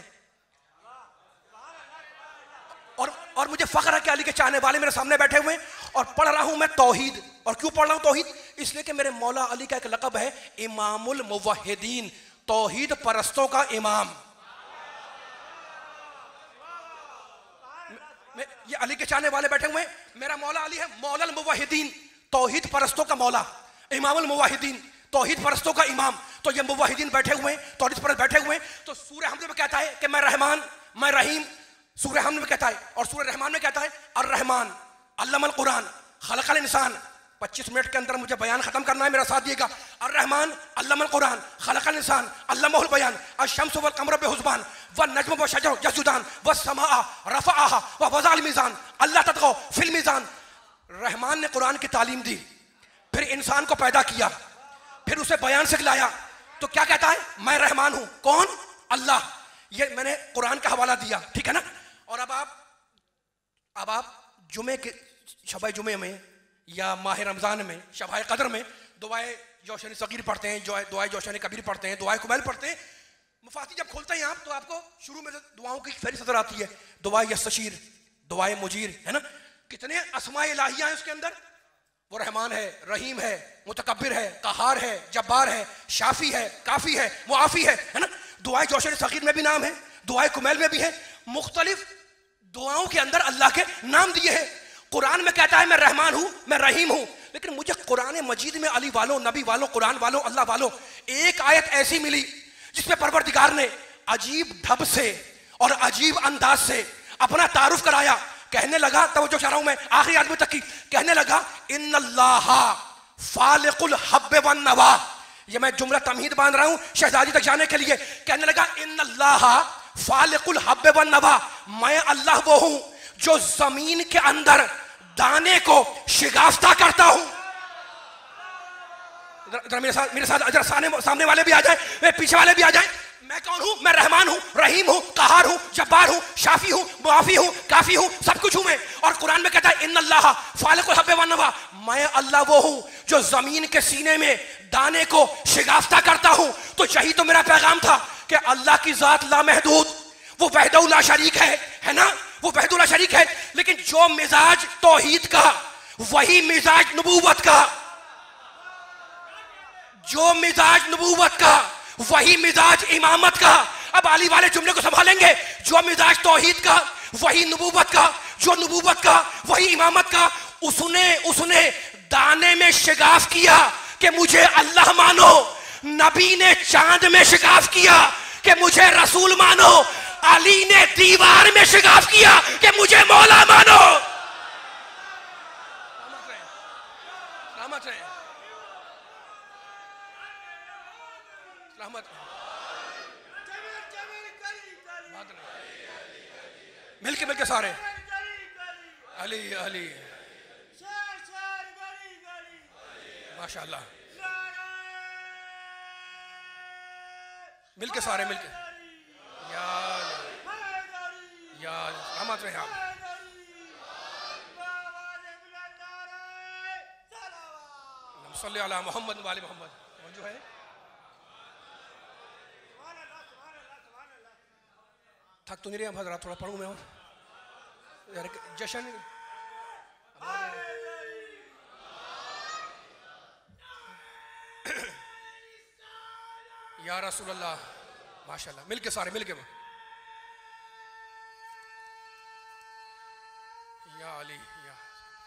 और मुझे फख्र है कि अली के चाहने वाले मेरे सामने बैठे हुए हैं और पढ़ रहा हूं मैं तौहीद। और क्यों पढ़ रहा हूं तौहीद? इसलिए कि मेरे मौला अली का एक लक़ब है इमामुल मुवहिदीन, तौहीद परस्तों का इमाम। ये अली के चाहने वाले बैठे हुए हैं, मेरा मौला अली है मौलल मुवहिदीन, तौहीद परस्तों का मौला, इमामुल मुवहिदीन, तौहीद परस्तों का इमाम। तो ये मुवहिदीन बैठे हुए हैं, तौहीद परस्त बैठे हुए हैं। तो सूरह हमद में कहता है कि मैं रहमान, मैं रहीम, सूरह हमद में कहता है। और सूरह रहमान में कहता है अर्रहमान अल्लमल कुरान खलक़ल इंसान। 25 मिनट के अंदर मुझे बयान खत्म करना है, मेरा साथ दिएगा। अर्रहमान अल्लमल कुरान खलक़ल इंसान अल्लमहुल बयान अश-शम्सु वल क़मरु बिहुस्बान वन नज्मु वश-शजरु यस्जुदान वस-समाअ रफ़अहा व वज़अल मीज़ान अल्ला ततग़ौ फ़िल मीज़ान। रहमान ने कुरान की तालीम दी, फिर इंसान को पैदा किया, फिर उसे बयान सिखलाया। तो क्या कहता है? मैं रहमान हूं। कौन? अल्लाह। ये मैंने कुरान का हवाला दिया, ठीक है ना। और अब आप जुमे के शब जुमे में या माह रमज़ान में शब कदर में दुआए जोशन सगीर पढ़ते हैं, दुआए जोशन कबीर पढ़ते हैं, दुआए कुमैल पढ़ते हैं। मुफाती जब खोलते हैं आप तो आपको शुरू में दुआओं की फहरिस्त नजर आती है, दुआए यस्तशीर, दुआए मुजीर, है ना। कितने अस्माए इलाहिया हैं उसके अंदर। वो रहमान है, रहीम है, मुतकब्बिर है, कहार है, जब्बार है, शाफी है, काफी है, मुआफी है ना। दुआए जोशन सगीर में भी नाम है, दुआए कुमैल में भी है। मुख्तलिफ दुआओं के अंदर अल्लाह के नाम दिए हैं। कुरान में कहता है मैं रहमान हूं, मैं रहीम हूं। लेकिन मुझे कुरान मजीद में अली वालों, नबी वालों, कुरान वालों, अल्लाह वालों एक आयत ऐसी मिली जिसमें परवरदिगार ने अजीब ढब से और अजीब अंदाज से अपना तारुफ कराया। कहने लगा, तवज्जो चाह रहा हूं मैं आखिरी आदमी तक की, कहने लगा इन्नल्लाहा फालिकुल हब्बे वन नवा। ये मैं जुमला तमहीद बांध रहा हूं शहजादी तक जाने के लिए। कहने लगा इन्नल्लाहा फालिकुल हब्बे वन नवा, मैं अल्लाह वो हूं जो जमीन के अंदर दाने को शिगाफ्ता करता हूं। मेरे साथ अगर सामने वाले भी आ जाए, पीछे वाले भी आ जाए। मैं कौन हूं? मैं रहमान हूं, रहीम हूं, कहार हूं, जब्बार हूं, शाफी हूं, मुआफी हूं, काफी हूं, सब कुछ हूं मैं। और कुरान में कहता है इन्नल्लाह फालिकुल हब्बे वन नवा, मैं अल्लाह वो हूं जो जमीन के सीने में दाने को शिगाफ्ता करता हूं। तो यही तो मेरा पैगाम था कि अल्लाह की जात लामहदूद, वो वहदहू ला शरीक है ना, वो वहदहू ला शरीक है। लेकिन जो मिजाज तौहीद का वही मिजाज नबूवत का, जो मिजाज नबूवत का वही मिजाज इमामत का। अब अली वाले जुमले को संभालेंगे। जो मिजाज तौहीद का वही नबूवत का, जो नबूवत का वही इमामत का। उसने दाने में शिगाफ किया कि मुझे अल्लाह मानो। नबी ने चांद में शिगाफ किया कि मुझे रसूल मानो। अली ने दीवार में शिगाफ किया कि मुझे मौला मानो। मिलके सारे अली अली माशाल्लाह, मिलके सारे मिलके यार रहमत रहे आप। सल्ले अला मोहम्मद वाले मोहम्मद। और जो है थक तो नहीं रहे हजरात, थोड़ा पढ़ूं मैं और यार। जशन या रसूल अल्लाह माशाल्लाह। मिलके सारे मिलके या अली या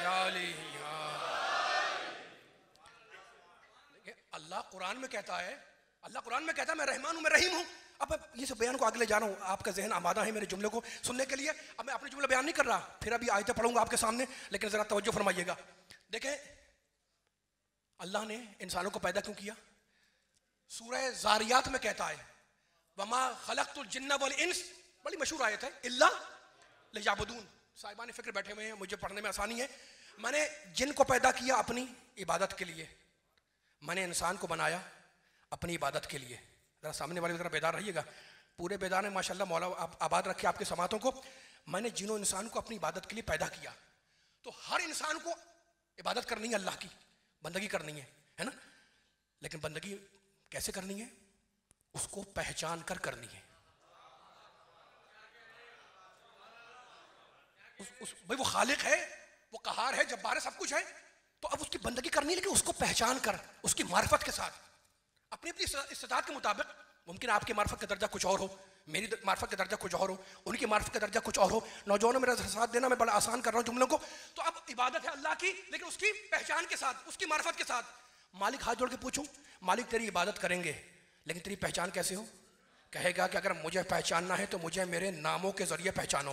अल्लाह कुरान में कहता है, अल्लाह कुरान में कहता है मैं रहमान हूं, मैं रहीम हूं। अब ये सब बयान को आगे ले जा रहा हूं, आपका जहन आमादा है मेरे जुमले को सुनने के लिए। अब मैं अपने जुमले बयान नहीं कर रहा, फिर अभी आयतें पढ़ूंगा आपके सामने, लेकिन जरा तवज्जो फरमाइएगा। देखें अल्लाह ने इंसानों को पैदा क्यों किया? सूरह ज़ारियात में कहता है वमा खलक़तुल जिन्ना वल इंस, बड़ी मशहूर आयत है, इल्ला लियअबुदून। साहिबान फिक्र बैठे हुए हैं, मुझे पढ़ने में आसानी है। मैंने जिन को पैदा किया अपनी इबादत के लिए, मैंने इंसान को बनाया अपनी इबादत के लिए। जरा सामने वाले जरा बेदार रहिएगा, पूरे बेदार है माशाल्लाह, मौला आप आबाद रखे आपके समातों को। मैंने जिनों इंसान को अपनी इबादत के लिए पैदा किया, तो हर इंसान को इबादत करनी है, अल्लाह की बंदगी करनी है ना। लेकिन बंदगी कैसे करनी है? उसको पहचान कर करनी है। भाई वो खालिक है, वो कहार है, जब्बार है, सब कुछ है, तो अब उसकी बंदगी करनी है, लेकिन उसको पहचान कर, उसकी मार्फत के साथ, अपनी अपनी इस्तिताअत के मुताबिक। मुमकिन आपके मार्फत का दर्जा कुछ और हो, मेरी मार्फत का दर्जा कुछ और हो, उनकी मार्फत का दर्जा कुछ और हो। नौजवानों मेरा साथ देना, मैं बड़ा आसान कर रहा हूँ जुमलों को। तो अब इबादत है अल्लाह की, लेकिन उसकी पहचान के साथ, उसकी मार्फत के साथ। मालिक हाथ जोड़ के पूछूं, मालिक तेरी इबादत करेंगे लेकिन तेरी पहचान कैसे हो? कहेगा कि अगर मुझे पहचानना है तो मुझे मेरे नामों के जरिए पहचानो।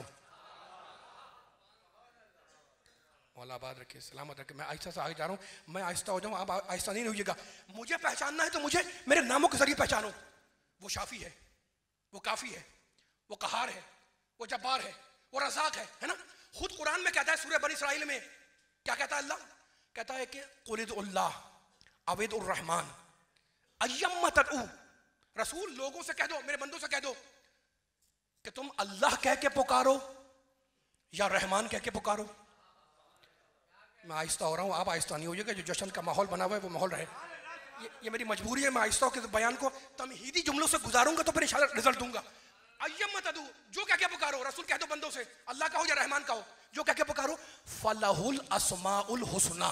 मौला आबाद रखे, सलामत रखे। मैं आहिस्ता से आगे जा रहा हूँ, मैं आहिस्ता हो जाऊँ, आप आहिस्ता नहीं होइएगा। मुझे पहचानना है तो मुझे मेरे नामों के जरिए पहचानो। वो शाफी है, वो काफी है, वो कहार है, वो जब्बार है, वो रज़ाक है ना। खुद कुरान में कहता है सूरह बनी इसराइल में, क्या कहता है अल्लाह? कहता है कि कुलिदुल्लाह अवेदुर रहमान अय्यम्मा तदऊ। रसूल लोगों से कह दो, मेरे बंदों से कह दो कि तुम अल्लाह कह के पुकारो या रहमान कह के पुकारो। मैं आहिस्ता हो रहा हूँ, आप आहिस्ता नहीं होइएगा। जो जश्न का माहौल बना हुआ है वो माहौल रहे, ये मेरी मजबूरी है। मैं आहिस्ता के बयान को तमहीदी जुमलों से गुजारूंगा तो फिर इंशाल्लाह रिजल्ट दूंगा। अय्यम्मा तदऊ, जो कह के पुकारो। रसूल कह दो बंदों से, अल्लाह का हो या रहमान का हो, जो कह के पुकारो। फलहुल अस्माउल हुस्ना,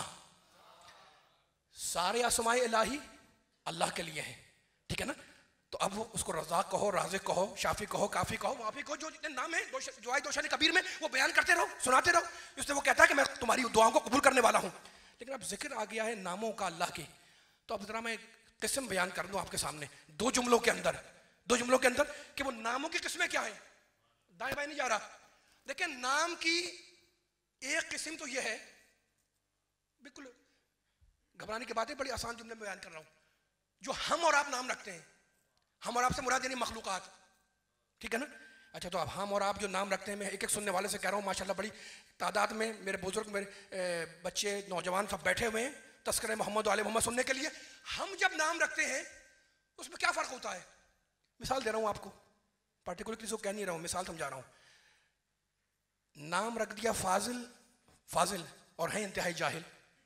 सारे अस्माए इलाही अल्लाह के लिए हैं, ठीक है ना। तो अब उसको रज़ाक कहो, राज़िक कहो, शाफी कहो, काफी कहो, माफी कहो, जो जितने नाम है जो आए दोशान कबीर में, वो बयान करते रहो, सुनाते रहो। इसलिए वो कहता है कि मैं तुम्हारी दुआओं को कबूल करने वाला हूं। लेकिन अब जिक्र आ गया है नामों का अल्लाह की, तो अब जरा मैं किस्म बयान कर दूं आपके सामने दो जुमलों के अंदर कि वो नामों की किस्में क्या है। दाएं बाएं नहीं जा रहा। देखिए नाम की एक किस्म तो यह है, बिल्कुल घबराने की बात है, बड़ी आसान जुमले में बयान कर रहा हूं, जो हम और आप नाम रखते हैं। हम और आप से मुराद यानी मखलूकात, ठीक है ना। अच्छा, तो अब हम और आप जो नाम रखते हैं, मैं एक एक सुनने वाले से कह रहा हूँ, माशाल्लाह बड़ी तादाद में मेरे बुजुर्ग, मेरे बच्चे, नौजवान सब बैठे हुए हैं तस्करे मोहम्मद वाले मोहम्मद सुनने के लिए। हम जब नाम रखते हैं उसमें क्या फ़र्क होता है? मिसाल दे रहा हूँ आपको, पार्टिकुलर किसी को कह नहीं रहा हूँ, मिसाल समझा रहा हूँ। नाम रख दिया फाजिल और है इंतहाई जाहिल,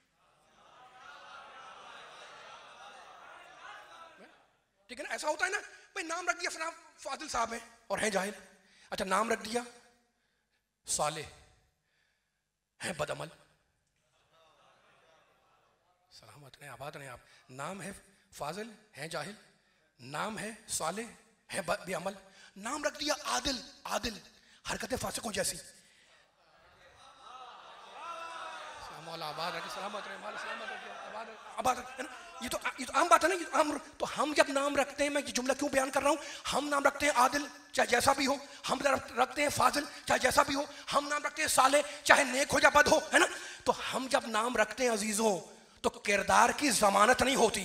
ठीक है ना। ऐसा होता है ना भाई, नाम रख दिया फलां फाजिल साहब है और हैं जाहिल। अच्छा, नाम रख दिया सालेह है बदअमल। सलामत रहे, आबाद रहे आप। नाम है फाजिल है जाहिल, नाम है सालेह है बेअमल। नाम रख दिया आदिल, हरकतें फासिकों जैसी। मौला आबाद रखे, सलामत रहे, मौला सलामत रखे, आबाद है ना। ये तो आम बात है ना, ये आम। तो हम जब नाम रखते हैं, मैं ये जुमला क्यों बयान कर रहा हूँ, हम नाम रखते हैं आदिल चाहे जैसा भी हो, हम रखते हैं फाजिल चाहे जैसा भी हो, हम नाम रखते हैं साले चाहे नेक हो या बद हो, है ना। तो हम जब नाम रखते हैं अजीजों, तो किरदार की जमानत नहीं होती।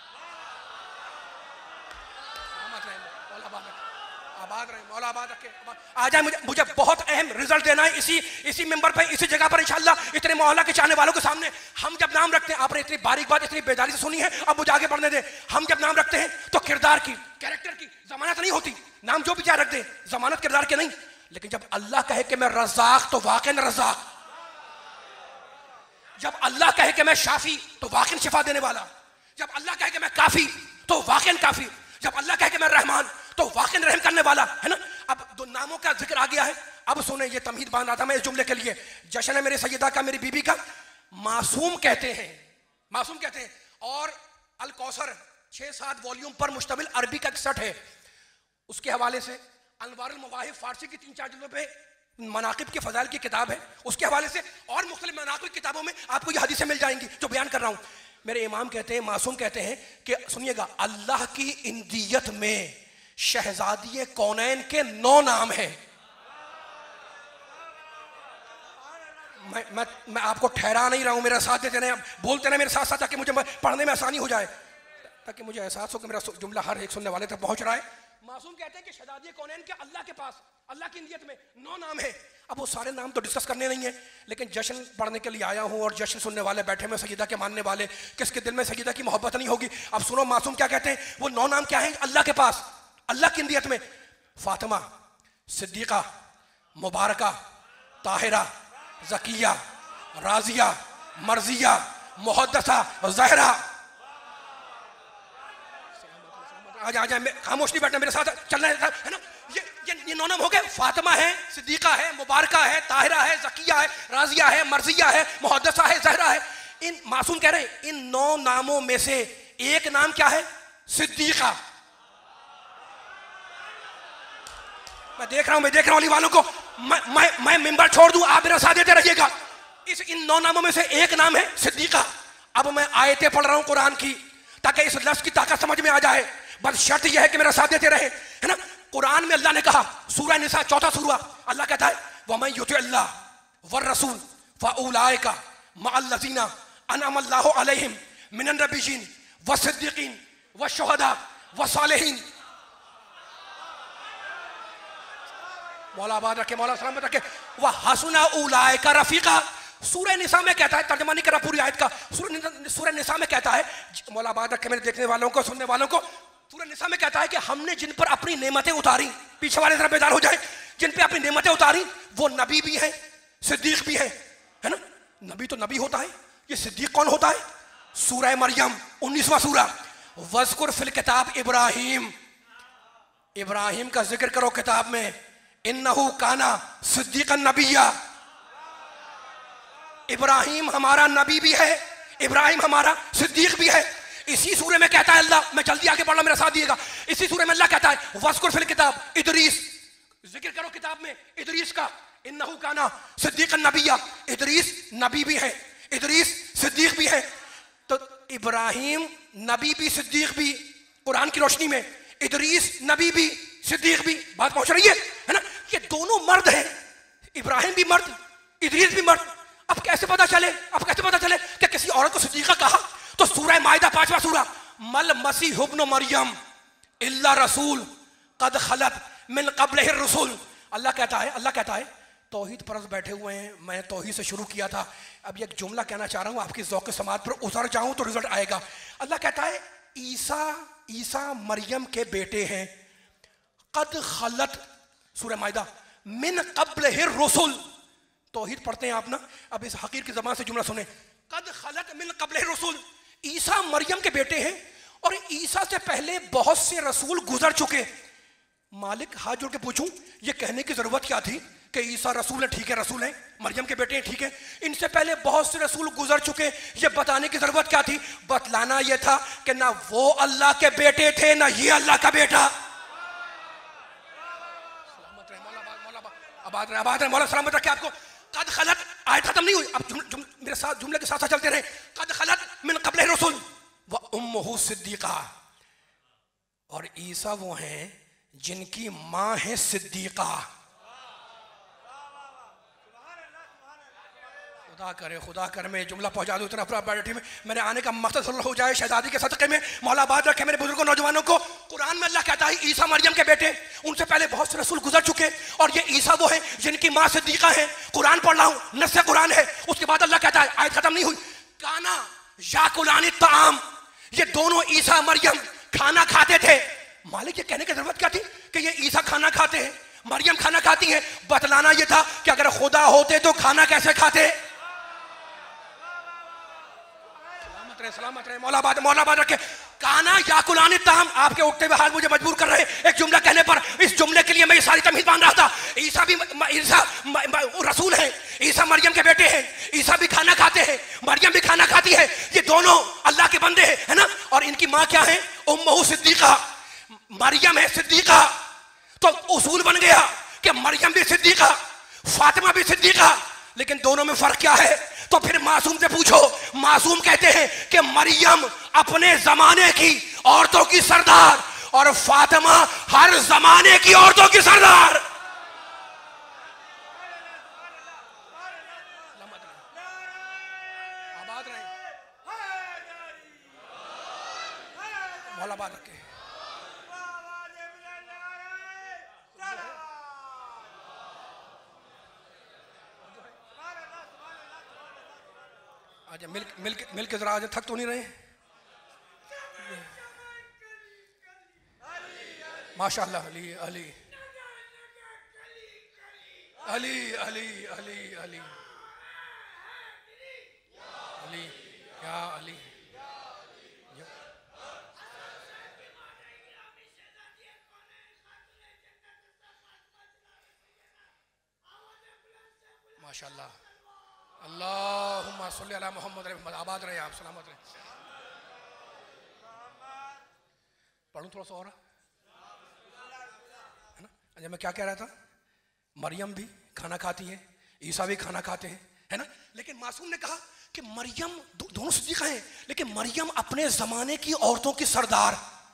आबाद रहे, मौला आबाद रखे। आ जाए, मुझे बहुत अहम रिजल्ट देना है इसी मेंबर पे, इसी जगह पर इंशाल्लाह, इतने मोहल्ला के चाहने वालों के सामने। हम जब नाम रखते हैं, आपने इतनी बारीक बात इतनी बेदारी से सुनी है, अब मुझे आगे बढ़ने दे। हम जब नाम रखते हैं तो किरदार की, कैरेक्टर की जमानत नहीं होती। नाम जो भी चाहे रख दे, जमानत किरदार के नहीं। लेकिन जब अल्लाह कहे कि मैं रज़ाक, तो वाक़ई रज़ाक। जब अल्लाह कहे कि मैं शाफी, तो वाक़ई शिफा देने वाला। जब अल्लाह कहे कि मैं काफी, तो वाक़ई काफी। जब अल्लाह कहे कि मैं रहमान, तो वाक़ई रहम करने वाला, है ना। अब दो नामों का जिक्र आ गया है। अब सुने, ये तमहीद बांध रहा था मैं इस जुमले के लिए। जशन है मेरे सैयदा का, मेरी बीबी का। मासूम कहते हैं। और अल कौसर 6-7 वॉल्यूम पर मुश्तमिल अरबी का एक सेट है। उसके हवाले से अनवारुल मवाहिब फारसी की 3-4 जगहों पे मनाकिब के फजाइल की किताब है, उसके हवाले से और मुख्तलिफ मनाकिब किताबों में आपको ये हदीसें मिल जाएंगी जो बयान कर रहा हूँ। मेरे इमाम कहते हैं, मासूम कहते हैं कि सुनिएगा, अल्लाह की इंदियत में शहजादी कौनैन के 9 नाम हैं। मैं आपको ठहरा नहीं रहा हूं, मेरा साथ देते रहे, बोलते रहे मेरे साथ साथ, ताकि मुझे पढ़ने में आसानी हो जाए, ताकि मुझे एहसास हो कि मेरा जुमला हर एक सुनने वाले तक पहुंच रहा है। मासूम कहते हैं कि शहजादी कौनैन के अल्लाह के पास, अल्लाह की इंदियत में 9 नाम है। अब वो सारे नाम तो डिस्कस करने नहीं है, लेकिन जश्न पढ़ने के लिए आया हूं और जश्न सुनने वाले बैठे में सईदा के मानने वाले, किसके दिल में सईदा की मोहब्बत नहीं होगी? अब सुनो मासूम क्या कहते हैं, वो 9 नाम क्या है अल्लाह के पास, अल्लाह की इंदियत में? फातिमा, सिद्दीका, मुबारका, ताहिरा, ज़किया, राजिया, मर्जिया, मुहद्दसा, ज़हरा। आजा खामोश नहीं बैठना, मेरे साथ चलना है ना। ये 9 नाम हो गए। फातिमा है, सिद्दीका है, मुबारका है, ताहिरा है, ज़किया है, राजिया है, मर्जिया है, मुहद्दसा है, ज़हरा है। इन मासूम कह रहे हैं इन 9 नामों में से एक नाम क्या है? सिद्दीका। मैं देख रहा हूं अली वालों को, मैं मिंबर छोड़ दूं, आप मेरा साथ देते रहिएगा। इन 9 नामों में से एक नाम है सिद्दीका। अब मैं आयतें पढ़ रहा हूं कुरान की, ताकि इस लफ्ज़ की ताकत समझ में आ जाए। बस शर्त यह है कि मेरा साथ देते रहे, है ना। कुरान में अल्लाह ने कहा, सूरह निसा 4था सूरा, अल्लाह कहता है वमन युतिअल्लाह वर रसूल फउलाइका मअल्लज़ीना अनअम अल्लाहु अलैहिम मिनन नबिय्यीन वसिद्दीकीन वशुहदा वसालिहीन। मौला आबाद रखे, मौला सलामत रखे। वह हसना उलाइका रफीका। सूरह निसा में कहता है, तर्जुमा नहीं करा पूरी आयत का, सूरह निसा में कहता है, मौला आबाद रखे मेरे देखने वालों को, सुनने वालों को, सूरह निसा में कहता है कि हमने जिन पर अपनी नेमतें उतारी, पीछे वाले जरा बेदार हो जाए, जिन पे अपनी नेमतें उतारी वो नबी भी है, सिद्दीक भी है ना। नबी तो नबी होता है, ये सिद्दीक कौन होता है? सूरह मरियम 19वां सूरा, वज़कुर फिल किताब इब्राहिम, इब्राहिम का जिक्र करो किताब में, इन्नहु काना सिद्दीकन नबिय्या। इब्राहिम हमारा नबी भी है, इब्राहिम हमारा सिद्दीक भी है। इसी सूरे में कहता है अल्लाह, मैं जल्दी आगे बढ़ रहा हूं, मेरा साथ दिएगा। इसी सूरे में अल्लाह कहता है वज़कुर फिल किताब इदरीस, जिक्र करो किताब में इदरीस का, इन्नहु काना सिद्दीकन नबिय्या। इदरीस नबी भी है, इदरीस सिद्दीक भी है। तो इब्राहिम नबी भी सिद्दीक भी, कुरान की रोशनी में इदरीस नबी भी सिद्दीक भी। बात पहुंच रही है ना। ये दोनों मर्द हैं, इब्राहिम भी मर्द, इदरीस भी मर्द। अब कैसे पता चले कि किसी औरत को सिद्दीका कहा? तो सूरह माइदा 5वां सूरा, मल मसीह इब्न मरियम इल्ला रसूल कद खलत मिन क़ब्लिहि रसूल। अल्लाह कहता है तौहीद परस बैठे हुए हैं, मैं तौहीद से शुरू किया था, अब एक जुमला कहना चाह रहा हूं, आपकी ज़ौक़ समात पर उतर जाऊं तो रिजल्ट आएगा। अल्लाह कहता है ईसा मरियम के बेटे हैं, कद खलत, सूरह माइदा, मिन क़ब्लिहि रसूल। तौहीद पढ़ते हैं आप ना, अब इस हकीर की ज़बान से जुमला सुने, कद खलत मिन क़ब्लिहि रसूल। ईसा मरियम के बेटे हैं और ईसा से पहले बहुत से रसूल गुजर चुके। मालिक हाथ जोड़ के पूछूं, ये कहने की जरूरत क्या थी कि ईसा रसूल है? ठीक है रसूल है, मरियम के बेटे हैं, ठीक है, इनसे पहले बहुत से रसूल गुजर चुके, ये बताने की जरूरत क्या थी? बतलाना यह था कि ना वो अल्लाह के बेटे थे ना ये अल्लाह का बेटा। आबाद रहे, मौला सलामत रखे आपको। कद खलत आयत खत्म नहीं हुई, अब मेरे साथ जुमले के साथ साथ चलते रहे। कद खलत मिन क़ब्लिहि रसूल व उम्मुहु सिद्दीका। और ईसा वो हैं जिनकी माँ है सिद्दीका। खुदा करे मैं जुमला पहुंचा दूं इतना प्रायोरिटी में। मेरे आने का मकसद हो जाए शहजादी के सदक़े में। मौला आबाद रखे मेरे बुजुर्गों नौजवानों को। कुरान में अल्लाह कहता है ईसा मरियम के बेटे, उनसे पहले बहुत से रसूल गुजर चुके और ये ईसा वो है जिनकी माँ सिद्दीका है। कुरान पढ़ रहा हूँ, नस्से कुरान है। उसके बाद अल्लाह कहता है, आयत खत्म नहीं हुई, काना याकुलानी ताम, ये दोनों ईसा मरियम खाना खाते थे। मालिक ये कहने की जरूरत क्या थी कि ये ईसा खाना खाते हैं, मरियम खाना खाती है? बतलाना ये था कि अगर खुदा होते तो खाना कैसे खाते। सलामत रहे, मौला बाद रखे। काना याकुलानी ताम, आपके उठते हुए हाल मुझे मजबूर कर रहे एक जुमला कहने पर। इस जुमले के लिए मैं ये सारी तमीज़ मान रहा था। ईसा रसूल है, ईसा मरियम के बेटे हैं, ईसा भी खाना खाते हैं, मरियम भी खाना खाती है, ये दोनों अल्लाह के बंदे हैं, है ना। और इनकी माँ क्या है? उम्मुहु सिद्दीका, मरियम है सिद्दीका। तो उसूल बन गया कि मरियम भी सिद्दीका, फातिमा भी सिद्दीका, लेकिन दोनों में फर्क क्या है? तो फिर मासूम से पूछो। मासूम कहते हैं कि मरियम अपने जमाने की औरतों की सरदार और फातिमा हर जमाने की औरतों की सरदार। आबाद रहे, मौला आबाद रखे। आज मिल के जरा आज थक तो नहीं रहे? माशाअल्लाह। अली अली अली अली अली अली अली या अली। माशाअल्लाह। अल्लाहुम्मा सल्ली अला मोहम्मद। आबाद रहे आप, सलामत रहे। पढ़ूं थोड़ा सा और, है ना? अच्छा, मैं क्या कह रहा था? मरियम भी खाना खाती है, ईसा भी खाना खाते हैं, है ना? लेकिन मासूम ने कहा कि मरियम दोनों सिद्दीक़ा हैं, लेकिन मरियम अपने जमाने की औरतों की सरदार।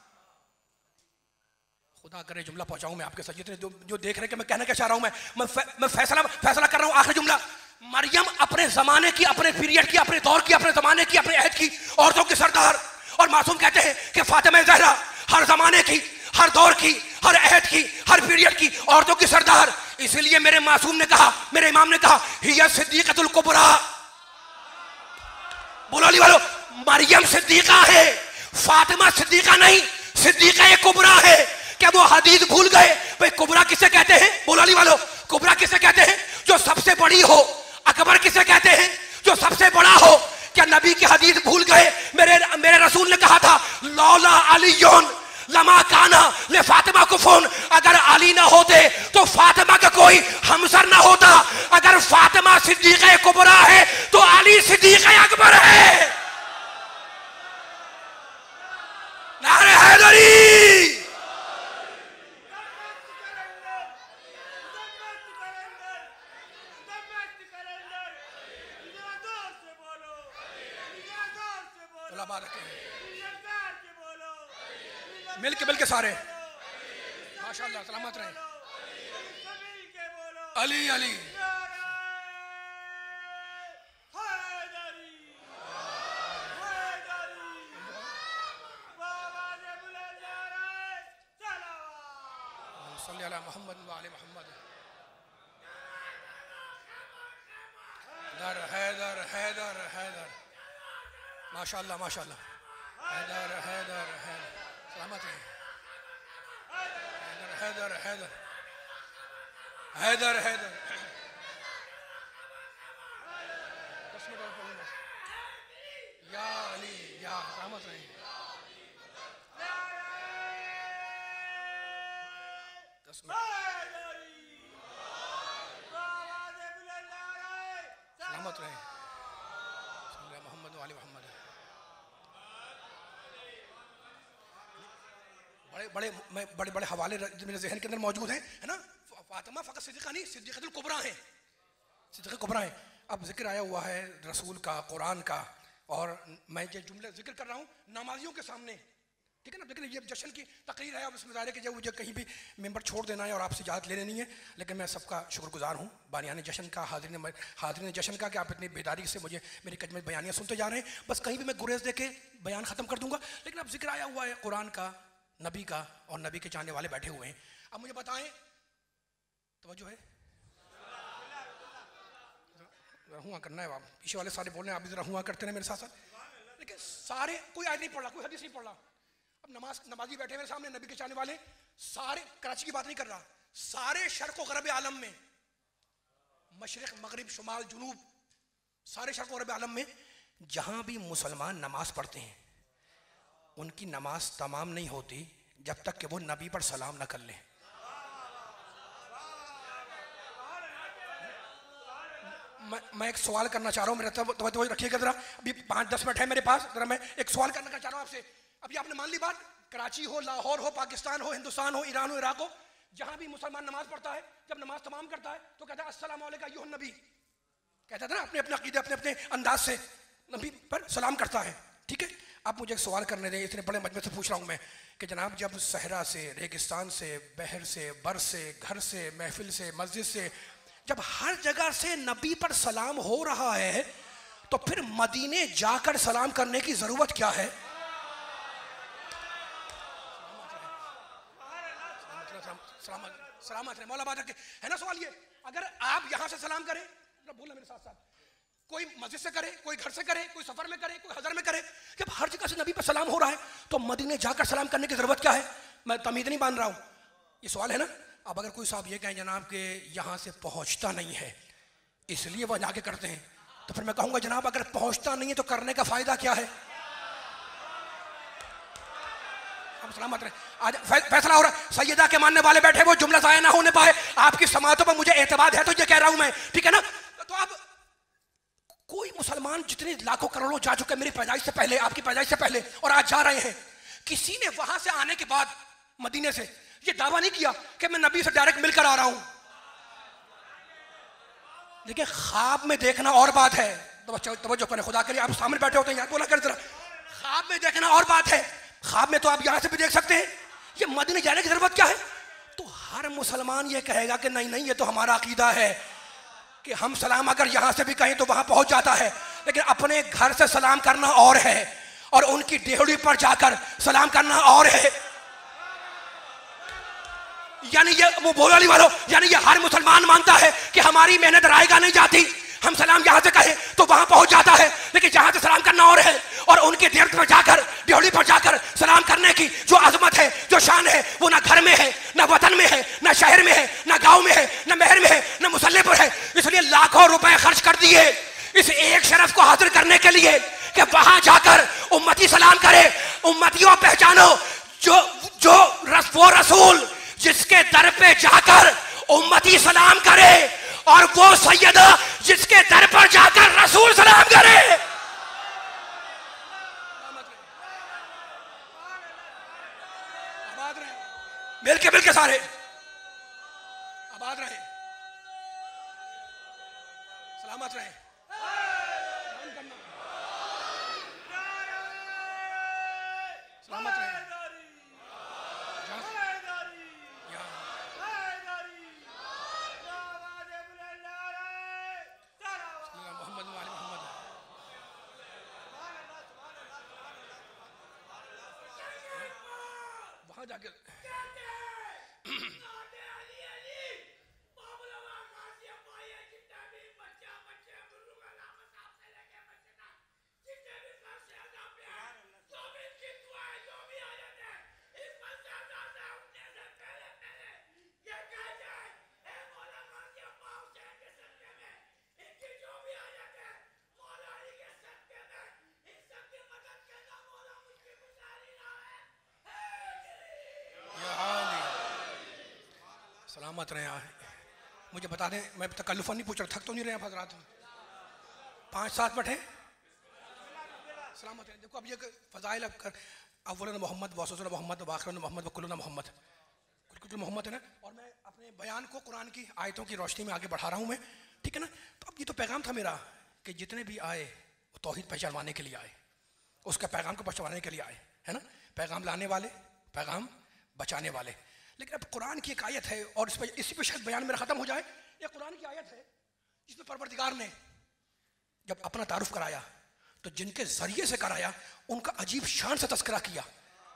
खुदा करे जुमला पहुंचाऊं मैं आपके साथ, जितने जो देख रहे हैं कि मैं कहना क्या चाह रहा हूं। मैं फैसला कर रहा हूं। आखिरी जुमला, मरियम अपने जमाने की, अपने पीरियड की, अपने दौर की, अपने जमाने की, अपने अहद की औरतों की सरदार। और मासूम कहते हैं कि फातिमा ज़हरा हर जमाने की, हर दौर की, हर अहद की, हर पीरियड की औरतों की सरदार। इसलिए मेरे मासूम ने कहा, मेरे इमाम ने कहा, हिया सिद्दीक़तुल कुबरा। बोलो अली वालों, मरियम सिद्दीक़ा है, फातिमा सिद्दीक़ा नहीं, सिद्दीक़ा कुबरा है। क्या वो हदीस भूल गए? भाई कुबरा किसे कहते हैं? बोलो अली वालों, कुबरा किसे कहते हैं? जो सबसे बड़ी हो। अकबर किसे कहते हैं? जो सबसे बड़ा हो। क्या नबी की हदीस भूल गए? मेरे रसूल ने कहा था, लौला अलीयुन लमा काना ले फातिमा कुफुन। अगर अली ना होते तो फातिमा का कोई हमसर ना होता। अगर फातिमा सिद्दीक़ा कुबरा है तो अली सिद्दीक़ा अकबर है। नारे हैदरी। मिल के सारे माशाअल्लाह, सलामत रहे। अली अली सल्ली अला मोहम्मद व आले मोहम्मद। हैदर हैदर हैदर हैदर माशाअल्लाह माशाअल्लाह। हैदर हैदर हैदर सलामत रहे। हैदर हैदर हैदर हैदर या अली या सलामत रहे। सलामत रहे। मोहम्मद वाले मोहम्मद। बड़े बड़े हवाले मेरे जहन के अंदर मौजूद हैं, है ना? फातिमा फ़कत सिद्दीक़ा नहीं, सिद्दीक़तुल कुबरा है, सिद्दीक़ा कुबरा है। अब जिक्र आया हुआ है रसूल का, कुरान का, और मैं ये जुमले जिक्र कर रहा हूँ नमाजियों के सामने, ठीक है ना? लेकिन ये जश्न की तकरीर है, अब इसमें ज़ाहिर है कि जब मुझे कहीं भी मेंबर छोड़ देना है और आपसे इजाज़त ले लेनी है, लेकिन मैं सबका शुक्रगुजार हूँ, बानियान जश्न का, हाज़रीन जश्न का, कि आप इतनी बेदारी से मुझे मेरी कजमत बयानियाँ सुनते जा रहे हैं। बस कहीं भी मैं गुरेज दे के बयान ख़त्म कर दूँगा, लेकिन अब जिक्र आया हुआ है कुरान का, नबी का, और नबी के चाहने वाले बैठे हुए हैं। अब मुझे बताएं, तवज्जो है, हुआ करना है। आप पीछे वाले सारे बोल रहे हैं, आप भी जरा हुआ करते हैं मेरे साथ साथ, लेकिन सारे कोई आयत नहीं पढ़ रहा, कोई हदीस नहीं पढ़ रहा। अब नमाजी बैठे मेरे सामने, नबी के चाहने वाले सारे, कराची की बात नहीं कर रहा, सारे शर्क़ व ग़रब आलम में, मशरिक़ मग़रिब शुमाल जुनूब, सारे शर्क़ व ग़रब आलम में जहाँ भी मुसलमान नमाज पढ़ते हैं, उनकी नमाज तमाम नहीं होती जब तक कि वो नबी पर सलाम न कर लें। मैं एक सवाल करना चाह रहा हूँ, मेरा तो रखिएगा जरा, अभी 5-10 मिनट है मेरे पास, जरा मैं एक सवाल करना चाह रहा हूँ आपसे। अभी आपने मान ली बात, कराची हो, लाहौर हो, पाकिस्तान हो, हिंदुस्तान हो, ईरान हो, इराक हो, जहां भी मुसलमान नमाज पढ़ता है, जब नमाज तमाम करता है तो कहता है अस्सलामु अलैका अय्युहन नबी, कहता था ना, अपने अपने अकीदे अपने अपने अंदाज से नबी पर सलाम करता है। ठीक है, आप मुझे एक सवाल करने दें, इतने बड़े मजमे से पूछ रहा हूँ मैं कि जनाब जब सहरा से, रेगिस्तान से, बहर से, बर से, घर से, महफिल से, मस्जिद से, जब हर जगह से नबी पर सलाम हो रहा है तो फिर मदीने जाकर सलाम करने की जरूरत क्या है? सलामत रहे मौला बात रखे, है ना सवाल ये। अगर आप यहां से सलाम करें, बोलना मेरे साथ साथ, कोई मस्जिद से करे, कोई घर से करे, कोई सफर में करे, कोई हजर में करे, जब हर जगह से नबी पर सलाम हो रहा है तो मदीने जाकर सलाम करने की जरूरत क्या है? मैं तमीज नहीं बांध रहा हूं, ये सवाल है ना। अब अगर कोई साहब ये कहें जनाब के यहां से पहुंचता नहीं है इसलिए वह जाके करते हैं, तो फिर मैं कहूंगा जनाब अगर पहुंचता नहीं है तो करने का फायदा क्या है? सलामत रहे। आज फैसला हो रहा है, सैयदा के मानने वाले बैठे, वो जुमला जाया ना होने पाए, आपकी समातों पर मुझे एतबाद है तो ये कह रहा हूं मैं, ठीक है ना। तो अब कोई मुसलमान जितने लाखों करोड़ों जा चुके मेरी पैदाइश से पहले, आपकी पैदाइश से पहले, और आज जा रहे हैं, किसी ने वहां से आने के बाद मदीने से ये दावा नहीं किया कि मैं नबी से डायरेक्ट मिलकर आ रहा हूं। लेकिन ख्वाब में देखना और बात है, तवज्जो करें, खुदा करिए आप सामने बैठे होते हैं यार, बोला कर जरा, ख्वाब में देखना और बात है। ख्वाब में तो आप यहां से भी देख सकते हैं, ये मदीने जाने की जरूरत क्या है? तो हर मुसलमान ये कहेगा कि नहीं नहीं, ये तो हमारा अकीदा है कि हम सलाम अगर यहां से भी कहें तो वहां पहुंच जाता है, लेकिन अपने घर से सलाम करना और है और उनकी डेहड़ी पर जाकर सलाम करना और है। यानी ये वो बोली वालों, यानी ये हर मुसलमान मानता है कि हमारी मेहनत रायगा नहीं जाती, हम सलाम यहां से कहें तो वहां पहुंच जाता है, लेकिन जहां से सलाम करना और है, और उनके देर पर जाकर, ड्योली पर जाकर सलाम करने की जो अजमत है, जो शान है, वो ना घर में है, ना वतन में है, ना शहर में है, ना गांव में है, ना महर में है, ना मुसल्ले पर है। इसलिए लाखों रुपए खर्च कर दिए इस एक शरफ को हासिल करने के लिए कि वहां जाकर उम्मती सलाम करे। उम्मतियों पहचानो, जो वो रसूल जिसके दर पे जाकर उम्मती सलाम करे, और वो सैयदा जिसके दर पर जाकर रसूल सलाम करे। मिल के सारे आबाद रहे, सलामत रहे, सलामत रहे। वहां जाके सलामत रहे। मुझे बता दें, मैं तकल्लुफ़न नहीं पूछ रहा, थक तो नहीं रहे आप हज़रात? 5-7 बैठे, सलामत रहे। देखो अब ये फ़ज़ाइल अव्वलन मोहम्मद, वसतुन मोहम्मद, वाखिरुन मोहम्मद, वकुल्लुन मोहम्मद, कुल मोहम्मद है ना। और मैं अपने बयान को कुरान की आयतों की रोशनी में आगे बढ़ा रहा हूँ मैं, ठीक है ना। तो अब ये तो पैगाम था मेरा कि जितने भी आए वो तौहीद पहचानवाने के लिए आए, उसका पैगाम को पहचानवाने के लिए आए, है ना। पैगाम लाने वाले, पैगाम बचाने वाले। लेकिन अब कुरान की एक आयत है, और इसी पे शायद बयान मेरा खत्म हो जाए। ये कुरान की आयत है जिसमें परवरदिगार ने जब अपना तारुफ कराया तो जिनके जरिए से कराया उनका अजीब शान से तस्करा किया।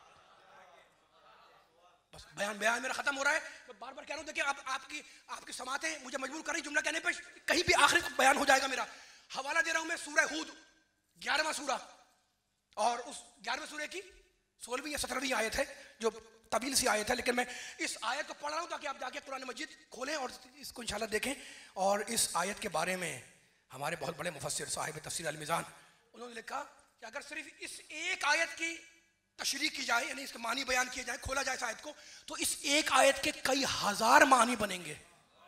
बस बयान मेरा खत्म हो रहा है। मैं बार बार कह रहा हूं, देखिए अब आपकी समातें मुझे मजबूर कर रही जुमला कहने पे, कहीं भी आखिरी बयान हो जाएगा मेरा। हवाला दे रहा हूं मैं सूरह हूद 11वां सूरा, और उस 11वें सूरे की 16वीं या 17वीं आयत है, जो तवील सी आयत है, लेकिन मैं इस आयत को पढ़ रहा हूं ताकि आप जाके कुरान मजीद खोलें और इसको इंशाल्लाह देखें। और इस आयत के बारे में हमारे बहुत बड़े मुफस्सिर साहिब तफसीर अल मीज़ान, उन्होंने लिखा कि अगर सिर्फ इस एक आयत की तशरीह की जाए, यानी इसके मानी बयान किए जाए, खोला जाए इस आयत को, तो इस एक आयत के कई हजार मानी बनेंगे।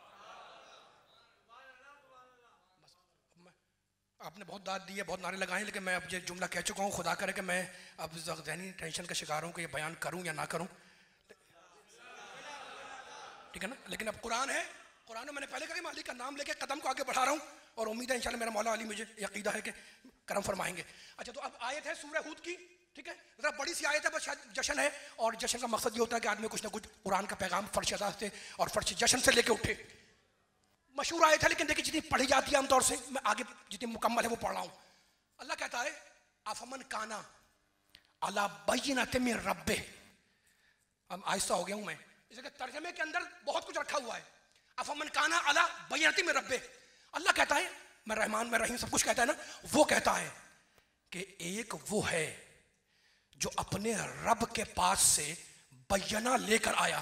आपने बहुत दाद दी है, बहुत नारे लगाए, लेकिन मैं अब ये जुमला कह चुका हूँ। खुदा करे कि मैं अब ज़हनी टेंशन का शिकार हूँ कि ये बयान करूँ या ना करूँ। ठीक है ना। लेकिन अब कुरान है, कुरान में मैंने पहले कहा मालिक का नाम लेके कदम को आगे बढ़ा रहा हूँ और उम्मीद है इंशाल्लाह मेरा मौला अली मुझे अकीदा है कि करम फरमाएंगे। अच्छा, तो अब आयत है सूरह हूद की, ठीक है, जरा बड़ी सी आयत है, बस शायद जश्न है, और जश्न का मकसद ये होता है कि आदमी कुछ ना कुछ कुरान का पैगाम फर्श अदा से और फर्श जश्न से लेके उठे। मशहूर आयत है, लेकिन देखिए जितनी पढ़ी जाती है आमतौर से, मैं आगे जितनी मुकम्मल है वो पढ़ रहा हूँ। अल्लाह कहता है अफमन काना अला बय्यिनतिन मिन रब्बे। अब आहिस्ता हो गया हूँ मैं, इसके तर्जमे के अंदर बहुत कुछ रखा हुआ है। अफमन काना अला बय्यिनतिन मिन रब्बे, अल्लाह कहता है, मैं रहमान मैं रहीम सब कुछ कहता है ना, वो कहता है कि एक वो है जो अपने रब के पास से बय्यना लेकर आया।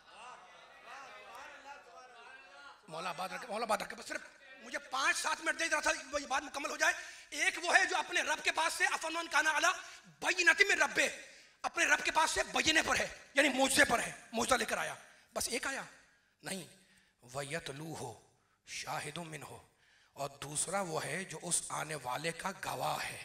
मौला बात रखे, बस सिर्फ मुझे 5-7 मिनट दे रहा था ये बात मुकम्मल हो जाए। एक वो है जो अपने रब के पास से अफमन काना अला बय्यिनतिन मिन रब्बे, अपने रब के पास से बय्यने पर है, यानी मौजज़े पर है, मौजज़ा लेकर आया। बस एक आया नहीं, वयतलू हो शाहिदुम मिन हो, और दूसरा वो है जो उस आने वाले का गवाह है।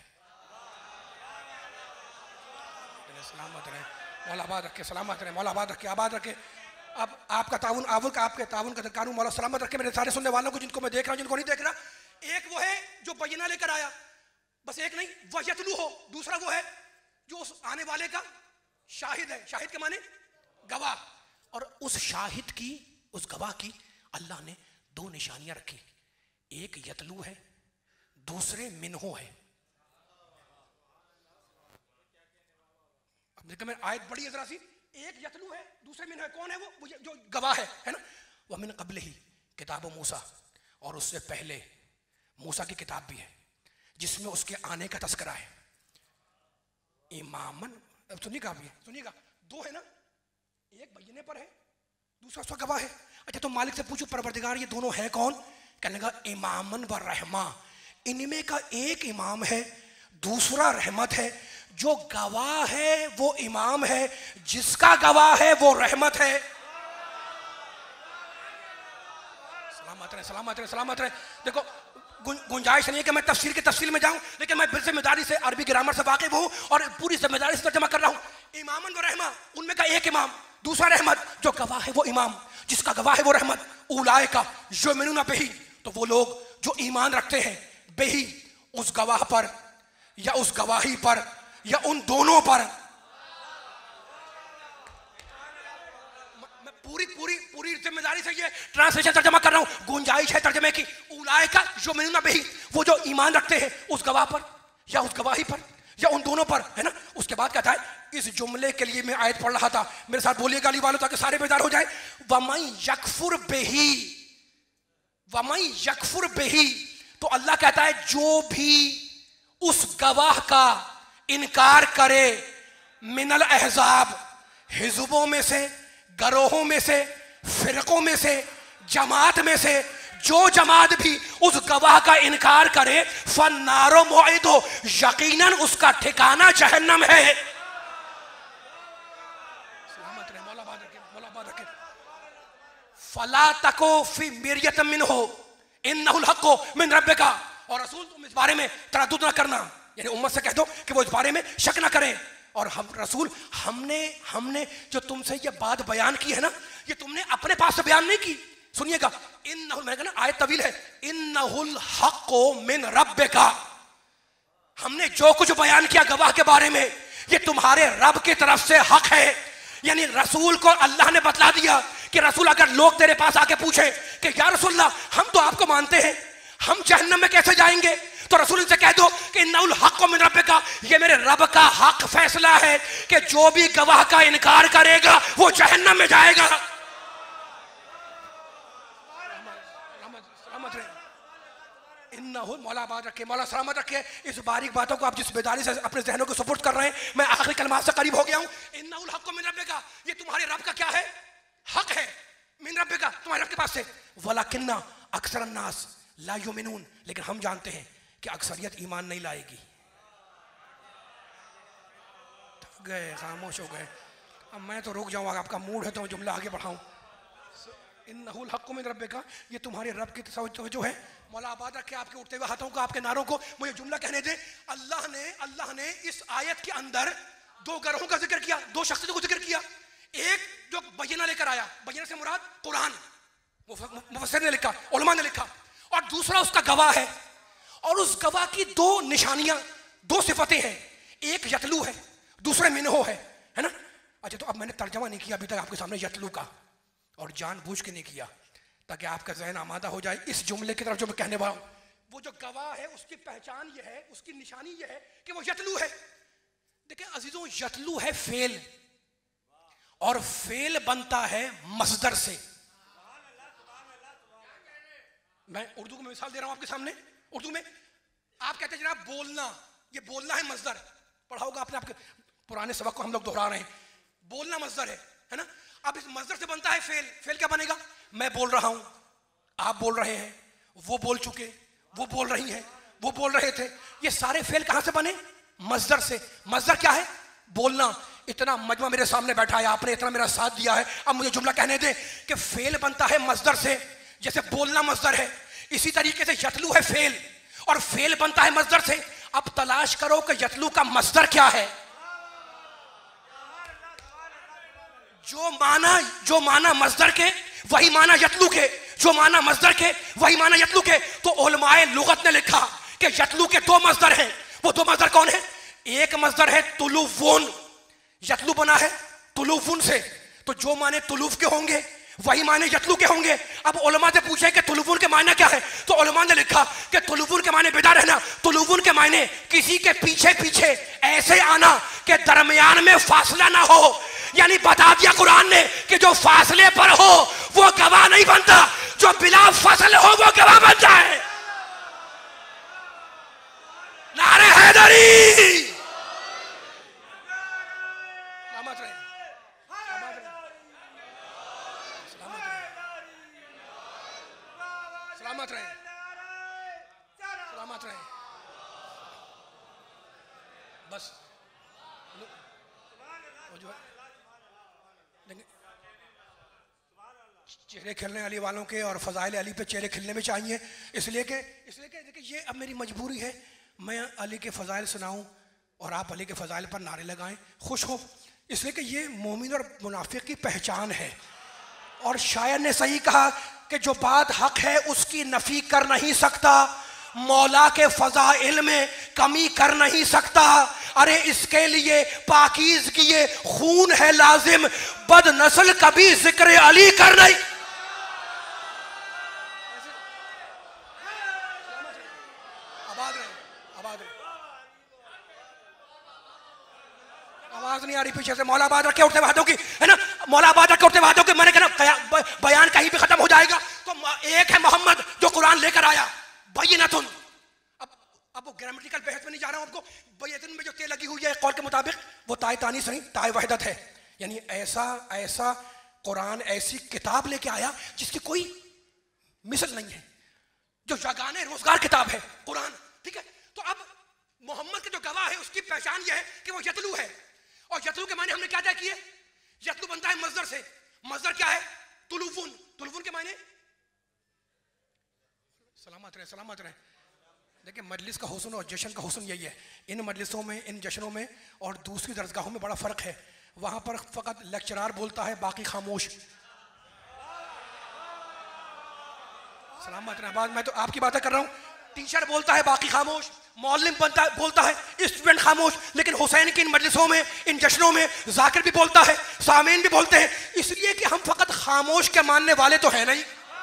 सलामत रहे, मौला आबाद रखे, सलामत रहे, मौला आबाद रखे, आबाद रखे। अब आपका ताउन आपके ताउन का दरकार, मौला सलामत रखे मेरे सारे सुनने वालों को, जिनको मैं देख रहा हूँ जिनको नहीं देख रहा। एक वो है जो बय्यना लेकर आया, बस एक नहीं, वयतलू हो, दूसरा वो है जो उस आने वाले का शाहिद है। शाहिद के माने गवाह, और उस शाहिद की, उस गवाह की अल्लाह ने 2 निशानियां रखी, एक यतलू है, दूसरे मिनहो है। अब देखो मैं आयत बड़ी है जरा सी, एक यतलू है, दूसरे मिनहो है। कौन है वो जो गवाह है ना। वह मिन क़ब्ल ही किताब मूसा, और उससे पहले मूसा की किताब भी है जिसमें उसके आने का तस्करा है। इमामन, अब सुनिएगा, आप ये सुनिएगा, 2 है ना, एक बय्यने पर है, दूसरा उसका गवाह है। अच्छा, तो मालिक से पूछो परवरदिगार ये दोनों है कौन? कहने लगा इमामन व रहमा, इनमें का एक इमाम है, दूसरा रहमत है। जो गवाह है वो इमाम है, जिसका गवाह है वो रहमत है। सलामत रहे, सलामत रहे, सलामत रहे। देखो गुंजाइश नहीं है कि मैं तफसीर की तफसील में जाऊं, लेकिन मैं जिम्मेदारी से अरबी ग्रामर से वाकिफ हूं और पूरी जिम्मेदारी से तर्जमा कर रहा हूं। इमामन व रहमा, उनमें का एक इमाम, दूसरा रहमत। जो गवाह है वो इमाम, जिसका गवाह है वो रहमत। उलाए का युमिनूना बिही, तो वो लोग जो ईमान रखते हैं बिही, उस गवाह पर या उस गवाही पर या उन दोनों पर। मैं पूरी जिम्मेदारी से ये ट्रांसलेशन तर्जमा कर रहा हूं, गुंजाइश है तर्जमे की। उलाए का युमिनूना बिही, वो जो ईमान रखते हैं उस गवाह पर या उस गवाही पर या उन दोनों पर, है ना। उसके बाद कहता है, इस जुमले के लिए मैं आयत पढ़ रहा था, मेरे साथ बोलिएगा अली वालों ताकि सारे बेदार हो जाए। वमई यकफुर बिही, वमई यकफुर बिही, तो अल्लाह कहता है जो भी उस गवाह का इनकार करे, मिनल अहजाब, हिज़्बों में से, गरोहों में से, फिरकों में से, जमात में से, जो जमात भी उस गवाह का इनकार करे, फन्नारो मौइदो, यकीनन उसका ठिकाना जहन्नम है। सलामत रहे, मौला बात रखे, मौला बात रखे। फला तको फी मिर्यत मिनहु इन्नहुल हक्कु मिन रब्बिका, और रसूल तुम इस बारे में तरद्दुद ना करना, यानी उम्मत से कह दो कि वो इस बारे में शक ना करें। और हम रसूल, हमने जो तुमसे ये बात बयान की है ना, ये तुमने अपने पास से बयान नहीं की। सुनिएगा, इन्नहुल, मैंने कहा ना आयत तवील है, इन्नहुल हक्कु मिन रब्बिका, हमने जो कुछ बयान किया गवाह के बारे में, ये तुम्हारे रब की तरफ से हक है। यानी रसूल को अल्लाह ने बतला दिया कि रसूल अगर लोग तेरे पास आके पूछे कि या रसूलल्लाह हम तो आपको मानते हैं, हम जहन्नम में कैसे जाएंगे, तो रसूल से कह दो कि इन्नहुल हक्कु मिन रब्बिका, ये मेरे रब का हक फैसला है कि जो भी गवाह का इनकार करेगा वो जहन्नम में जाएगा। मौला आबाद रखे, मौला सलामत रखे। इस बारीक बातों को आप जिस बेदारी से अपने जहनों को सुपुर्द कर रहे हैं, मैं आखिरी कलमात से करीब हो गया हूं। इन्नहुल हक्कु मिन रब्बिका, ये तुम्हारे रब का क्या है, हक है। मिन रब्बिका, तुम्हारे रब के पास से। वलाकिन्ना अक्सरन नास ला युमिनून, लेकिन हम जानते हैं कि अक्सरियत ईमान नहीं लाएगी। गए, खामोश हो गए। अब मैं तो रुक जाऊंगा, आपका मूड है तो मैं जुमला आगे बढ़ाऊं। इन्नहुल हक्कु मिन रब्बिका, ये तुम्हारे रब की तवज्जो है। मौला आबाद रखे आपके उठते हुए हाथों को, आपके नारों को। मुझे जुमला कहने दे। अल्लाह ने इस आयत के अंदर 2 गरोहों का जिक्र किया, 2 शख्सियतों को जिक्र किया। एक जो बयना लेकर आया, बयना से मुराद कुरान, मुफस्सिर ने लिखा, उलमा ने लिखा, और दूसरा उसका गवाह है, और उस गवाह की दो निशानियां, दो सिफतें हैं, एक यतलू है, दूसरा मिनहो है ना। अच्छा, तो अब मैंने तर्जमा नहीं किया अभी तक आपके सामने यतलू का, और जानबूझ के नहीं किया ताकि आपका ज़हन आमादा हो जाए इस जुमले की तरफ जो मैं कहने वाला हूं। वो जो गवाह है उसकी पहचान ये है, उसकी निशानी ये है कि वो यतलू है। देखिए अजीजों, यतलू है फेल, और फेल बनता है मसदर से। मैं उर्दू में मिसाल दे रहा हूं आपके सामने। उर्दू में आप कहते हैं जनाब बोलना, ये बोलना है मसदर, पढ़ा होगा आपने, आपके पुराने सबक को हम लोग दोहरा रहे हैं। बोलना मसदर है ना। अब इस मसदर से बनता है फेल। फेल क्या बनेगा? मैं बोल रहा हूं, आप बोल रहे हैं, वो बोल चुके, वो बोल रही हैं, वो बोल रहे थे। ये सारे फेल कहां से बने? मसदर से। मसदर क्या है? बोलना। इतना मजमा मेरे सामने बैठा है, आपने इतना मेरा साथ दिया है, अब मुझे जुमला कहने दे कि फेल बनता है मसदर से। जैसे बोलना मसदर है, इसी तरीके से यतलू है फेल, और फेल बनता है मसदर से। अब तलाश करो कि यतलू का मसदर क्या है। जो माना मसदर के वही माना यतलू के, जो माना मसदर के वही माना यतलू के। तो उलमाए लुगत ने लिखा कि यतलू के दो मसदर हैं। वो दो मसदर कौन है? एक मसदर है तुलुफुन, यतलू बना है तुलुफुन से, तो जो माने तुलुफ के होंगे वही माने यतलू के होंगे। अब उलमा से पूछे कि तुलुफुन के माने क्या है, तो उलमा ने लिखा कि तुलुफुन के माने बेदार रहना। तुलुफुन के माने किसी के पीछे पीछे ऐसे आना कि दरमियान में फासला ना हो। यानी बता दिया कुरान ने कि जो फासले पर हो वो गवाह नहीं बनता, जो बिला फसल हो वो गवाह बनता है। नारे हैदरी। सलामत रहे। बस चेहरे खिलने वाली वालों के और फजाइल अली पे चेहरे खिलने में चाहिए, इसलिए कि देखिए ये अब मेरी मजबूरी है, मैं अली के फजाइल सुनाऊं और आप अली के फजाइल पर नारे लगाएं, खुश हो, इसलिए कि ये मोमिन और मुनाफिक की पहचान है। और शायर ने सही कहा कि जो बात हक है उसकी नफी कर नहीं सकता, मौला के फजाइल में कमी कर नहीं सकता। अरे इसके लिए पाकीज़गी ये खून है लाजिम, बद नस्ल कभी जिक्र अली कर नहीं। आवाज नहीं आ रही पीछे से। मौला आबाद रखे उठते वादों की, है ना, मौला आबाद रखे उठते वादों की। मैंने कहा बयान कहीं भी खत्म हो जाएगा, तो एक है मोहम्मद जो कुरान लेकर आया, बय्यिनतुन। अब वो ग्रामेटिकल बहस में नहीं जा रहा हूं आपको। बय्यिनतुन में जो ते लगी हुई है कौल के मुताबिक वो ताए तानीस नहीं, ताए वहदत है। यानी ऐसा कुरान, ऐसी किताब लेके आया जिसकी कोई मिसल नहीं है, जो जगाने रोजगार किताब है कुरान, ठीक है। तो अब मोहम्मद के जो गवाह है उसकी पहचान यह है कि वो यतलू है, और यतलू के माने हमने क्या तय किए? यतलू बनता है मसदर से। मसदर क्या है? तुलुफुन। तुलुफुन के माने सलामत रहे, सलामत रहे। देखिए मजलिस का हुस्न और जश्न का हुस्न यही है। इन मजलिसों में, इन जश्नों में और दूसरी दरसगाहों में बड़ा फर्क है। वहां पर फकत लेक्चरार बोलता है, बाकी खामोश। सलामत रहे। बाद मैं तो आपकी बातें कर रहा हूं। टीचर बोलता है, बाकी खामोश। मौलिम बोलता है, स्टूडेंट खामोश। लेकिन हुसैन की इन मजलिसों में, इन जश्नों में जाकिर भी बोलता है, सामीन भी बोलते हैं, इसलिए कि हम फकत खामोश के मानने वाले तो है नहीं।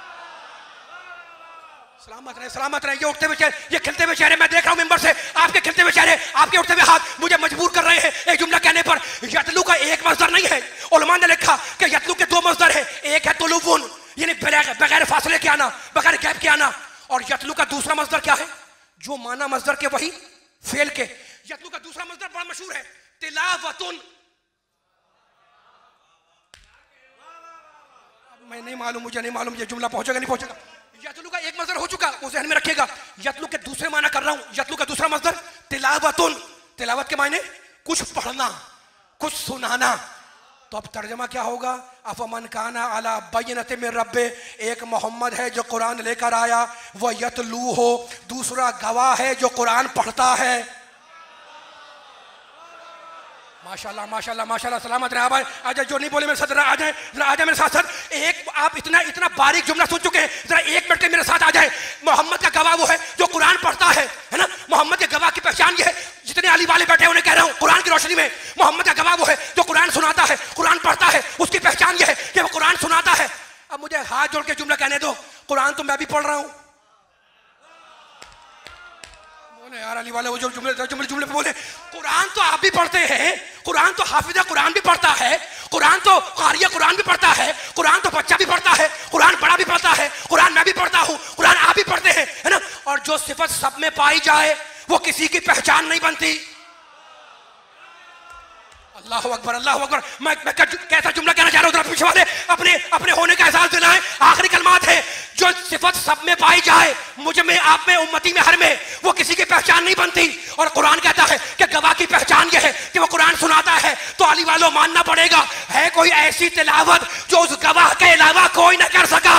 सलामत रहे, सलामत रहे। ये उठते हुए चेहरे, ये खिलते हुए चेहरे मैं देख रहा हूं मिंबर से, आपके खिलते हुए चेहरे, आपके उठते हुए हाथ मुझे मजबूर कर रहे हैं एक जुमला कहने पर। यतलू का एक मसदर नहीं है। उलमा ने लिखा कि यतलू के दो मसदर है, एक है तुलुफुन, यानी बगैर फासले के आना, बगैर गैप के आना, और यतलू का दूसरा मसदर क्या है? जो माना मसदर के वही फेल के। यतलू का दूसरा मसदर बड़ा मशहूर है, तिलावतुन। मैं नहीं मालूम, मुझे नहीं मालूम ये जुमला पहुंचेगा नहीं पहुंचेगा। यतलू का एक मसदर हो चुका, वो ज़हन में रखिएगा। यतलू के दूसरे माना कर रहा हूं, यतलू का दूसरा मसदर तिलावतुन। तिलावत के मायने कुछ पढ़ना, कुछ सुनाना। तो अब तर्जमा क्या होगा? अफमन काना अला बय्यनतिन मिन रब्बे, एक मोहम्मद है जो कुरान लेकर आया, वह यतलू हो, दूसरा गवाह है जो कुरान पढ़ता है। माशाल्लाह माशाल्लाह माशाल्लाह, सलामत रहे भाई। आजा जो नहीं बोले मेरे साथ, आ जाए, आ जाए मेरे साथ सर। एक आप इतना इतना बारीक जुमला सुन चुके हैं, जरा 1 मिनट के मेरे साथ आ जाए। मोहम्मद का गवाह वो है जो कुरान पढ़ता है ना। मोहम्मद के गवाह की पहचान ये है, जितने अली वाले बैठे उन्हें कह रहा हूँ, कुरान की रोशनी में मोहम्मद का गवाह वो है जो कुरान सुनाता है, कुरान पढ़ता है। उसकी पहचान ये है कि वो कुरान सुनाता है। अब मुझे हाथ जोड़ के जुमला कहने दो, कुरान तो मैं भी पढ़ रहा हूँ। बोले यार अली वाले वो जो जुमले जुमले पे बोले, कुरान तो आप भी पढ़ते हैं, कुरान तो हाफिज़ कुरान भी पढ़ता है, कुरान तो कारिया कुरान भी पढ़ता है, कुरान तो बच्चा भी पढ़ता है, कुरान बड़ा भी पढ़ता है, कुरान मैं भी पढ़ता हूँ, कुरान आप भी पढ़ते हैं, है ना। और जो सिफत सब में पाई जाए वो किसी की पहचान नहीं बनती। अल्लाह अकबर अल्लाह अकबर। मैं कैसा जुमला कहना चाह रहा हूँ, पीछे वाले अपने अपने होने का एहसास दिलाएं। आखिरी कलमात है, जो सिफत सब में पाई जाए, मुझ में, आप में, उम्मती में, हर में, वो किसी की पहचान नहीं बनती। और कुरान कहता है कि गवाह की पहचान ये है कि वो कुरान सुनाता है। तो अली वालों मानना पड़ेगा, है कोई ऐसी तिलावत जो उस गवाह के अलावा कोई न कर सका।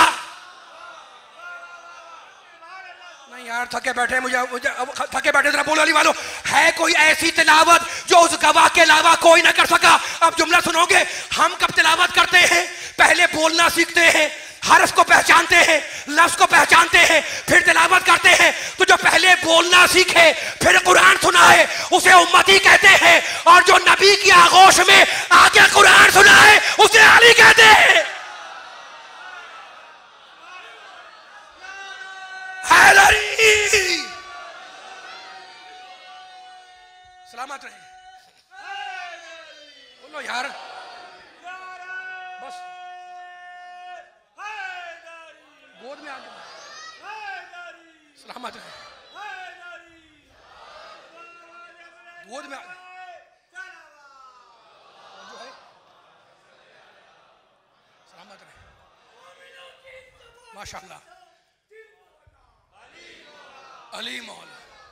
यार थके बैठे, मुझे थके बैठे, जरा बोलो अली वालों, है कोई ऐसी तिलावत जो उस गवाह के अलावा कोई ना कर सका। अब जुमला सुनोगे, हम कब तिलावत करते हैं? पहले बोलना सीखते हैं, हर्फ को पहचानते हैं, लफ्ज को पहचानते हैं, फिर तिलावत करते हैं। तो जो पहले बोलना सीखे फिर कुरान सुनाए उसे उम्मती कहते हैं, और जो नबी की आगोश में आगे कुरान सुनाए उसे अली कहते हैं। सलामत रहे, बोलो यार बस, गोद में आगे सलामत रहे, गोद में आगे जो है सलामत रहे, माशाअल्लाह। अली मौला,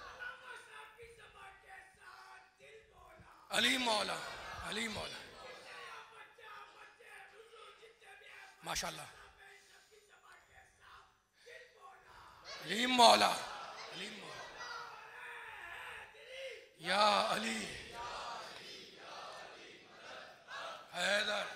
अली मौला, अली मौला, माशाअल्लाह। अली मौला, अली मौला, या अली हैदर,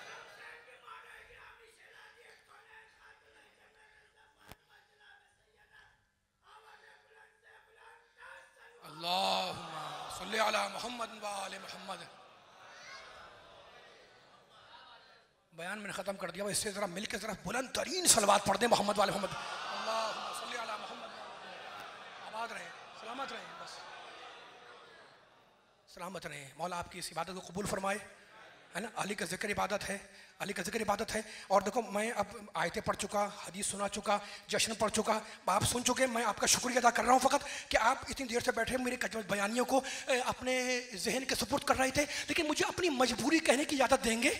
अल्लाहुम्मा सल्ली अला मुहम्मद व आले मुहम्मद। बयान मैंने खत्म कर दिया, इससे जरा मिलकर जरा बुलंद तरीन सलवात पढ़ दे मोहम्मद वाले मोहम्मद। अल्लाहुम्मा सल्ली अला मुहम्मद। आबाद रहे, सलामत रहे, बस सलामत रहे। मौला आपकी इस इबादत को कबूल फरमाए, है ना। अली का जिक्र इबादत है, अली का जिक्र इबादत है। और देखो मैं अब आयतें पढ़ चुका, हदीस सुना चुका, जश्न पढ़ चुका, आप सुन चुके। मैं आपका शुक्रिया अदा कर रहा हूँ फ़कत कि आप इतनी देर से बैठे मेरे बयानियों को अपने जहन के सुपुर्द कर रहे थे, लेकिन मुझे अपनी मजबूरी कहने की इजाज़त देंगे?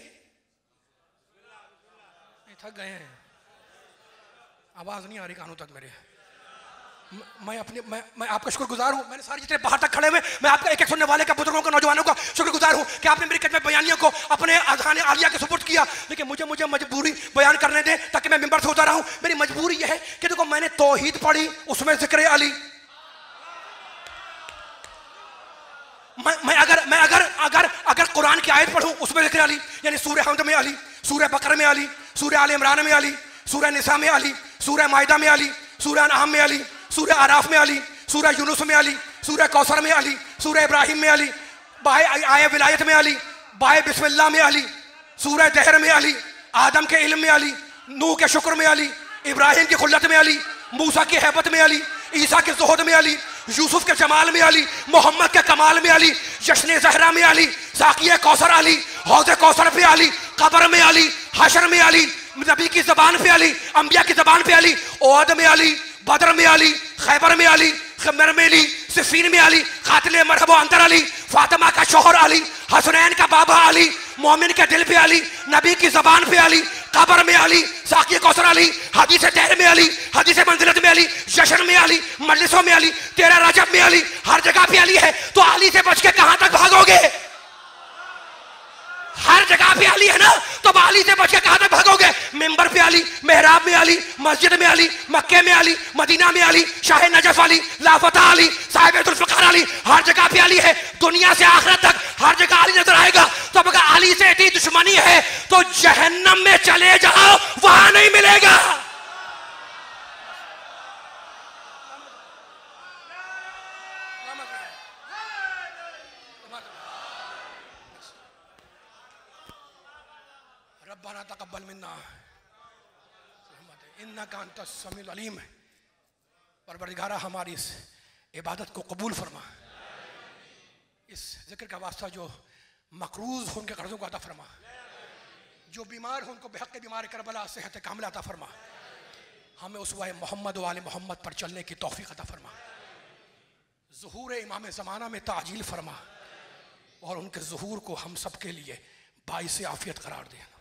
थक गए हैं, आवाज़ नहीं आ रही कानों तक मेरे। मैं आपका शुक्रगुजार हूँ। मैंने सारे जितने बाहर तक खड़े हुए, मैं आपका एक एक सुनने वाले का, बुजुर्गों का, नौजवानों का शुक्रगुजार हूँ कि आपने मेरी खिदमत बयानियों को अपने अज़हान आलिया के सुपुर्द किया। लेकिन मुझे मजबूरी बयान करने दें ताकि मैं मिंबर से उतर रहा हूँ। मेरी मजबूरी यह है कि देखो मैंने तौहीद पढ़ी, उसमें जिक्र अली। मैं अगर कुरान की आयत पढ़ूँ उसमें जिक्र अली, यानी सूरह हमद में अली, सूरह बकरा में अली, सूरह आल इमरान में अली, सूरह निसा में अली, सूरह माइदा में अली, सूरह अनआम में अली, सूरह आराफ में अली, सूरह यूनुस में अली, सूरह कौसर में अली, सूरह इब्राहिम में अली, बाय आय विलायत में अली, बाय बिस्मिल्लाह में अली, सूरह दहर में अली, आदम के इल्म में अली, नूह के शुक्र में अली, इब्राहिम की खुल्लत में अली, मूसा की हैबत में अली, ईसा के ज़ुहद में अली, यूसुफ के जमाल में अली, मोहम्मद के कमाल में अली, जश्न ज़हरा में अली, साक़िया कौसर अली, हौज़ कौसर पे अली, कब्र में अली, हशर में अली, नबी की ज़बान पे अली, अंबिया की ज़बान पे अली, ओहद में अली, बदर में अली, खैबर में अली, खमर में अली, सिफीन में अली, कातिल मरहब अंतर अली, फातिमा का शोहर अली, हसनैन का बाबा अली, मोमिन के दिल पे अली, नबी की ज़बान पे अली, कब्र में अली, साक़िया कौसर अली, हदीस तहर में अली, हदीस मंजिलत में अली, जशन में अली, मजलिसों में अली, 13 रजब में अली, हर जगह पे अली है। तो अली से बच के कहां तक भागोगे? हर जगह पे अली है ना, तो अली से बच के कहां तक भागोगे? मिंबर पे अली, मेहराब में अली, मस्जिद में अली, मक्के में अली, मदीना में अली, शाह नजफ अली, लाफता अली, साहिब जुल्फ़िकार अली, हर जगह पे अली है, दुनिया से आखिरत तक हर जगह अली नजर आएगा। तो अगर अली से इतनी दुश्मनी है तो जहन्नम में चले जाओ, वहां नहीं मिलेगा। रब्बना तक़ब्बल मिन्ना इन्नका अंतस समीउल अलीम। परवरदिगारा हमारी इस इबादत को कबूल फरमा, इस जिक्र का वास्ता जो मकरूज हो उनके कर्जों को अता फरमा, जो बीमार हो उनको बेहक बीमार करबला सेहत कामिल अता फरमा, हमें उस वाले मोहम्मद वाले मोहम्मद पर चलने की तौफीक अता फरमा, ज़ुहूर इमाम ज़माना में ताजील फरमा और उनके ज़ुहूर को हम सब के लिए बाइस आफियत करार देना।